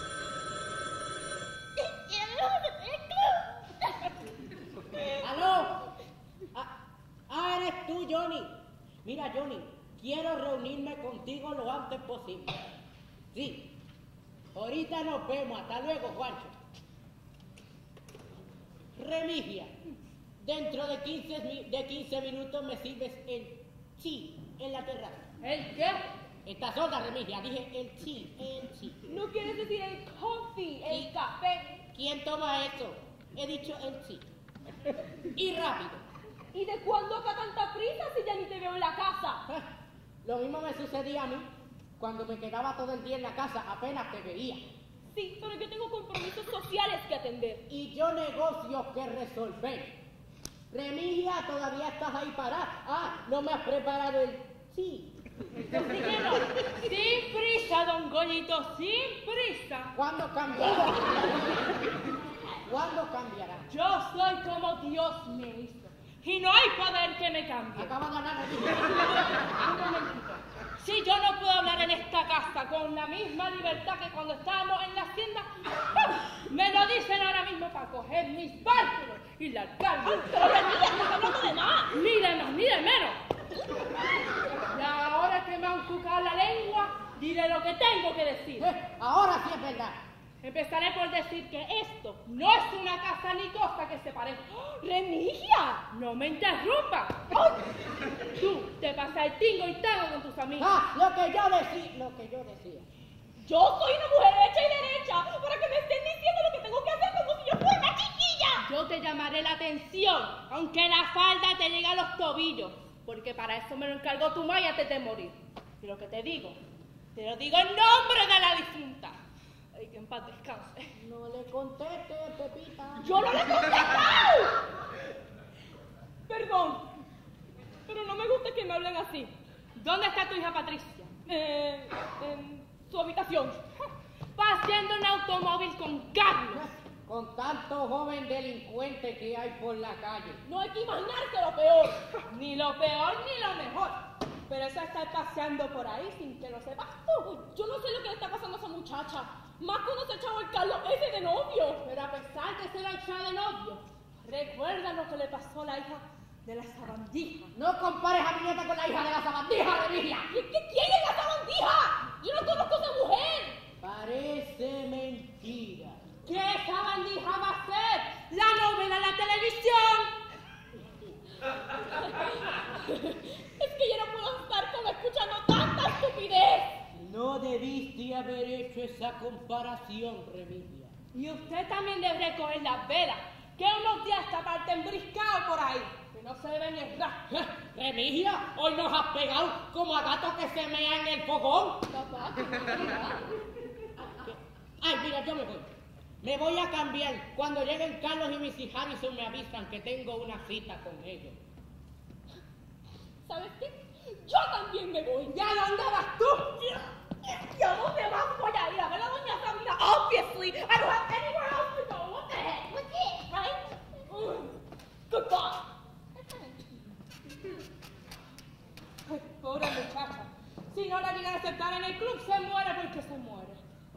S4: ¡Aló! Ah, ah, eres tú, Johnny. Mira, Johnny, quiero reunirme contigo lo antes posible. Sí. Ahorita nos vemos. Hasta luego, Juancho. Remigia, dentro de quince, mi- de quince minutos me sirves el chi en la terraza.
S3: ¿El qué?
S4: Estás sorda, Remigia. Dije el chi, el chi.
S1: ¿No quieres decir el coffee, el
S4: Sí.
S1: café?
S4: ¿Quién toma eso? He dicho el chi. Y rápido.
S1: ¿Y de cuándo acá tanta prisa si ya ni te veo en la casa?
S4: Lo mismo me sucedía a mí cuando me quedaba todo el día en la casa, apenas te veía.
S1: Sí, pero yo tengo compromisos sociales que atender.
S4: Y yo negocios que resolver. Remigia, todavía estás ahí parada. Ah, no me has preparado el chi.
S3: Así que no. Sin prisa, don Goyito, sin prisa.
S4: ¿Cuándo cambiará? ¿Cuándo cambiará?
S3: Yo soy como Dios me hizo. Y no hay poder que me cambie.
S4: Acaba de ganar el
S3: Un momentito. Si yo no puedo hablar en esta casa con la misma libertad que cuando estábamos en la hacienda, me lo dicen ahora mismo para coger mis bártulos y largarme.
S1: Pero Remigia, estás hablando de más.
S3: Ni de más, ni de menos. Y ahora que me han cucado la lengua, diré lo que tengo que decir.
S4: Eh, ahora sí es verdad.
S3: Empezaré por decir que esto no es una casa ni cosa que se parezca.
S1: ¡Remigia!
S3: ¡No me interrumpa! Tú te pasas el tingo y tango con tus amigos.
S4: Ah, lo que yo decía, lo que yo decía.
S1: Yo soy una mujer hecha y derecha para que me estén diciendo lo que tengo que hacer como si yo fuera una chiquilla.
S3: Yo te llamaré la atención, aunque la falda te llegue a los tobillos, porque para eso me lo encargó tu madre antes de morir. Y lo que te digo, te lo digo en nombre de la difunta. Ay, que en paz descanse.
S4: No le conteste, Pepita.
S1: ¡Yo no le he contestado! Perdón, pero no me gusta que me hablen así.
S3: ¿Dónde está tu hija Patricia?
S1: Eh, en su habitación.
S3: Va haciendo un automóvil con Carlos.
S6: con tanto joven delincuente que hay por la calle.
S3: No hay que imaginarse lo peor. Ni lo peor ni lo mejor. Pero eso está paseando por ahí sin que lo sepas tú.
S1: Yo no sé lo que le está pasando a esa muchacha. Más cuando se echaba el Carlos ese de novio.
S3: Pero a pesar de ser echada de novio, recuerda lo que le pasó a la hija de la sabandija.
S6: No compares a mi nieta con la hija de la sabandija, Remilia.
S1: ¿Qué, qué, ¿Quién es la sabandija? Yo no conozco a esa mujer.
S4: Parece mentira.
S3: ¿Qué sabandija va a ser? La novela de la televisión.
S1: Es que yo no puedo estar como escuchando tanta estupidez.
S4: No debiste haber hecho esa comparación, Remilia.
S3: Y usted también debe recoger las velas, que unos días esta parte embriscado por ahí, que no se debe ni errar.
S6: Remilia, hoy nos has pegado como a gato que se mea en el fogón.
S1: Papá, ¿qué pasa?
S6: Ay, mira, yo me voy. Me voy a cambiar. Cuando lleguen Carlos y Missus Harrison me avisan que tengo una cita con ellos.
S1: ¿Sabes qué? Yo también me voy.
S3: ¿Y a dónde vas tú?
S1: ¿Y a dónde más voy a ir? A ver a doña Sabina. Obviously, I don't have anywhere else to go. What the heck? What's it, right? Mm. Goodbye.
S3: Ay, pobre muchacha. Si no la llegan a aceptar en el club, se muere porque se muere.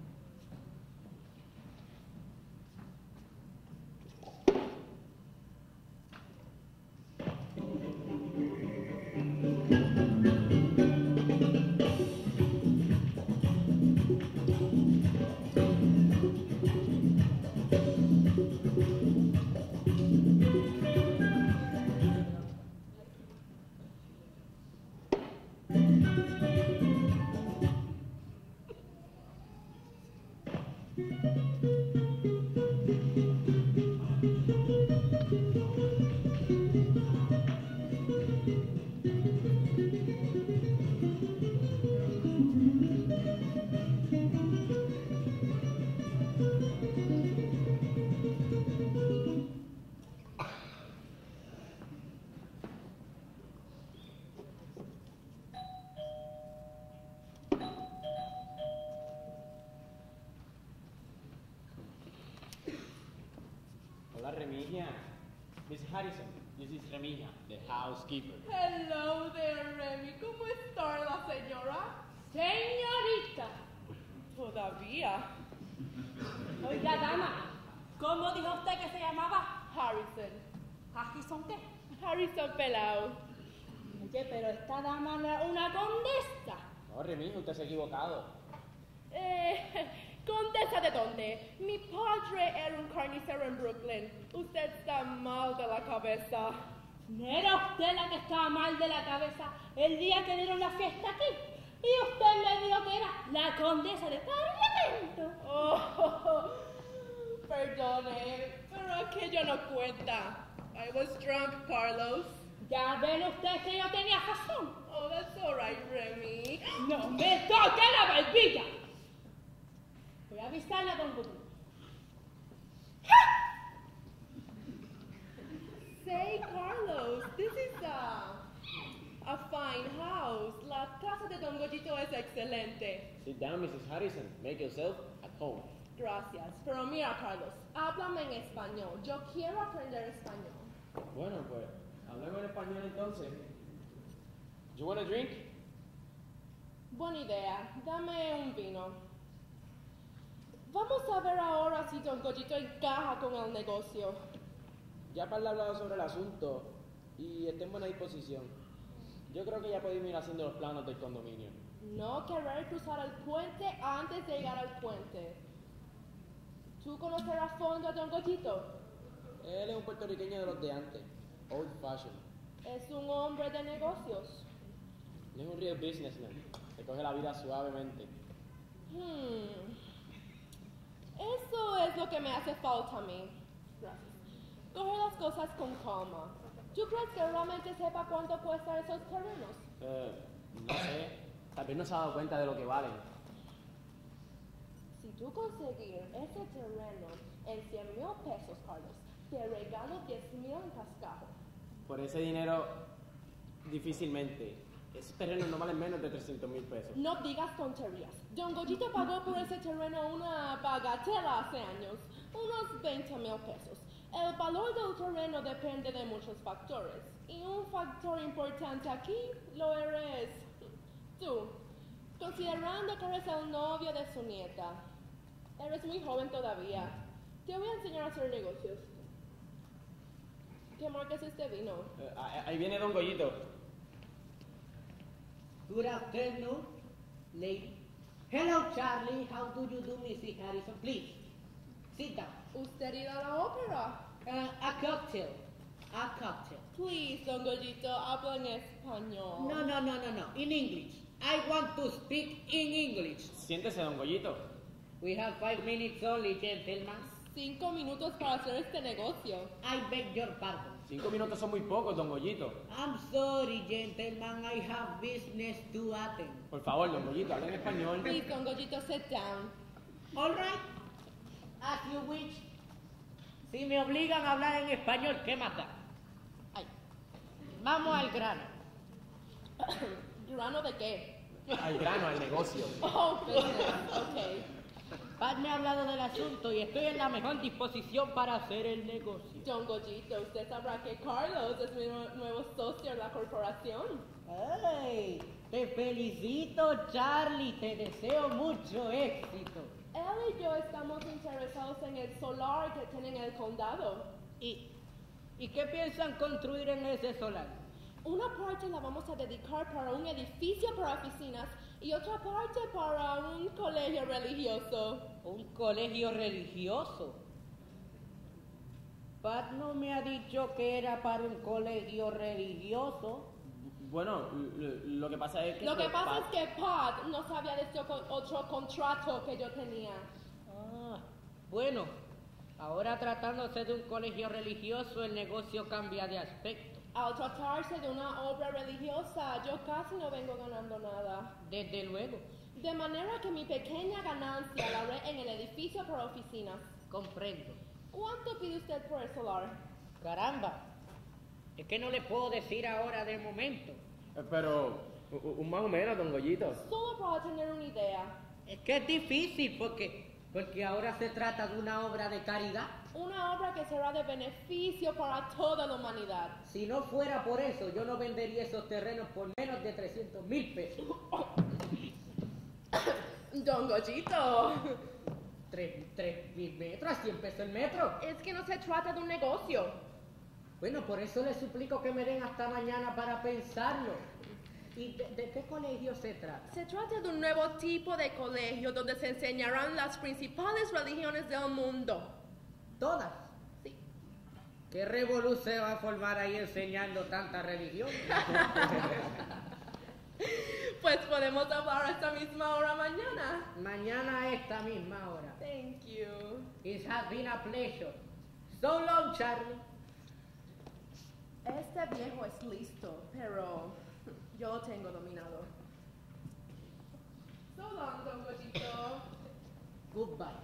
S8: Hola, Remilia. Miss Harrison, this is Remilia, the housekeeper.
S2: Hello there, Remy. ¿Cómo está la señora?
S3: Señorita.
S2: Todavía.
S3: Oiga, dama, ¿cómo dijo usted que se llamaba?
S2: Harrison.
S3: ¿Harrison qué?
S2: Harrison Pelao.
S3: Oye, pero esta dama no es una condesa.
S8: No, Remilia, usted se ha equivocado.
S2: Eh, condesa de dónde? Mi padre era un carnicero en Brooklyn. Usted está mal de la cabeza.
S3: ¿No era usted la que estaba mal de la cabeza el día que dieron la fiesta aquí? Y usted me dijo que era la condesa de Parlamento.
S2: Oh, perdone, pero aquello no cuenta. I was drunk, Carlos.
S3: Ya ven usted que yo tenía razón.
S2: Oh, that's all right, Remy.
S3: No me toque la barbilla. Voy a avisarle a don Gudu.
S2: Say, Carlos, this is a, a fine house. La casa de Don Goyito es excelente.
S8: Sit down, Missus Harrison. Make yourself at home.
S2: Gracias. Pero mira, Carlos, háblame en español. Yo quiero aprender español.
S8: Bueno, pues, hablemos en español entonces. You want a drink?
S2: Buena idea. Dame un vino. Vamos a ver ahora si Don Goyito encaja con el negocio.
S8: Ya Parla ha hablado sobre el asunto y está en buena disposición. Yo creo que ya podemos ir haciendo los planos del condominio.
S2: No querer cruzar el puente antes de llegar al puente. ¿Tú conoces a fondo a Don Goyito?
S8: Él es un puertorriqueño de los de antes, old fashioned.
S2: Es un hombre de negocios.
S8: Él es un real businessman, se coge la vida suavemente.
S2: Hmm. Eso es lo que me hace falta a mí. Gracias. Coge las cosas con calma. ¿Tú crees que realmente sepa cuánto cuestan esos terrenos?
S8: Eh, no sé, tal vez no se ha dado cuenta de lo que valen.
S2: Si tú conseguir ese terreno en cien mil pesos, Carlos, te regalo diez mil en cascajo.
S8: Por ese dinero, difícilmente. Ese terreno no vale menos de trescientos mil pesos.
S3: No digas tonterías. Don Goyito pagó por ese terreno una bagatela hace años, unos veinte mil pesos. El valor del terreno depende de muchos factores, y un factor importante aquí lo eres tú, considerando que eres el novio de su nieta. Eres muy joven todavía. Te voy a enseñar a hacer negocios. ¿Qué marca es este vino?
S8: Eh, ahí ahí viene Don Goyito.
S6: Good afternoon, lady. Hello, Charlie. How do you do, Missus Harrison? Please, sit down.
S3: ¿Usted irá a la ópera?
S6: Uh, a cocktail. A cocktail.
S3: Please, Don Goyito, habla en español.
S6: No, no, no, no, no. In English. I want to speak in English.
S8: Siéntese, Don Goyito.
S6: We have five minutes only, gentlemen.
S3: Cinco minutos para hacer este negocio.
S6: I beg your pardon.
S8: Cinco minutos son muy pocos, Don Goyito.
S6: I'm sorry, gentlemen. I have business to attend.
S8: Por favor, Don Goyito, habla en español.
S3: Please, Don Goyito, sit down.
S6: All right. As you wish. Si me obligan a hablar en español, ¿qué más da? Ay. Vamos al grano.
S3: ¿Grano de qué?
S8: Al grano, al negocio.
S3: Oh, business. Ok.
S6: Pat me ha hablado del asunto y estoy en la mejor disposición para hacer el negocio.
S3: Don Goyito, usted sabrá que Carlos es mi nue- nuevo socio en la corporación.
S6: ¡Ay! Te felicito, Charlie. Te deseo mucho éxito.
S3: Él y yo estamos interesados en el solar que tiene en el condado.
S6: ¿Y, ¿Y qué piensan construir en ese solar?
S3: Una parte la vamos a dedicar para un edificio para oficinas y otra parte para un colegio religioso.
S6: Un colegio religioso. Pat no me ha dicho que era para un colegio religioso.
S8: Bueno, lo, lo que pasa es que...
S3: Lo que
S8: pues,
S3: pasa
S8: Pat-
S3: es que Pat no sabía de este co- otro contrato que yo tenía.
S6: Ah, bueno, ahora tratándose de un colegio religioso, el negocio cambia de aspecto.
S3: Al tratarse de una obra religiosa, yo casi no vengo ganando nada.
S6: Desde luego,
S3: De manera que mi pequeña ganancia la haré en el edificio para oficinas.
S6: comprendo.
S3: ¿Cuánto pide usted por el solar?
S6: Caramba, es que no le puedo decir ahora de momento.
S8: Eh, Pero, u- un más o menos, Don Goyito.
S3: Solo para tener una idea.
S6: Es que es difícil porque, porque ahora se trata de una obra de caridad.
S3: Una obra que será de beneficio para toda la humanidad.
S6: Si no fuera por eso, yo no vendería esos terrenos por menos de trescientos mil pesos.
S3: Don Goyito,
S6: Tres, tres mil metros, a cien pesos el metro.
S3: es que no se trata de un negocio.
S6: Bueno, por eso les suplico que me den hasta mañana para pensarlo. ¿Y de, de qué colegio se trata?
S3: Se trata de un nuevo tipo de colegio donde se enseñarán las principales religiones del mundo.
S6: Todas.
S3: Sí.
S6: ¿Qué revolú se va a formar ahí enseñando tanta religión?
S3: Pues podemos hablar a esta misma hora mañana.
S6: Mañana a esta misma hora.
S3: Thank you.
S6: It has been a pleasure. So long, Charlie.
S3: Este viejo es listo, pero yo lo tengo dominado. So long, Don Goyito.
S6: Goodbye.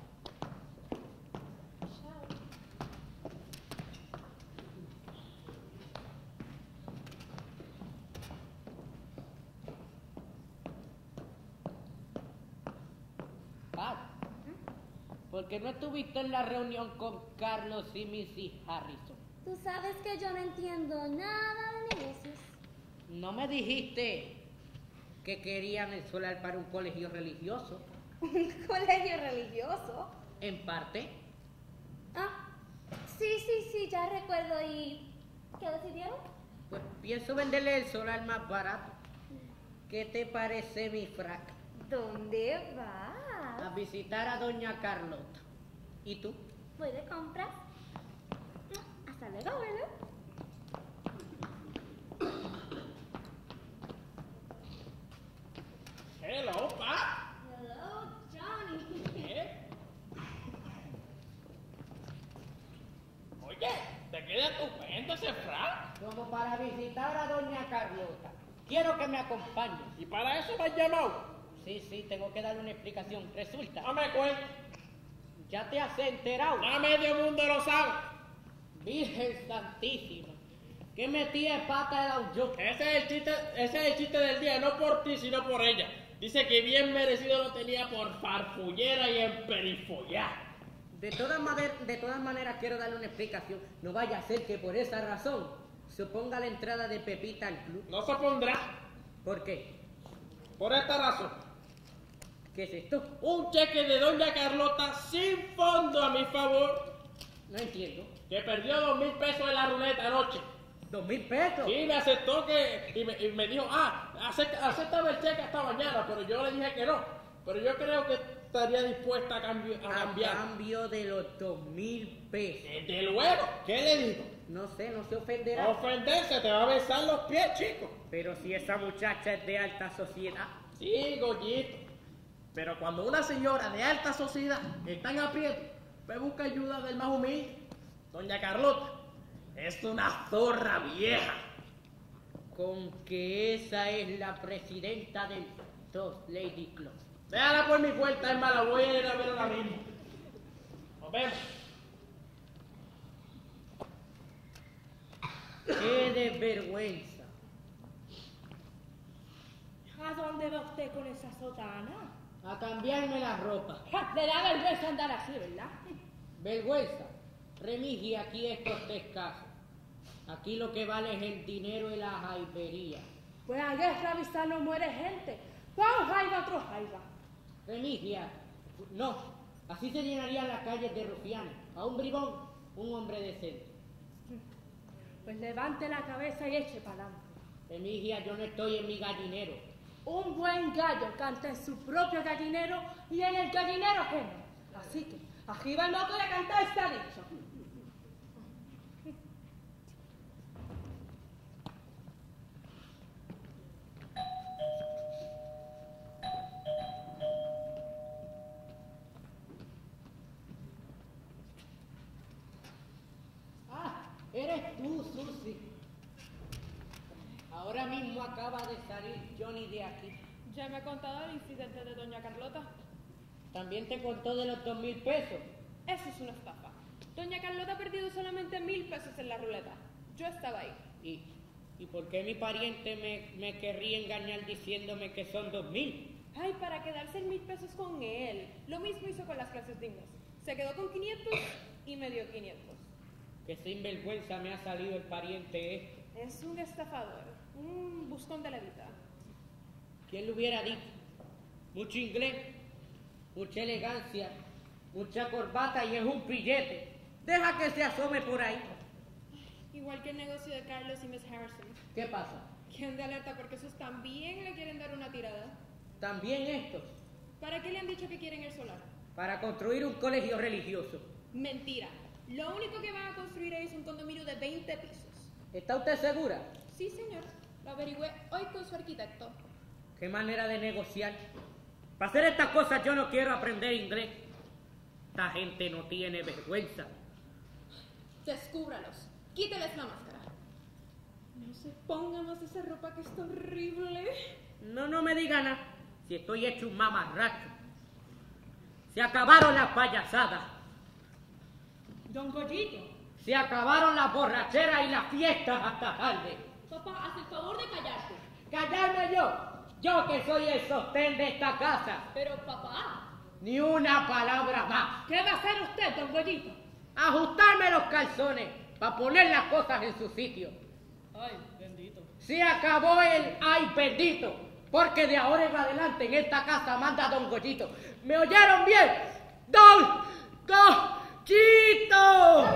S3: Chao.
S6: Pat, ¿por qué no estuviste en la reunión con Carlos y Missus Harrison?
S9: Tú sabes que yo no entiendo nada de negocios.
S6: ¿No me dijiste que querían el solar para un colegio religioso?
S9: ¿Un colegio religioso?
S6: En parte.
S9: Ah, sí, sí, sí, ya recuerdo. ¿Y qué decidieron?
S6: Pues pienso venderle el solar más barato. ¿Qué te parece mi frac?
S9: ¿Dónde
S6: A
S9: vas?
S6: visitar a doña Carlota. ¿Y tú?
S9: Voy de compras. Hasta luego, abuelo.
S7: Hello, Pat.
S9: Hello, Johnny.
S7: ¿Qué? Oye, ¿te queda estupendo ese frac?
S6: Como para visitar a doña Carlota. Quiero que me acompañes.
S7: ¿Y para eso me has llamado?
S6: Sí, sí, tengo que darle una explicación. Resulta,
S7: No me cuentes.
S6: ya te has enterado.
S7: Ya medio mundo lo sabe.
S6: Virgen Santísima. ¿Qué metía pata de la yo?
S7: Ese es el chiste, ese es el chiste del día, no por ti, sino por ella. Dice que bien merecido lo tenía por farfullera y emperifollar.
S6: De todas, maneras, de todas maneras quiero darle una explicación. No vaya a ser que por esa razón se oponga la entrada de Pepita al club.
S7: No se opondrá.
S6: ¿Por qué?
S7: Por esta razón.
S6: ¿Qué es esto?
S7: Un cheque de doña Carlota sin fondo a mi favor.
S6: No entiendo.
S7: Que perdió dos mil pesos en la ruleta anoche.
S6: ¿Dos mil pesos?
S7: Sí, me aceptó que... Y me, y me dijo, ah, acepta, acéptame el cheque hasta mañana. Pero yo le dije que no. Pero yo creo que estaría dispuesta a, cambio, a,
S6: A
S7: cambiar.
S6: cambio de los dos mil pesos.
S7: Desde luego. ¿Qué le digo?
S6: No sé, no se ofenderá.
S7: Ofenderse, te va a besar los pies, chico.
S6: Pero si esa muchacha es de alta sociedad.
S7: Sí, Goyito. Pero cuando una señora de alta sociedad está en aprieto, me busca ayuda del más humilde. Doña Carlota es una zorra vieja.
S6: Con que esa es la presidenta del Dos Lady Club.
S7: Déjala por mi cuenta, es mala, voy a ir a ver ahora mismo. Nos vemos.
S6: ¡Qué desvergüenza!
S3: ¿A dónde va usted con esa sotana?
S6: A cambiarme la ropa.
S3: Ja, le da vergüenza andar así, ¿verdad?
S6: Vergüenza. Remigi, aquí esto está escaso. Aquí lo que vale es el dinero y la jaibería.
S3: Pues a guerra avisa no muere gente. Va un jaiba, otro jaiba.
S6: Remigia, no, así se llenarían las calles de rufianes. A un bribón, un hombre decente.
S3: Pues levante la cabeza y eche para adelante.
S6: Remigia, yo no estoy en mi gallinero.
S3: Un buen gallo canta en su propio gallinero y en el gallinero ajeno. Así que, arriba el moto de cantar está dicho.
S6: Ah, eres tú, Susi. Ahora mismo acaba de salir Johnny de aquí.
S2: Ya me ha contado el incidente de doña Carlota.
S6: También te contó de los dos mil pesos.
S2: Eso es una estafa. Doña Carlota ha perdido solamente mil pesos en la ruleta. Yo estaba ahí.
S6: ¿Y, y por qué mi pariente me, me querría engañar diciéndome que son dos mil?
S2: Ay, para quedarse en mil pesos con él. Lo mismo hizo con las clases dignas. Se quedó con quinientos y me dio quinientos.
S6: Que sinvergüenza me ha salido el pariente este.
S2: Es un estafador, un buscón de la vida.
S6: ¿Quién le hubiera dicho? Mucho inglés, mucha elegancia, mucha corbata y es un pillete. Deja que se asome por ahí.
S2: Igual que el negocio de Carlos y Miss Harrison.
S6: ¿Qué pasa?
S2: ¿Quién de alerta? Porque esos también le quieren dar una tirada.
S6: También estos,
S2: ¿Para qué le han dicho que quieren el solar?
S6: para construir un colegio religioso.
S2: Mentira. Lo único que van a construir ahí es un condominio de veinte pisos.
S6: ¿Está usted segura?
S2: Sí, señor. Lo averigüé hoy con su arquitecto.
S6: ¿Qué manera de negociar? Para hacer estas cosas yo no quiero aprender inglés. Esta gente no tiene vergüenza.
S2: Descúbralos. Quíteles la máscara. No se ponga más esa ropa que está horrible.
S6: No, no me digan nada. Si estoy hecho un mamarracho. Se acabaron las payasadas.
S3: Don Goyito.
S6: Se acabaron las borracheras y las fiestas hasta tarde.
S3: Papá, haz el favor de callarte.
S6: ¡Callarme yo! Yo que soy el sostén de esta casa.
S3: Pero papá,
S6: Ni una palabra más.
S3: ¿qué va a hacer usted, don Goyito?
S6: Ajustarme los calzones para poner las cosas en su sitio.
S3: Ay, bendito.
S6: Se acabó el ay bendito, porque de ahora en adelante en esta casa manda don Goyito. ¿Me oyeron bien? ¡Don Goyito!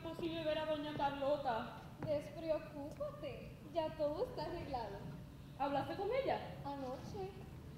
S3: imposible ver a doña Carlota.
S2: Despreocúpate, ya todo está arreglado.
S3: ¿Hablaste con ella?
S2: Anoche.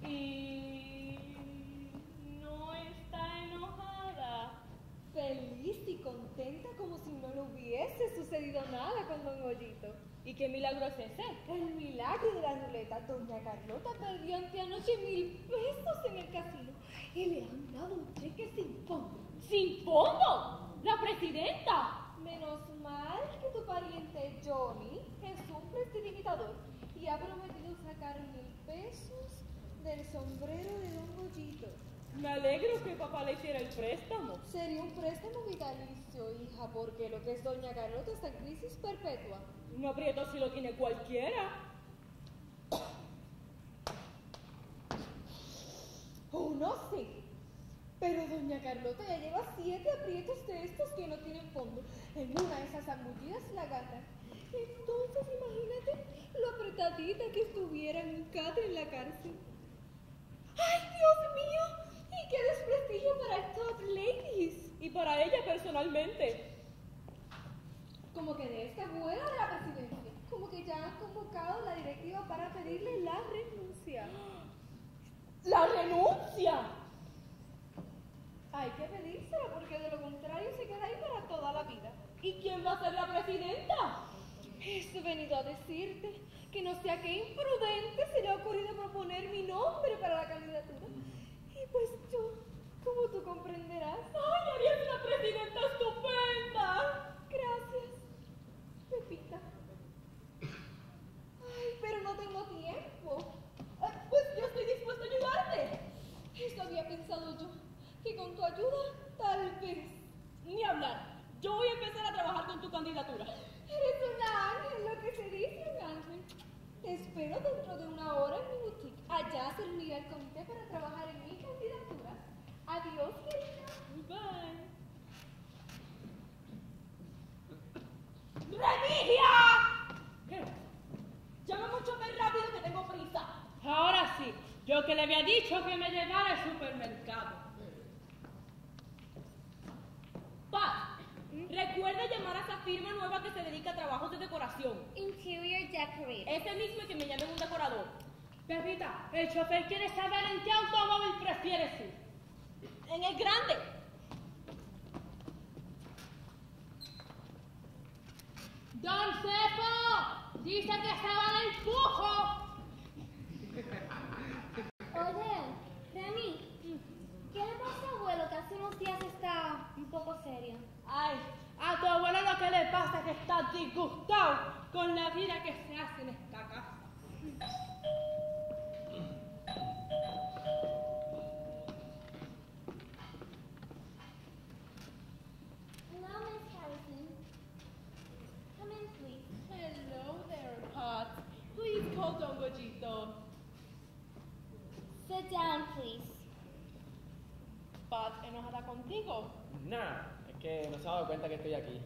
S3: Y... no está enojada.
S2: Feliz y contenta como si no le hubiese sucedido nada con Don Goyito.
S3: ¿Y qué milagro es ese?
S2: El milagro de la ruleta. Doña Carlota perdió anteanoche mil pesos en el casino y le han dado un cheque sin fondo.
S3: ¡Sin fondo! ¡La presidenta!
S2: Menos mal que tu pariente Johnny es un prestidigitador y ha prometido sacar mil pesos del sombrero de Don Goyito.
S3: Me alegro que papá le hiciera el préstamo.
S2: Sería un préstamo vitalicio, hija, porque lo que es Doña Carlota está en crisis perpetua.
S3: Un aprieto si lo tiene cualquiera.
S2: Uno sí. Pero Doña Carlota ya lleva siete aprietos de estos que no tienen fondo. En una de esas zambullidas la agarran. Entonces imagínate lo apretadita que estuviera en un catre en la cárcel. ¡Ay, Dios mío! ¡Y qué desprestigio para el top ladies!
S3: Y para ella personalmente.
S2: Como que de esta abuela de la presidencia. Como que ya han convocado la directiva para pedirle la renuncia.
S3: ¡La renuncia!
S2: Hay que pedírsela porque de lo contrario se queda ahí para toda la vida.
S3: ¿Y quién va a ser la presidenta?
S2: Eso he venido a decirte, que no sea que imprudente se le ha ocurrido proponer mi nombre para la candidatura. Y pues yo, como tú comprenderás...
S3: ¡Ay, harías una presidenta estupenda!
S2: Gracias, Pepita. Ay, pero no tengo tiempo.
S3: Ay, pues yo estoy dispuesta a ayudarte.
S2: Eso había pensado yo, que con tu ayuda, tal vez.
S3: Ni hablar. Yo voy a empezar a trabajar con tu candidatura.
S2: Eres una ángel, lo que se dice un ángel. Te espero dentro de una hora en mi boutique. Allá se reunirá el comité para trabajar en mi candidatura. Adiós, querida.
S3: Bye. ¡Remigia! ¿Qué? Llama mucho más rápido que tengo prisa. Ahora sí, yo que le había dicho que me llevara al supermercado. Paz, recuerda llamar a esa firma nueva que se dedica a trabajos de decoración.
S9: Interior decorator.
S3: Ese mismo y que me llame un decorador. Pepita, el chofer quiere saber en qué automóvil prefieres ir. En el grande. Don Cepo, dice que se va al empujo.
S9: Oye, Remy, ¿qué le pasa a abuelo que hace unos días está un poco serio?
S3: Ay, a tu abuelo lo que le pasa es que está disgustado con la vida que se hace en esta casa.
S9: Hello, Miss Harrison. Come in, please.
S3: Hello there, Pat. Please call Don Goyito.
S9: Sit down, please.
S3: Pat, ¿enojada contigo?
S8: Nah, es que no se ha dado cuenta que estoy aquí.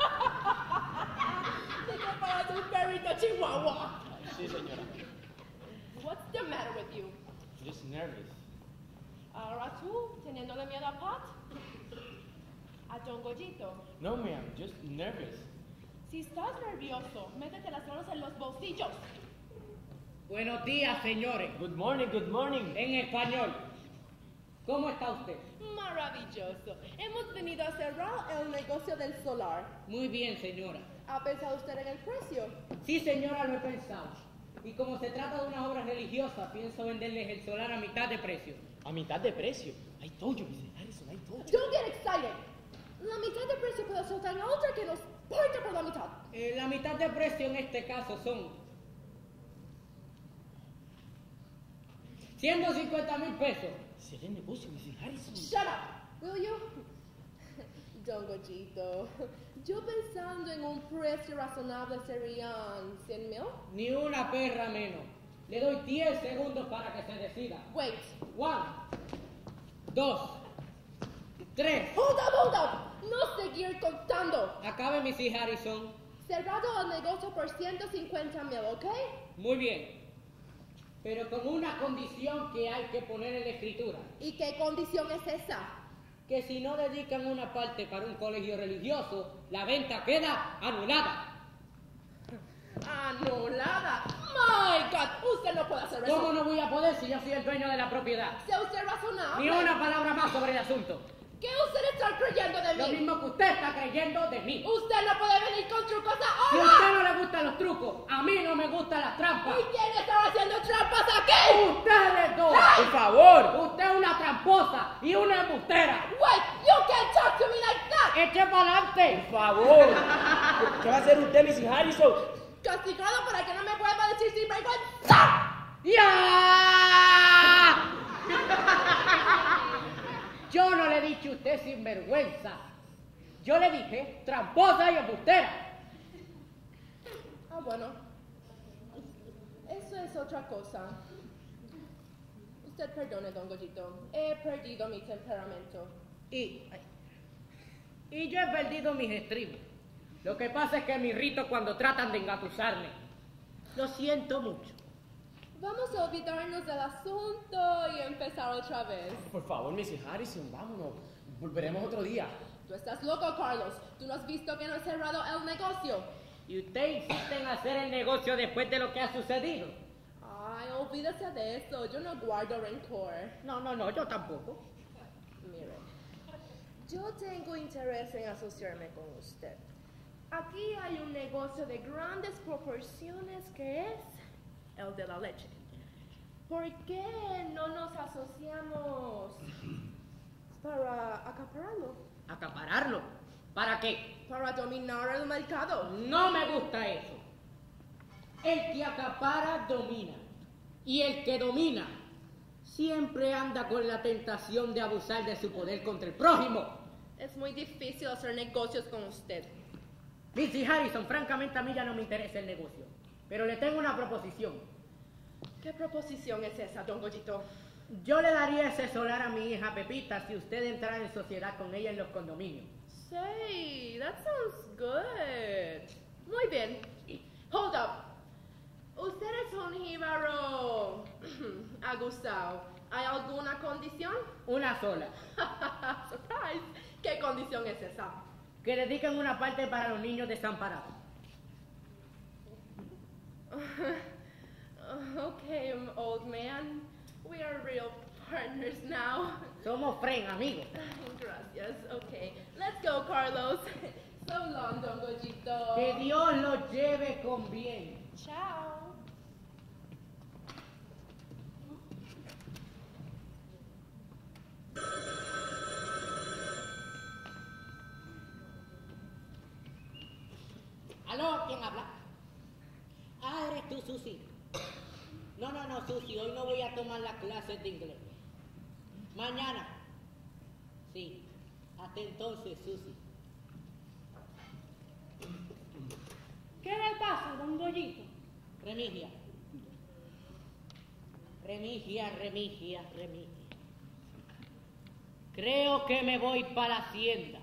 S3: Te comparas un perrito chihuahua.
S8: Sí, señora.
S3: What's the matter with you?
S8: Just nervous.
S3: Ahora tú, teniéndole miedo a Pat. A Don Goyito.
S8: No, ma'am, just nervous.
S3: Si estás nervioso, métete las manos en los bolsillos.
S6: Buenos días, señores.
S8: Good morning, good morning.
S6: En español. ¿Cómo está usted?
S3: Maravilloso. Hemos venido a cerrar el negocio del solar.
S6: Muy bien, señora.
S3: ¿Ha pensado usted en el precio?
S6: Sí, señora, lo he pensado. Y como se trata de una obra religiosa, pienso venderles el solar a mitad de precio.
S8: A mitad de precio. I told you, Mister Harrison, I told you.
S3: Don't get excited. La mitad de precio puede soltar la otra que nos parte por la mitad.
S6: Eh, la mitad de precio en este caso son ciento cincuenta mil pesos.
S8: Será el negocio, Mister Harrison.
S3: Shut up, will you? Don Goyito, yo pensando en un precio razonable serían cien mil.
S6: Ni una perra menos. Le doy diez segundos para que se decida.
S3: Wait.
S6: One, dos, tres.
S3: Hold up, hold up. No seguir contando.
S6: Acabe, Missus Harrison.
S3: Cerrado el negocio por ciento cincuenta mil, ¿ok?
S6: Muy bien. Pero con una condición que hay que poner en la escritura.
S3: ¿Y qué condición es esa?
S6: que si no dedican una parte para un colegio religioso, la venta queda anulada.
S3: Anulada. My God, usted no puede hacer eso.
S6: ¿Cómo no voy a poder si yo soy el dueño de la propiedad?
S3: Sea usted razonable.
S6: Ni una palabra más sobre el asunto.
S3: ¿Qué usted está creyendo de mí?
S6: Lo mismo que usted está creyendo de mí.
S3: Usted no puede venir con trucos
S6: Si a
S3: ahora.
S6: usted no le gustan los trucos, a mí no me gustan las trampas.
S3: ¿Y quién está haciendo trampas aquí?
S6: Ustedes dos.
S5: Por favor.
S6: Usted es una tramposa y una embustera.
S3: Wait, you can't talk to me like that.
S6: Eche para adelante.
S5: Por favor. ¿Qué va a hacer usted, missus Harrison?
S3: Castigado para que no me vuelva a decir sin vergüenza.
S6: ¡Ya! Yo no le he dicho a usted sinvergüenza. Yo le dije tramposa y embustera.
S3: Ah, bueno. Eso es otra cosa. Usted perdone, don Goyito. He perdido mi temperamento.
S6: Y, y yo he perdido mis estribos. Lo que pasa es que me irrito cuando tratan de engatusarme. Lo siento mucho.
S3: Vamos a olvidarnos del asunto y empezar otra vez.
S8: Por favor, missus Harrison, vámonos. Volveremos otro día.
S3: Tú estás loco, Carlos. ¿Tú no has visto que no he cerrado el negocio?
S6: ¿Y usted insiste en hacer el negocio después de lo que ha sucedido?
S3: Ay, olvídese de eso. Yo no guardo rencor.
S6: No, no, no, yo tampoco.
S3: Mire, yo tengo interés en asociarme con usted. Aquí hay un negocio de grandes proporciones que es el de la leche. ¿Por qué no nos asociamos para acapararlo?
S6: ¿Acapararlo? ¿Para qué?
S3: Para dominar el mercado.
S6: No me gusta eso. El que acapara domina. Y el que domina siempre anda con la tentación de abusar de su poder contra el prójimo.
S3: Es muy difícil hacer negocios con usted.
S6: missus Harrison, francamente a mí ya no me interesa el negocio. Pero le tengo una proposición.
S3: ¿Qué proposición es esa, don Goyito?
S6: Yo le daría ese solar a mi hija Pepita si usted entrara en sociedad con ella en los condominios.
S3: Say, that sounds good. Muy bien. Hold up. Usted es un jíbaro aguzao. ¿Hay alguna condición?
S6: Una sola.
S3: Surprise. ¿Qué condición es esa?
S6: Que dediquen una parte para los niños desamparados.
S3: Okay, old man. We are real partners now.
S6: Somos friends, amigos.
S3: Gracias. Okay. Let's go, Carlos. So long, don Goyito.
S6: Que Dios los lleve con bien.
S3: Chao.
S6: ¿Aló? ¿Quién habla? Ah, eres tú, Susi. No, no, no, Susi, hoy no voy a tomar las clases de inglés. Mañana. Sí. Hasta entonces, Susi.
S1: ¿Qué le pasa, don Goyito?
S6: Remigia. Remigia, Remigia, Remigia. Creo que me voy para la hacienda.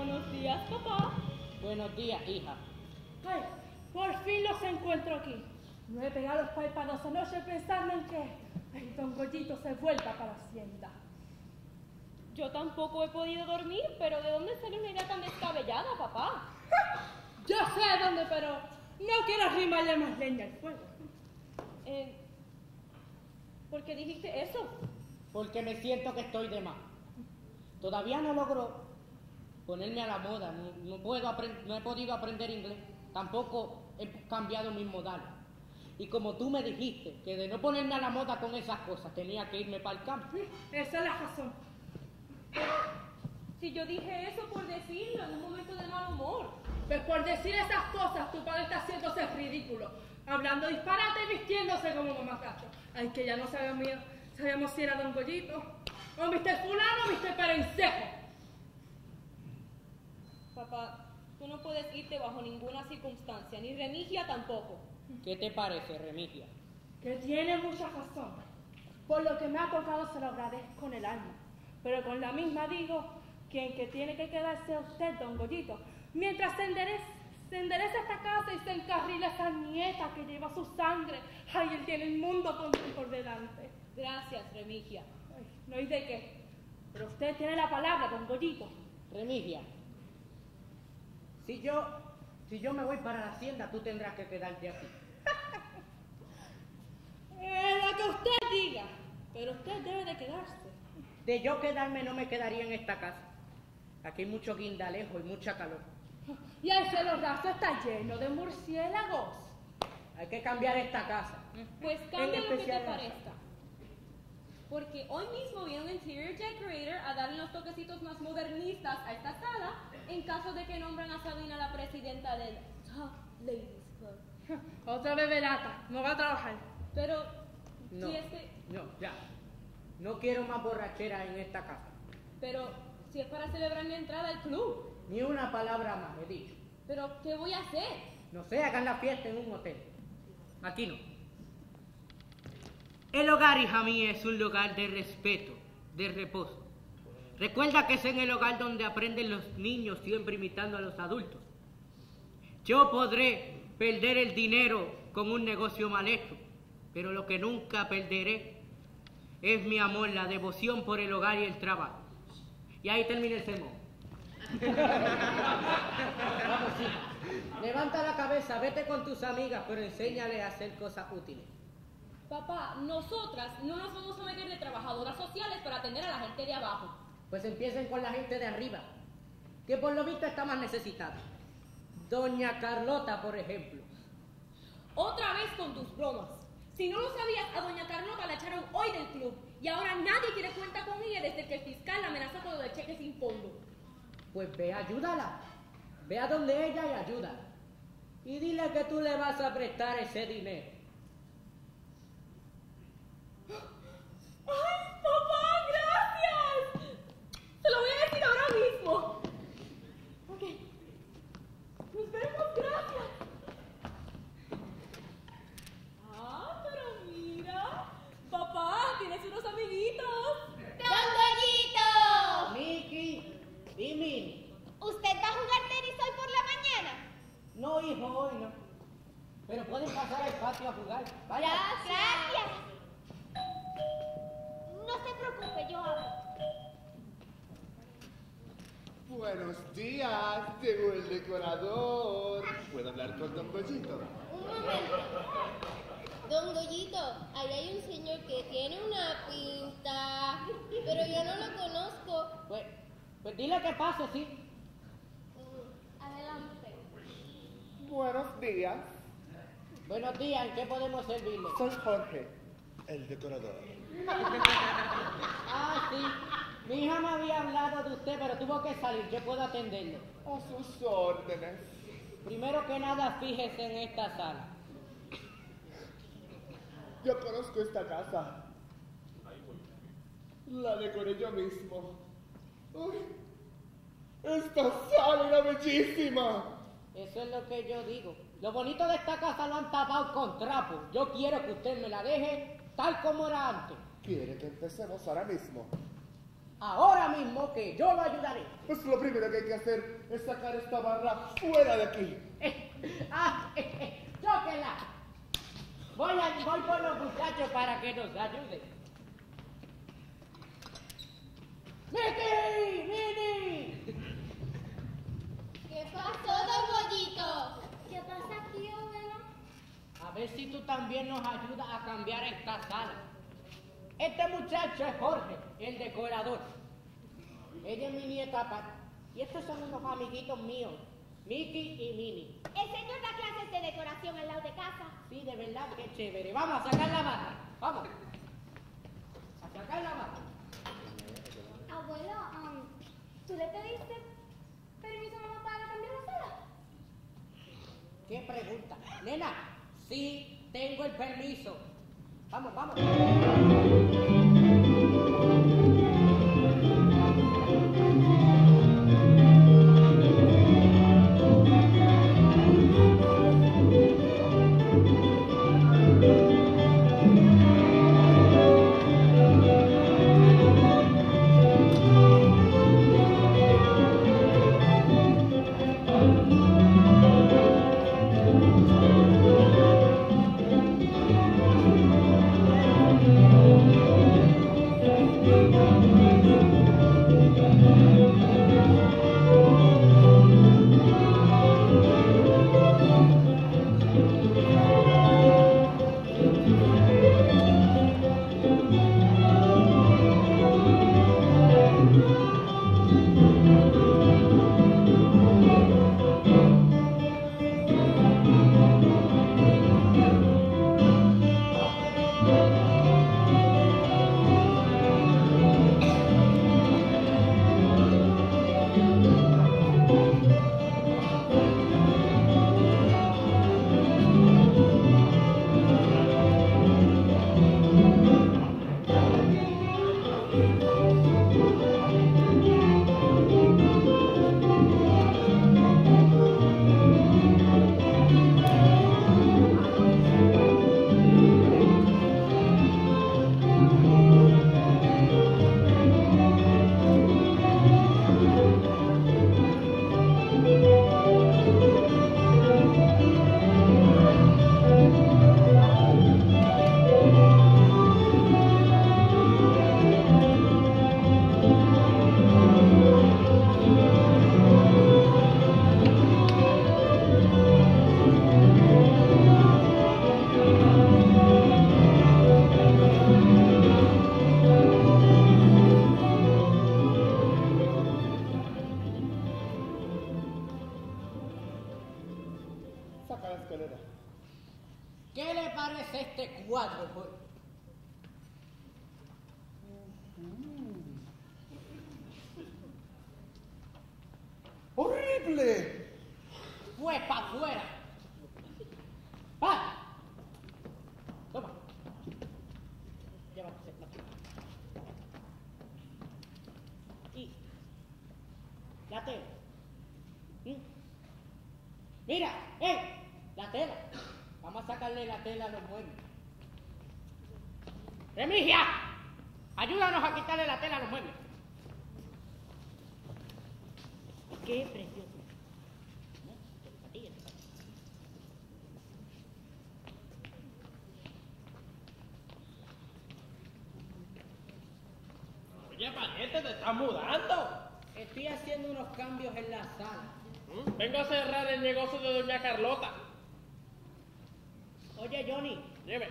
S1: Buenos días, papá.
S6: Buenos días, hija.
S3: Ay, por fin los encuentro aquí. No he pegado los párpados anoche pensando en que ay, don Goyito se vuelva para Hacienda.
S1: Yo tampoco he podido dormir, pero ¿de dónde sale una idea tan descabellada, papá?
S3: Yo sé dónde, pero no quiero arrimarle más leña al fuego.
S1: Eh, ¿Por qué dijiste eso?
S6: Porque me siento que estoy de más. Todavía no logro ponerme a la moda, no, no, puedo aprend- no he podido aprender inglés, tampoco he cambiado mis modales. Y como tú me dijiste que de no ponerme a la moda con esas cosas tenía que irme para el campo.
S3: Esa es la razón.
S1: Si yo dije eso por decirlo en un momento de mal humor.
S3: Pues por decir esas cosas, tu padre está haciéndose ridículo, hablando disparate y vistiéndose como mamacacho. Ay, que ya no sabíamos, sabíamos si era don Goyito, o mister Fulano o mister Perencejo.
S1: Papá, tú no puedes irte bajo ninguna circunstancia, ni Remigia tampoco.
S6: ¿Qué te parece, Remigia?
S3: Que tiene mucha razón. Por lo que me ha tocado se lo agradezco con el alma. Pero con la misma digo que en que tiene que quedarse usted, don Goyito, mientras se endereza, se endereza esta casa y se encarrila esa nieta que lleva su sangre. Ay, él tiene el mundo por, por delante.
S1: Gracias, Remigia.
S3: Ay, no hay de qué. Pero usted tiene la palabra, don Goyito.
S6: Remigia, si yo, si yo me voy para la hacienda, tú tendrás que quedarte aquí.
S3: Eh, lo que usted diga. Pero usted debe de quedarse.
S6: De yo quedarme no me quedaría en esta casa. Aquí hay mucho guindalejo y mucha calor.
S3: Y el cielo raso está lleno de murciélagos.
S6: Hay que cambiar esta casa.
S1: Pues
S6: En
S1: cambia lo que te
S6: especial esa.
S1: parezca. Porque hoy mismo viene un interior decorator a darle unos toquecitos más modernistas a esta sala en caso de que nombran a Sabina la presidenta del Top Ladies Club.
S3: Otra bebelata. No va a trabajar.
S1: Pero,
S6: No,
S1: si es que,
S6: no, ya. No quiero más borracheras en esta casa.
S1: pero si es para celebrar mi entrada al club.
S6: Ni una palabra más, he dicho.
S1: Pero, ¿qué voy a hacer?
S6: No sé, hagan la fiesta en un hotel. Aquí no. El hogar, hija mía, es un lugar de respeto, de reposo. Recuerda que es en el hogar donde aprenden los niños siempre imitando a los adultos. Yo podré perder el dinero con un negocio mal hecho, pero lo que nunca perderé es mi amor, la devoción por el hogar y el trabajo. Y ahí termina el sermón. Vamos, hija. Levanta la cabeza, vete con tus amigas, pero enséñale a hacer cosas útiles.
S1: Papá, nosotras no nos vamos a meter de trabajadoras sociales para atender a la gente de abajo.
S6: Pues empiecen con la gente de arriba, que por lo visto está más necesitada. Doña Carlota, por ejemplo.
S1: Otra vez con tus bromas. Si no lo sabías, a doña Carlota la echaron hoy del club y ahora nadie quiere cuenta con ella desde que el fiscal la amenazó con lo de cheques sin fondo.
S6: Pues ve, ayúdala. Ve a donde ella y ayúdala. Y dile que tú le vas a prestar ese dinero.
S1: ¡Ay, papá, gracias! Se lo voy a decir ahora mismo. Ok. Nos vemos, gracias. Ah, pero mira. Papá, tienes unos amiguitos.
S9: ¡Don Goyito!
S6: Miki y Mini.
S9: ¿Usted va a jugar tenis hoy por la mañana?
S6: No, hijo, hoy no. Pero pueden pasar al patio a jugar. Vaya.
S9: Gracias. No se preocupe, yo hablo.
S10: Buenos días, llegó el decorador. ¿Puedo hablar con Don Goyito?
S11: Un momento. Don Goyito, ahí hay un señor que tiene una pinta, pero yo no lo conozco.
S6: Pues, pues dile que pase, sí.
S9: Mm, Adelante.
S10: Buenos días.
S6: Buenos días, ¿en qué podemos servirle?
S10: Soy Jorge, el decorador.
S6: Ah, sí. Mi hija me había hablado de usted, pero tuvo que salir. Yo puedo atenderle.
S10: A sus órdenes.
S6: Primero que nada, fíjese en esta sala.
S10: Yo conozco esta casa. La decoré yo mismo. Uy, esta sala era bellísima.
S6: Eso es lo que yo digo. Lo bonito de esta casa lo han tapado con trapo. Yo quiero que usted me la deje tal como era antes.
S10: ¿Quiere que empecemos ahora mismo?
S6: ahora mismo que yo lo ayudaré.
S10: Pues lo primero que hay que hacer es sacar esta barra fuera de aquí.
S6: Eh, ah, eh, eh, chóquenla. Voy, a, voy por los muchachos para que nos ayuden. ¡Miki! ¡Mini!
S11: ¿Qué pasó, don Goyito?
S9: ¿Qué pasa aquí, abuela?
S6: A ver si tú también nos ayudas a cambiar esta sala. Este muchacho es Jorge, el decorador. Ella es mi nieta Pat. Y estos son unos amiguitos míos, Mickey y Minnie.
S9: El señor da clases de decoración al lado de casa.
S6: Sí, de verdad, qué chévere. Vamos a sacar la barra. Vamos. A sacar la barra.
S9: Abuela, um, ¿tú le pediste permiso a mamá para cambiar la sala?
S6: ¿Qué pregunta? Nena, sí, tengo el permiso. Vamos, vamos. ¿Qué le parece este cuadro, Jorge?
S10: ¡Horrible!
S6: Fue para afuera. ¡Ah! Toma. Llévate. Y la tela. ¿Mm? Mira, ¡eh! La tela. Vamos a sacarle la tela a los muebles. ¡Emilia! Ayúdanos a quitarle la tela a los muebles. ¡Qué precioso!
S7: Oye, pariente, te estás mudando.
S6: Estoy haciendo unos cambios en la sala.
S7: ¿Mm? Vengo a cerrar el negocio de doña Carlota.
S6: Oye, Johnny.
S7: Dime.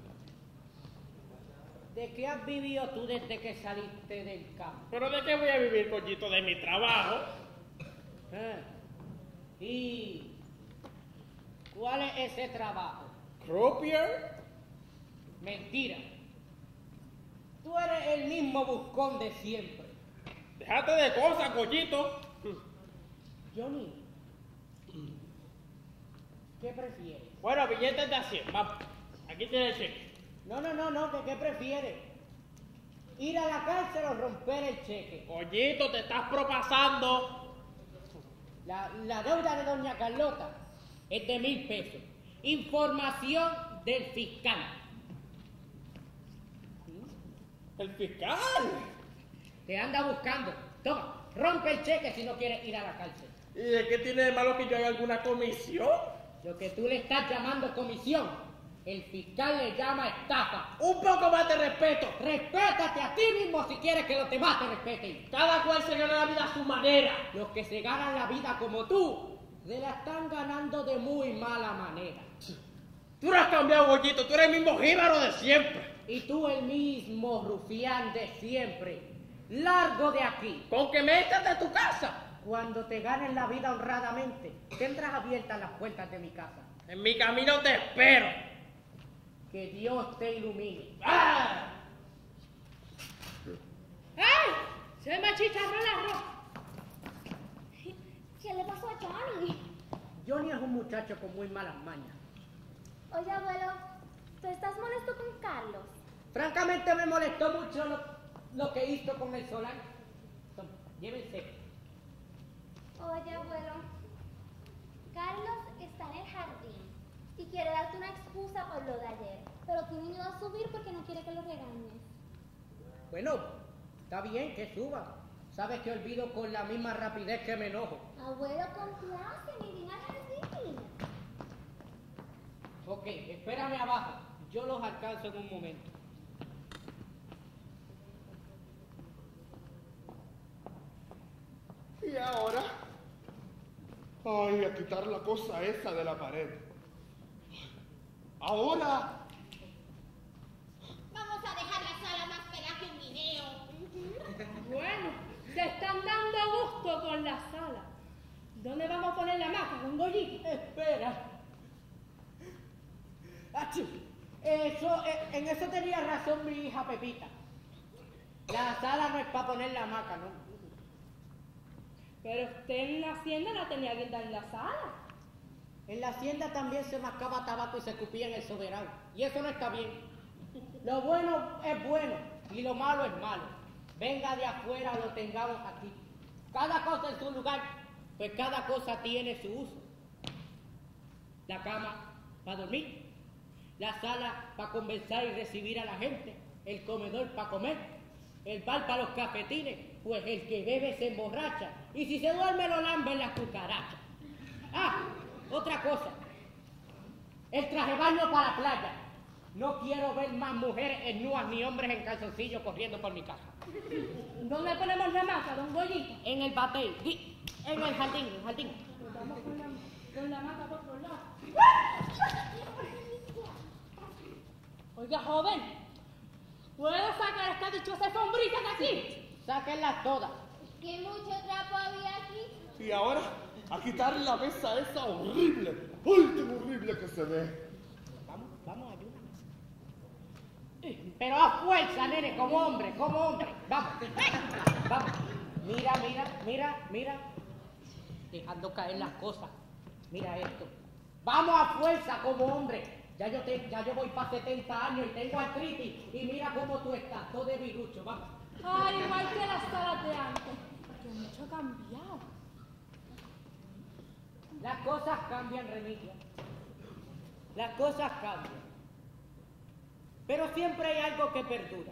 S6: ¿De qué has vivido tú desde que saliste del campo?
S7: ¿Pero de qué voy a vivir, coñito? De mi trabajo.
S6: ¿Eh? ¿Y cuál es ese trabajo?
S7: ¿Croupier?
S6: Mentira. Tú eres el mismo buscón de siempre.
S7: Déjate de cosas, coñito.
S6: Johnny, ¿qué prefieres?
S7: Bueno, billetes de a cien, vamos. Aquí tiene el cheque.
S6: No, no, no, no, ¿qué, qué prefieres? ¿Ir a la cárcel o romper el cheque?
S7: Coñito, te estás propasando.
S6: La, la deuda de doña Carlota es de mil pesos. Información del fiscal.
S7: ¿El fiscal?
S6: Te anda buscando. Toma, rompe el cheque si no quieres ir a la cárcel.
S7: ¿Y de qué tiene de malo que yo haga alguna comisión?
S6: Lo que tú le estás llamando comisión, el fiscal le llama estafa.
S7: Un poco más de respeto.
S6: Respétate a ti mismo si quieres que los demás te respeten.
S7: Cada cual se gana la vida a su manera.
S6: Los que se ganan la vida como tú, se la están ganando de muy mala manera.
S7: Tú no has cambiado, Goyito, tú eres el mismo jíbaro de siempre.
S6: Y tú el mismo rufián de siempre. Largo de aquí.
S7: Con que me echas de tu casa.
S6: Cuando te ganes la vida honradamente, tendrás abiertas las puertas de mi casa.
S7: En mi camino te espero.
S6: Que Dios te ilumine.
S7: ¡Ah!
S3: ¡Ay! Se me achicharró el arroz.
S9: ¿Qué le pasó a Johnny?
S6: Johnny es un muchacho con muy malas mañas.
S9: Oye, abuelo, ¿tú estás molesto con Carlos?
S6: Francamente me molestó mucho lo, lo que hizo con el solar. Toma, llévense.
S9: Oye, abuelo, Carlos está en el jardín y quiere darte una excusa por lo de ayer, pero tiene miedo a subir porque no quiere que lo regañes.
S6: Bueno, está bien que suba. Sabes que olvido con la misma rapidez que me enojo.
S9: Abuelo, compláceme, ven al jardín.
S6: Ok, espérame abajo. Yo los alcanzo en un momento.
S10: ¿Y ahora? Ay, a quitar la cosa esa de la pared. Ahora.
S11: Vamos a dejar la sala más pelada que un guineo.
S3: Bueno, se están dando gusto con la sala. ¿Dónde vamos a poner la hamaca, don Goyito?
S6: Espera. Achú. Eso, eh, en eso tenía razón mi hija Pepita. La sala no es para poner la hamaca, ¿no?
S3: Pero usted en la hacienda no tenía guinda en la sala.
S6: En la hacienda también se mascaba tabaco y se escupía en el soberano. Y eso no está bien. Lo bueno es bueno y lo malo es malo. Venga de afuera o lo tengamos aquí. Cada cosa en su lugar, pues cada cosa tiene su uso. La cama para dormir, la sala para conversar y recibir a la gente, el comedor para comer, el bar para los cafetines, pues el que bebe se emborracha y si se duerme lo lamben las cucarachas. Ah, otra cosa, el traje baño para la playa. No quiero ver más mujeres ennuas ni hombres en calzoncillos corriendo por mi casa.
S3: ¿Dónde ponemos la hamaca, don Goyito?
S6: En el batey, di- en el jardín, en el jardín.
S3: Pues vamos con la, con la hamaca por otro lado. Oiga, joven, ¿puedo sacar esta dichosa alfombrita de aquí?
S6: Sáquenlas todas.
S11: ¿Qué mucho trapo había aquí?
S10: Y ahora, a quitar la mesa esa horrible. ¡Ay, qué horrible que se ve!
S6: Vamos, vamos, ayúdame. Pero a fuerza, nene, como hombre, como hombre. Vamos, vamos. Mira, mira, mira, mira. Dejando caer las cosas. Mira esto. Vamos a fuerza como hombre. Ya yo, te, ya yo voy para setenta años y tengo artritis. Y mira cómo tú estás, todo de virucho, vamos.
S3: Ay, igual que las salas de antes. Que mucho ha cambiado.
S6: Las cosas cambian, Remigio. Las cosas cambian. Pero siempre hay algo que perdura.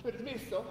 S10: Permiso.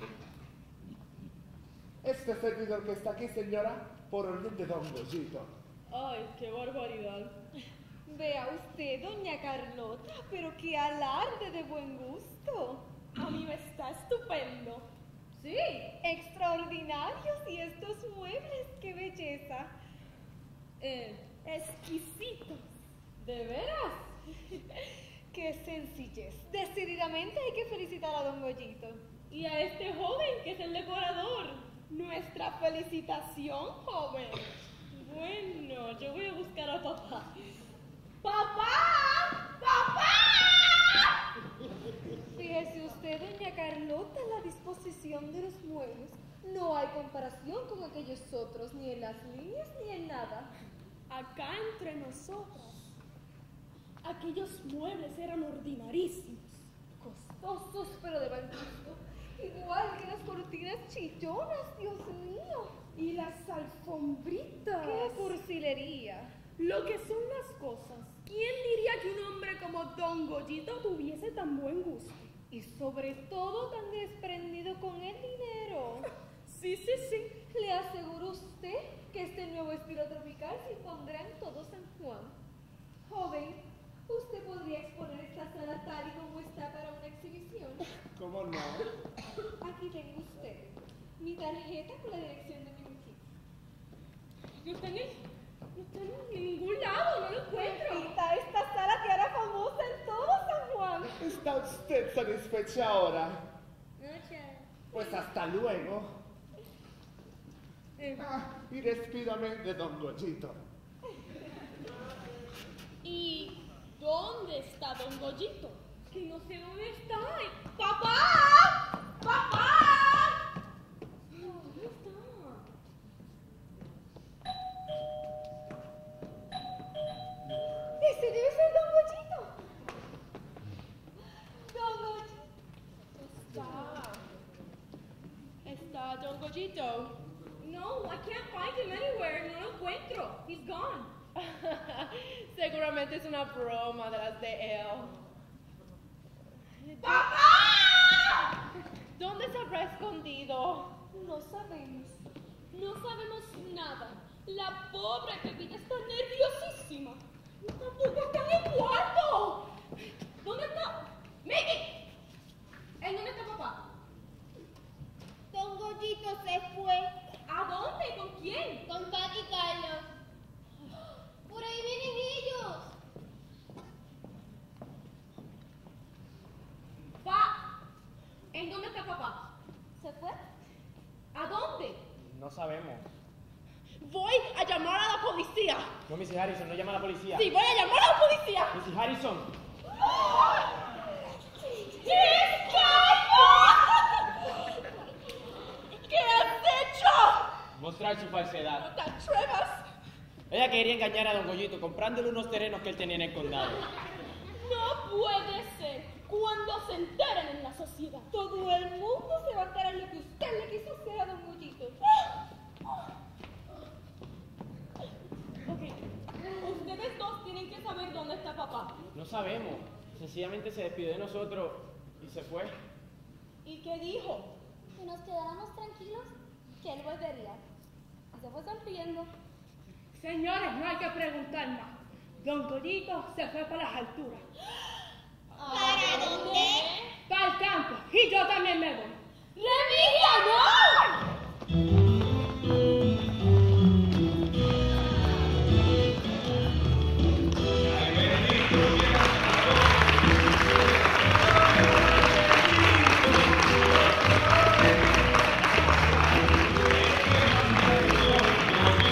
S10: Este servidor que está aquí, señora, por orden de don Goyito.
S3: Ay, qué barbaridad.
S2: Vea usted, doña Carlota, pero qué alarde de buen gusto.
S3: A mí me está estupendo.
S2: Sí, extraordinarios y estos muebles, qué belleza.
S3: Eh, exquisitos.
S2: ¿De veras? Qué sencillez. Decididamente hay que felicitar a don Goyito.
S3: Y a este joven que es el decorador. Nuestra felicitación, joven. Bueno, yo voy a buscar a papá. ¡Papá! ¡Papá!
S2: Fíjese usted, doña Carlota, la disposición de los muebles. No hay comparación con aquellos otros, ni en las líneas ni en nada.
S3: Acá entre nosotras, aquellos muebles eran ordinarísimos.
S2: Costosos, pero de buen gusto. Igual que las cortinas chillonas, Dios mío.
S3: Y las alfombritas.
S2: ¡Qué cursilería!
S3: Lo que son las cosas. ¿Quién diría que un hombre como Don Goyito tuviese tan buen gusto?
S2: Y sobre todo tan desprendido con el dinero.
S3: Sí, sí, sí.
S2: Le aseguro a usted que este nuevo estilo tropical se impondrá en todo San Juan. Joven, usted podría exponer esta sala tal y como está para una exhibición.
S10: ¿Cómo no?
S2: Aquí tengo usted mi tarjeta con la dirección de mi mujer.
S3: No está en, el, no está en ningún lado, no lo encuentro.
S2: Repita, esta sala que hará famosa en todo San Juan.
S10: ¿Está usted satisfecha ahora?
S9: Muchas.
S10: Pues hasta luego.
S3: Eh,
S10: Ah, y despídame de don Goyito.
S3: ¿Y dónde está Don Goyito? Que no sé dónde está. ¡Papá! ¡Papá! ¿Dónde está?
S2: Ese debe ser don Goyito. Don Goyito.
S3: Está. Está Don Goyito. No, I can't find him anywhere. No lo encuentro. He's gone. Seguramente es una broma de las de él. ¡Papá! ¿Dónde se habrá escondido?
S2: No sabemos.
S3: No sabemos nada. La pobre Pepita está nerviosísima. Tampoco está en el cuarto. ¿Dónde está? ¡Miki! ¿En dónde está papá?
S11: Don Goyito se fue
S3: ¿A dónde? ¿Con quién?
S11: con Pati y Carlos. Por ahí vienen ellos.
S3: Pa. ¿En dónde está papá?
S2: ¿Se fue?
S3: ¿A dónde?
S8: No sabemos.
S3: Voy a llamar a la policía.
S8: No, missus Harrison, no llama a la policía.
S3: Sí, voy a llamar a la policía.
S8: missus Harrison.
S3: ¿Qué has hecho?
S8: Mostrar su falsedad.
S3: No te atrevas.
S8: Ella quería engañar a don Goyito comprándole unos terrenos que él tenía en el condado.
S3: No puede ser. Cuando se enteren en la sociedad.
S2: Todo el mundo se va a enterar lo que usted le quiso hacer a don Goyito.
S3: Ok. Ustedes dos tienen que saber dónde está papá.
S8: No sabemos. Sencillamente se despidió de nosotros y se fue.
S3: ¿Y qué dijo?
S9: Si nos quedáramos tranquilos, que él volvería. Y se fue sonriendo.
S3: Señores, no hay que preguntar más. Don Goyito se fue para las alturas.
S11: ¿Para dónde?
S3: Para el campo. Y yo también me voy.
S11: ¡Remilia, no!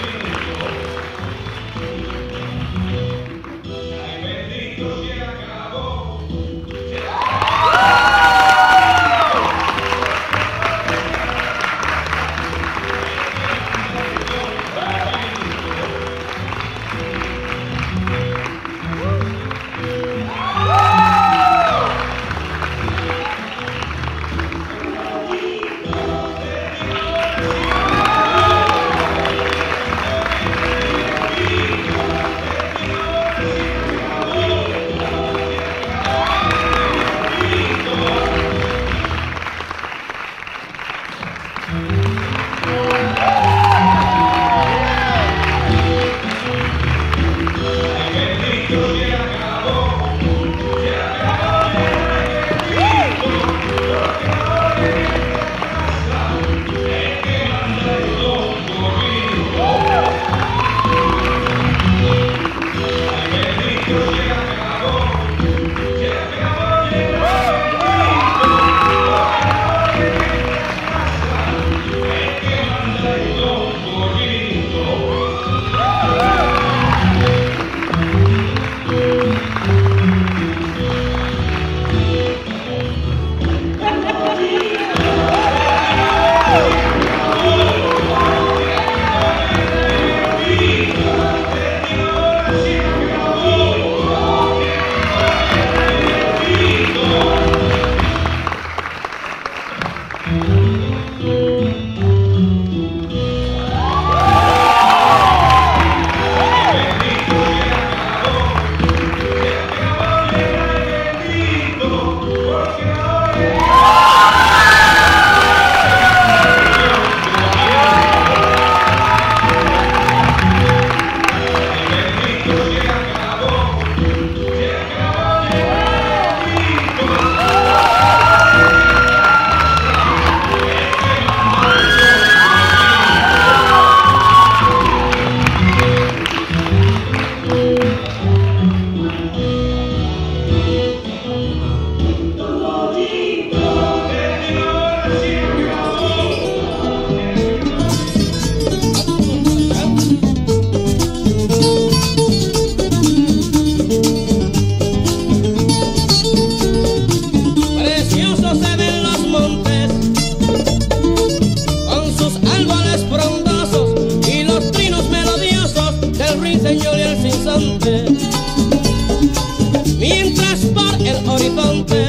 S12: Bendito sea cada el horizonte.